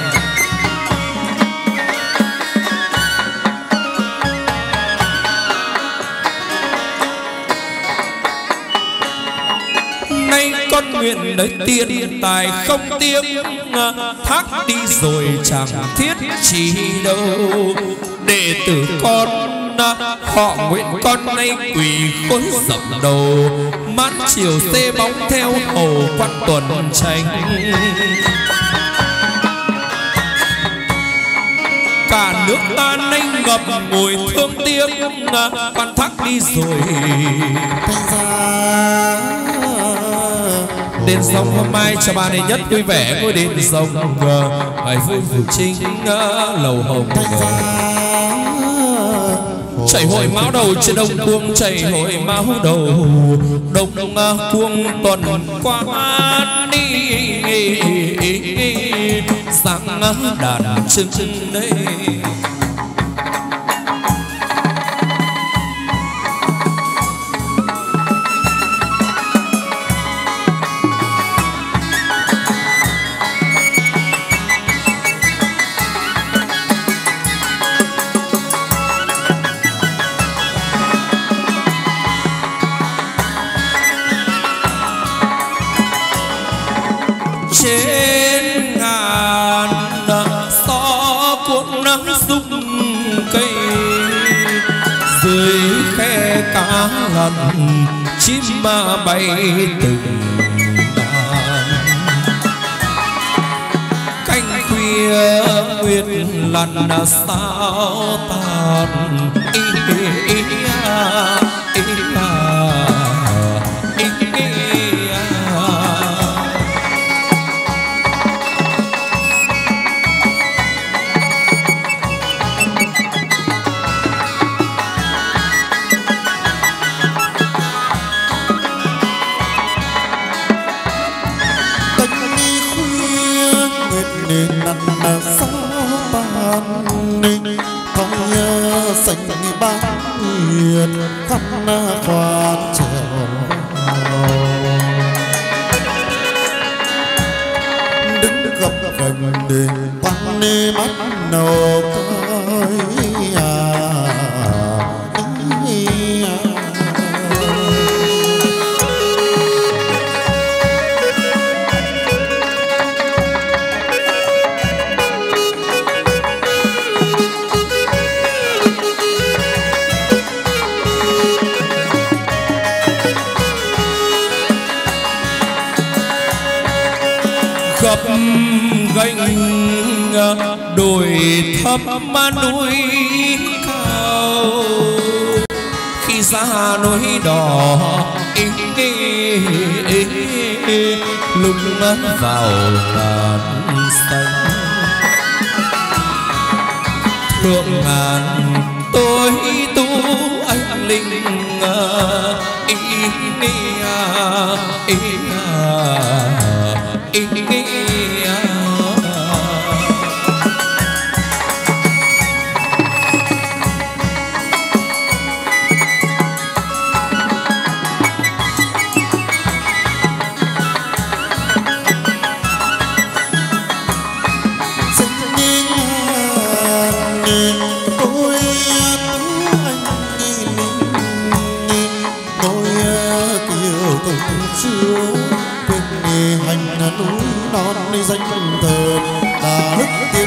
Nay con nguyện đấy tiền tài không tiếc, thác đi rồi chẳng thiết chi đâu. Đệ tử con họ nguyện con nay quỳ khối dập đầu, mãn chiều xê bóng theo hầu quan tuần tranh. Cả nước ta nay ngập ngồi thương tiếc, quan thác đi rồi đền sông hôm nay cho bà này nhất vui vẻ ngôi đền sông bài vui phủ trinh lầu hồng chảy hội máu đầu trên đông cuông, chảy hội máu đầu đông cuông tuần qua đi sáng đàn chân chân đây. Trên ngàn gió cuốn nắng rung cây, dưới khe cá lần chim ma bay từng đàn. Canh khuya nguyệt lần sao tàn, ý ý ý à, ý à. Xanh bát nguyệt khắp khoan trèo, đứng gập gần đền quăng nê mắt nầu coi à. gập ghềnh đồi thấp mà núi cao, khi ra núi đỏ ý, ý, ý, ý, lúc vào ngàn xanh thượng ngàn tôi tu anh linh ý, ý, ý, ý, ý, ý, ý. Danh thờ ta đức tiếp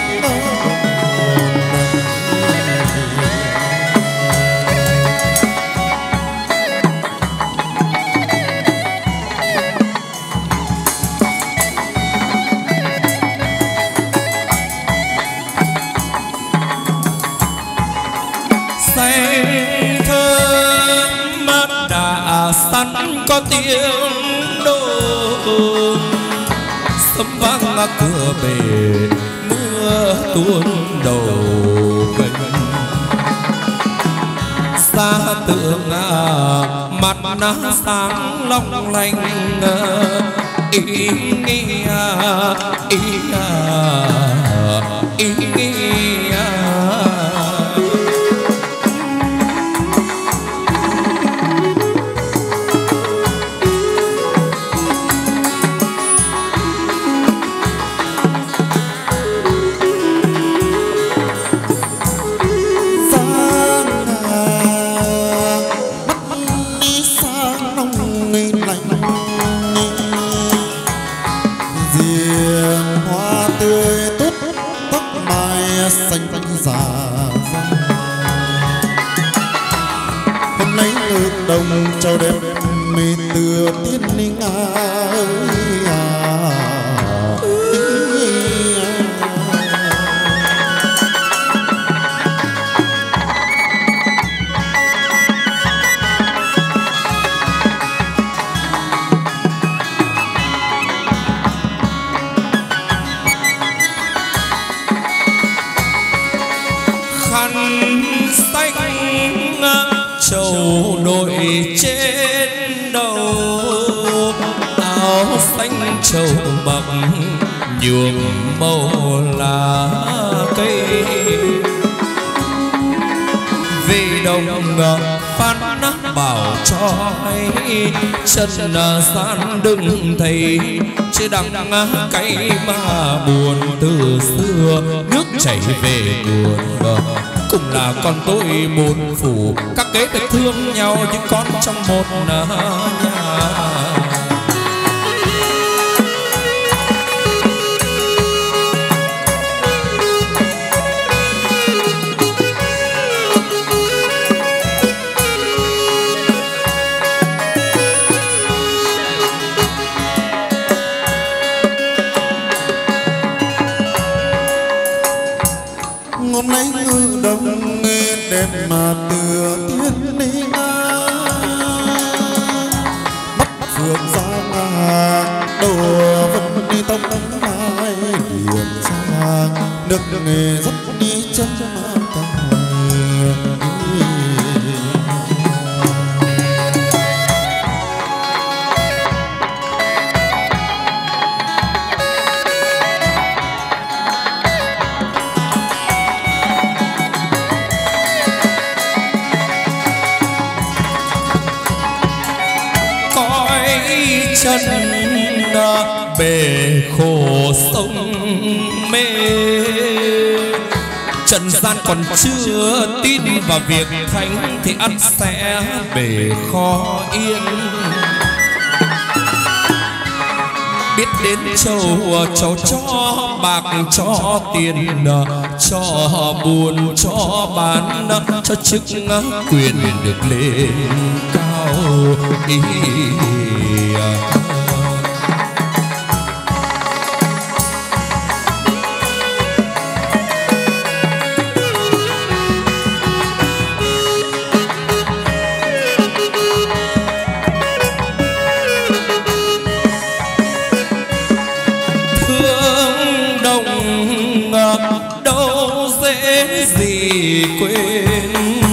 say thơm mắt đã sẵn có tiếng đồn sấm vang cửa bể mưa tuôn đầu gành ra tượng mặt nó sáng long lanh ý nghĩa ý ý nghĩa đồng châu đẹp mê tựa tiên linh ơi châu đội trên đầu áo xanh châu bạc nhuộm màu lá cây về đồng phan nát bảo trói chân san đừng thấy chứ đắng cay mà buồn từ xưa nước chảy về nguồn cũng là con tôi một phủ các kế phải thương nhau những con trong một nhà. hôm nay ngư đông đẹp mà tựa tiên linh mắt phượng giang đồ vẫn đi tông mai điểm sang nước nghề rất đi chân mà chân bể khổ sông mê trần gian còn chưa tin vào việc thánh thì ắt sẽ bể khó yên biết đến châu châu cho bạc cho tiền cho buồn cho bán cho chức quyền được lên cao ý đâu dễ gì quên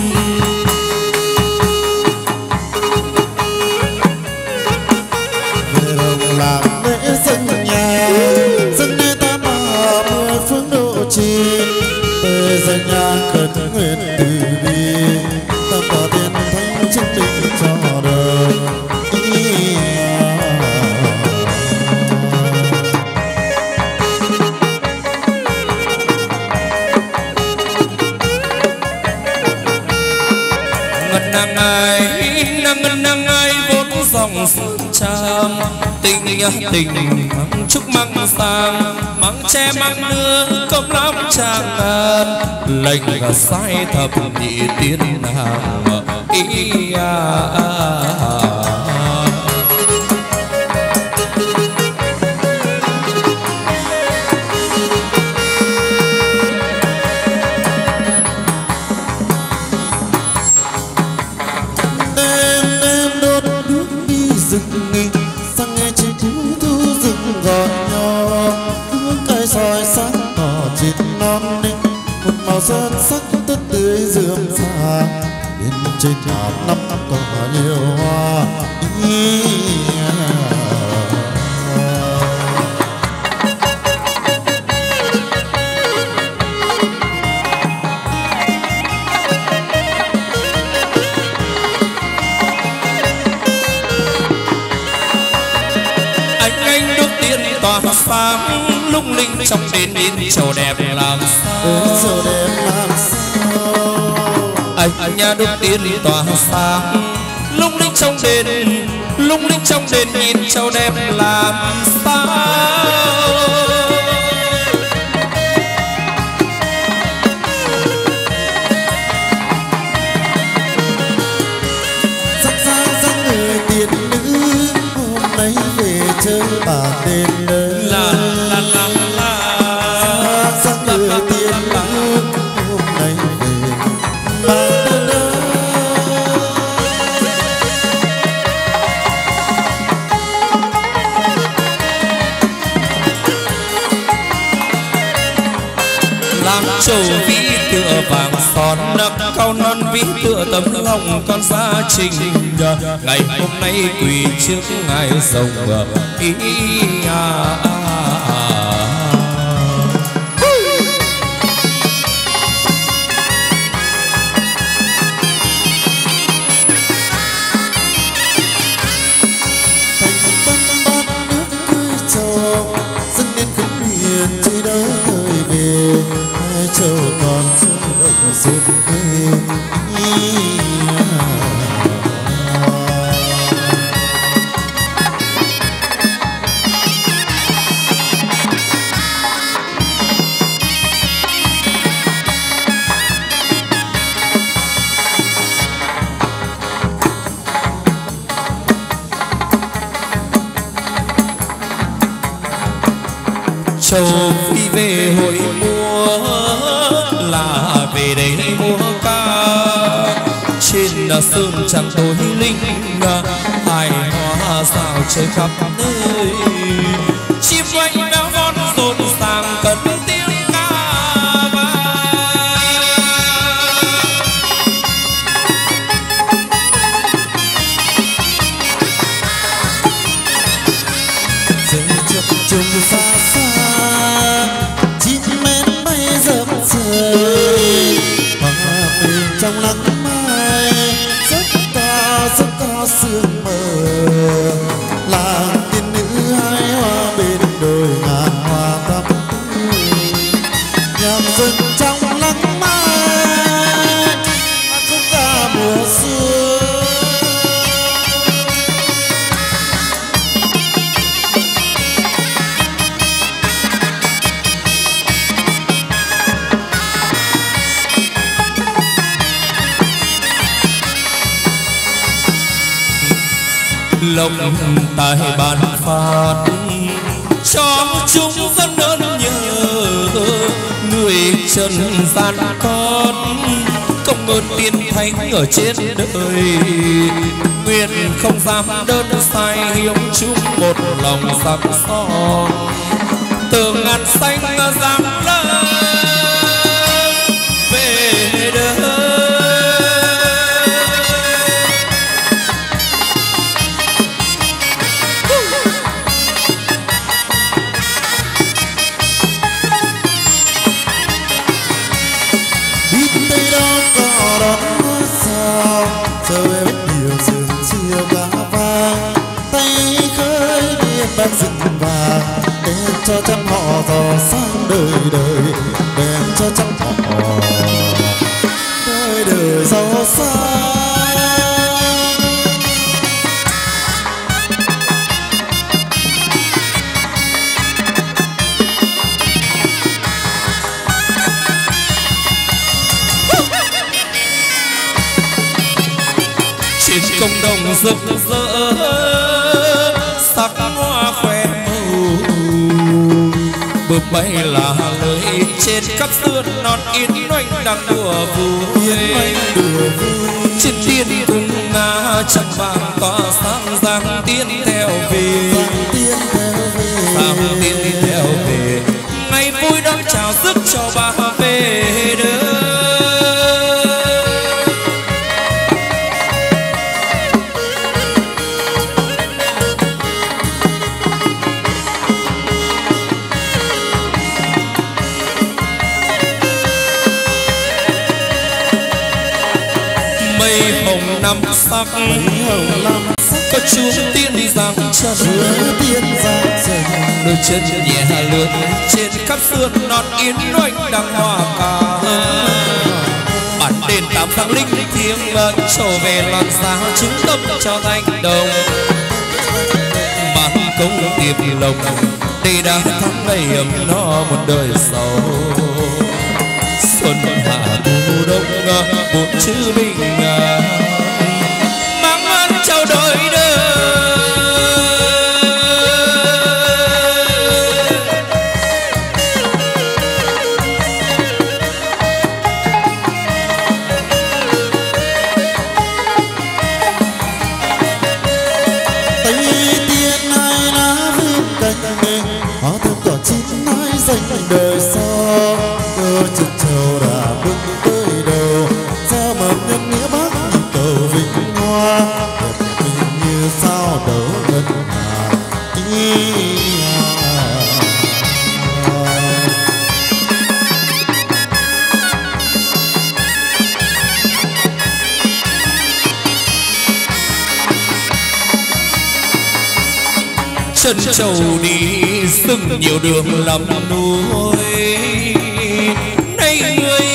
về đồng làm lễ dân nhà dân đi ta mà mười phương độ trì về dân nhà khẩn nguyện từ bi ta tỏ tiền thánh chứng minh cho đời nàng ai nàng nàng ai vốn dòng tràm tình tình mang chúc mang sang mang che mang nước công lắm tràng ngàn lệnh sai thập nhị tiên hàng ý à, à, à. sang nghe chim cú thu rừng gọi nhỏ hương cây soi sáng tỏ chít non ninh một màu sơn sắc tươi tươi rượm xa bên trên ngàn năm có nhiều hoa ý. Tỏa sáng lung linh trong đền in trầu đẹp làm sao, trầu đẹp làm sao. Anh nhà đúc tiên tỏa sáng lung linh trong đền, lung linh trong đền nhìn trầu đẹp làm sao. Sắc xa sắc người tiên nữ hôm nay về chơi bà đền. La la la la sắc người tiên nữ hôm nay về bà đền. làm trầu ví tựa vàng son nấc cao non ví tựa tấm lòng con gia trình. Ngày hôm nay quỳ trước ngài rồng ý à. Châu còn châu động xuân quê châu phi về hội múa là về đây múa ca trên sơn trăng tối linh hài hoa sao chơi khắp nơi chim oanh béo von rộn ràng cất tiếng ca vang rơi chập trùng xa xa chim én bay dập trời hòa mình trong nắng mai rất cao rất cao sương mờ làng tiên nữ hái hoa bên đồi ngàn hoa tắm nhạc rừng trong nắng mai khúc ca mùa xuân. lòng tài ban phát cho chúng dân ơn nhớ người trần gian con công ơn tiên thánh ở trên đời nguyện không dám đơn sai hiếu chung một lòng sắc son tường ngàn xanh dám lớn về đời. Bác rừng vàng đem cho trăm họ giàu sang đời đời đem cho trăm họ đời đời giàu sang. trên công đồng rực rỡ sắc hoa khoe màu bướm bay là lời trên khắp sườn non yên oanh đang đùa vui trên tiên cung nga trăng vàng tỏa sáng giang tiên theo về giang tiên theo về ngày vui đón chào rước cho bà về đời. mây hồng năm sắc có chúa tiên giang chân tiên giang chân đôi chân nhẹ lướt trên khắp sườn non yên oanh đăng hoa ca bản đền tám tháng linh thiêng ngân trở về loạn giá trung tâm cho thành đồng bản công tiệp lộc để đã thắng ngày ấm no một đời sau xuân hạ thu đông bốn chữ bình mang ơn chào đời đời đời sau cơ trực trầu đã bước tới đầu gieo mầm nhân nghĩa bắc cầu vinh hoa đẹp mình như sao đấu ngân hà chân trầu đi sưng nhiều đường lắm núi này người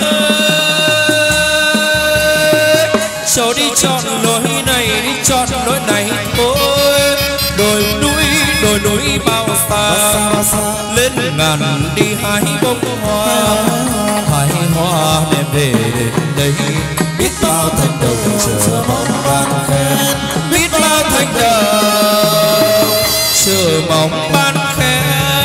ơi trầu đi chọn lối này đi chọn lối này thôi đồi núi đồi núi bao xa lên ngàn đi hái bông hoa hái hoa đem về đây biết bao thành đồng chờ mong ban khen biết bao thành đồng chờ mong ban khen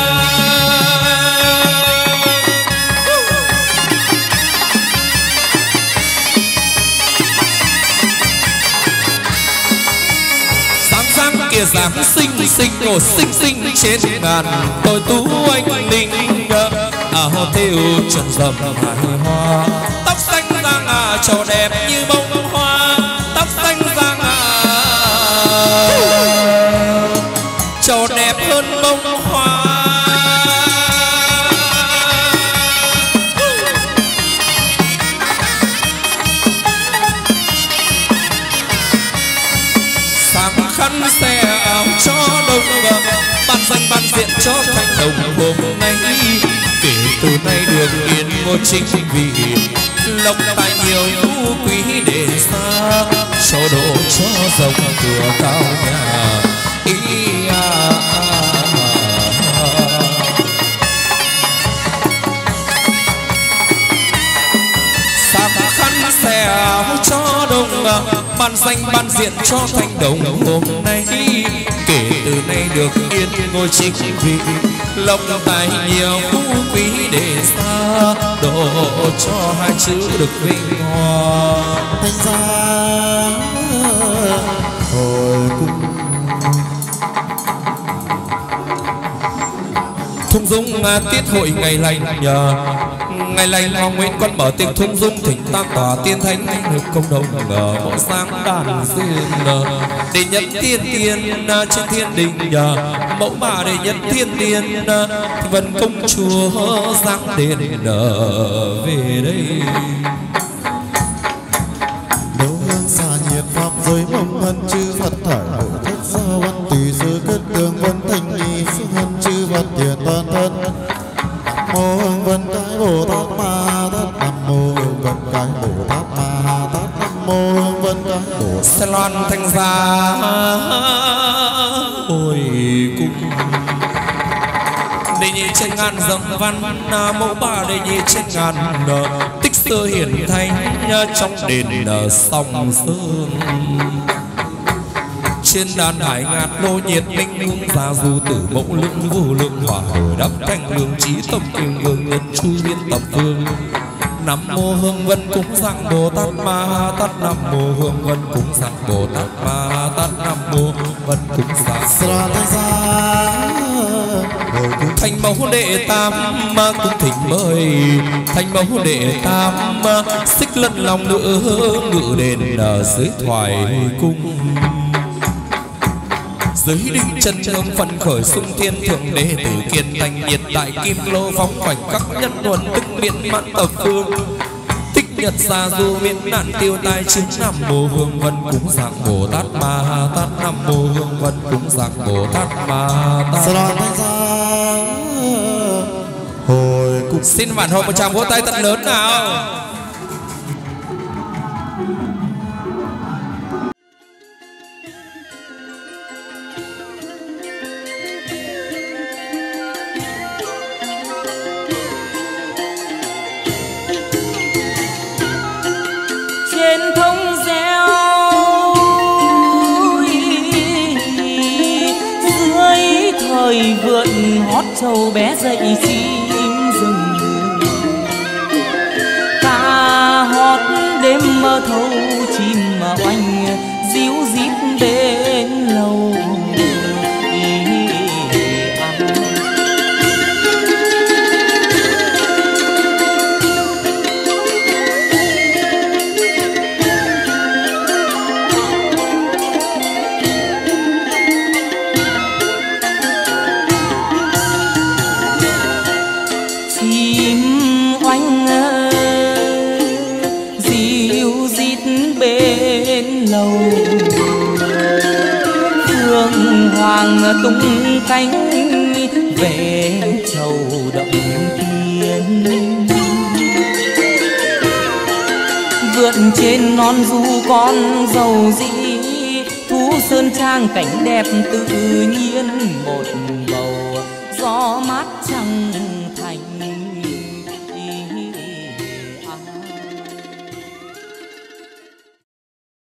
sáng sáng kia giáng sinh sinh nổ sinh sinh trên ngàn tôi tú anh linh áo thêu trần rầm hài hoa tóc xanh da ngà trầu đẹp như bông hoa tóc xanh da ngà trầu đẹp hơn bông hoa sáng khăn xe áo cho đông ban danh ban diện cho thành đồng hôm nay kể từ nay được yên ngôi chính vị lộc tài nhiều phú quý để xa cho độ cho rộng cửa cao nhà ý à, à, à. Sáng khăn xe áo cho đông ban danh ban diện cho thành đồng hôm nay kể từ nay được yên ngôi chính vị lộc tài nhiều phú quý để xa độ cho hai chữ được vinh hoa thành ra hồi cung thung dung tiết hội ngày lành nhờ ngày lành Hoàng Nguyễn con mở tiệc thung dung thỉnh tam tòa tiên thánh được công đồng ở mỗi sáng đàn duyên để nhận tiên tiên trên thiên đình nhờ mẫu bà để nhận thiên tiên vân công chúa giáng đền về đây đấu hương xa nhiệt pháp giới mong ân chư Phật thải hội thất gia văn tùy sư kết đường vân thanh nghi sư ân chư Phật tiền toàn thân mô hương vân cái Bồ Tát Ma Tát Nam mô hương vân cái Bồ Tát Ma Tát Nam mô hương vân cái Bồ sẽ loan thanh gia hồi cung đề nhị trên ngàn dòng văn mẫu bà đề nhị trên ngàn tích sơ hiển thánh trong đền song sơn trên đàn hải ngạt lô nhiệt minh hương gia du tử mẫu lượng vô lượng hỏa hồi đắp thanh lương trí tâm kim vương nhân chu biến tập phương nam mô hương vân cúng dâng Bồ Tát Ma Tát nam mô hương vân cúng dâng Bồ Tát Ma Tát nam mô vân cúng dâng thành mẫu đệ tam cung thỉnh mời thành mẫu đệ tam xích lân lòng nữa ngự đền dưới thoại cung dưới đỉnh chân hương phân khởi xung thiên thượng đế tử kiên thành nhiệt đại kim lô phóng khoảnh các nhân luận tức miễn mãn tập phương tích nhật xa du miễn nạn tiêu tai chứng. Nam mô Hương Vân cúng dường Bồ Tát Ma Tát. Nam mô Hương Vân cúng dường Bồ Tát Ma Tát. Sa đoàn thanh gia hồi cung. Xin phản hồi một tràng vỗ tay thật lớn nào. Trên thông reo dưới thời vượn hót trâu bé dậy chim rừng, ca hót đêm mơ thâu chim mà oanh díu dít bên lầu. Hoàng tung cánh về châu động thiên, vượt trên non du con dầu dĩ, thú sơn trang cảnh đẹp tự nhiên một bầu gió mát trăng thành.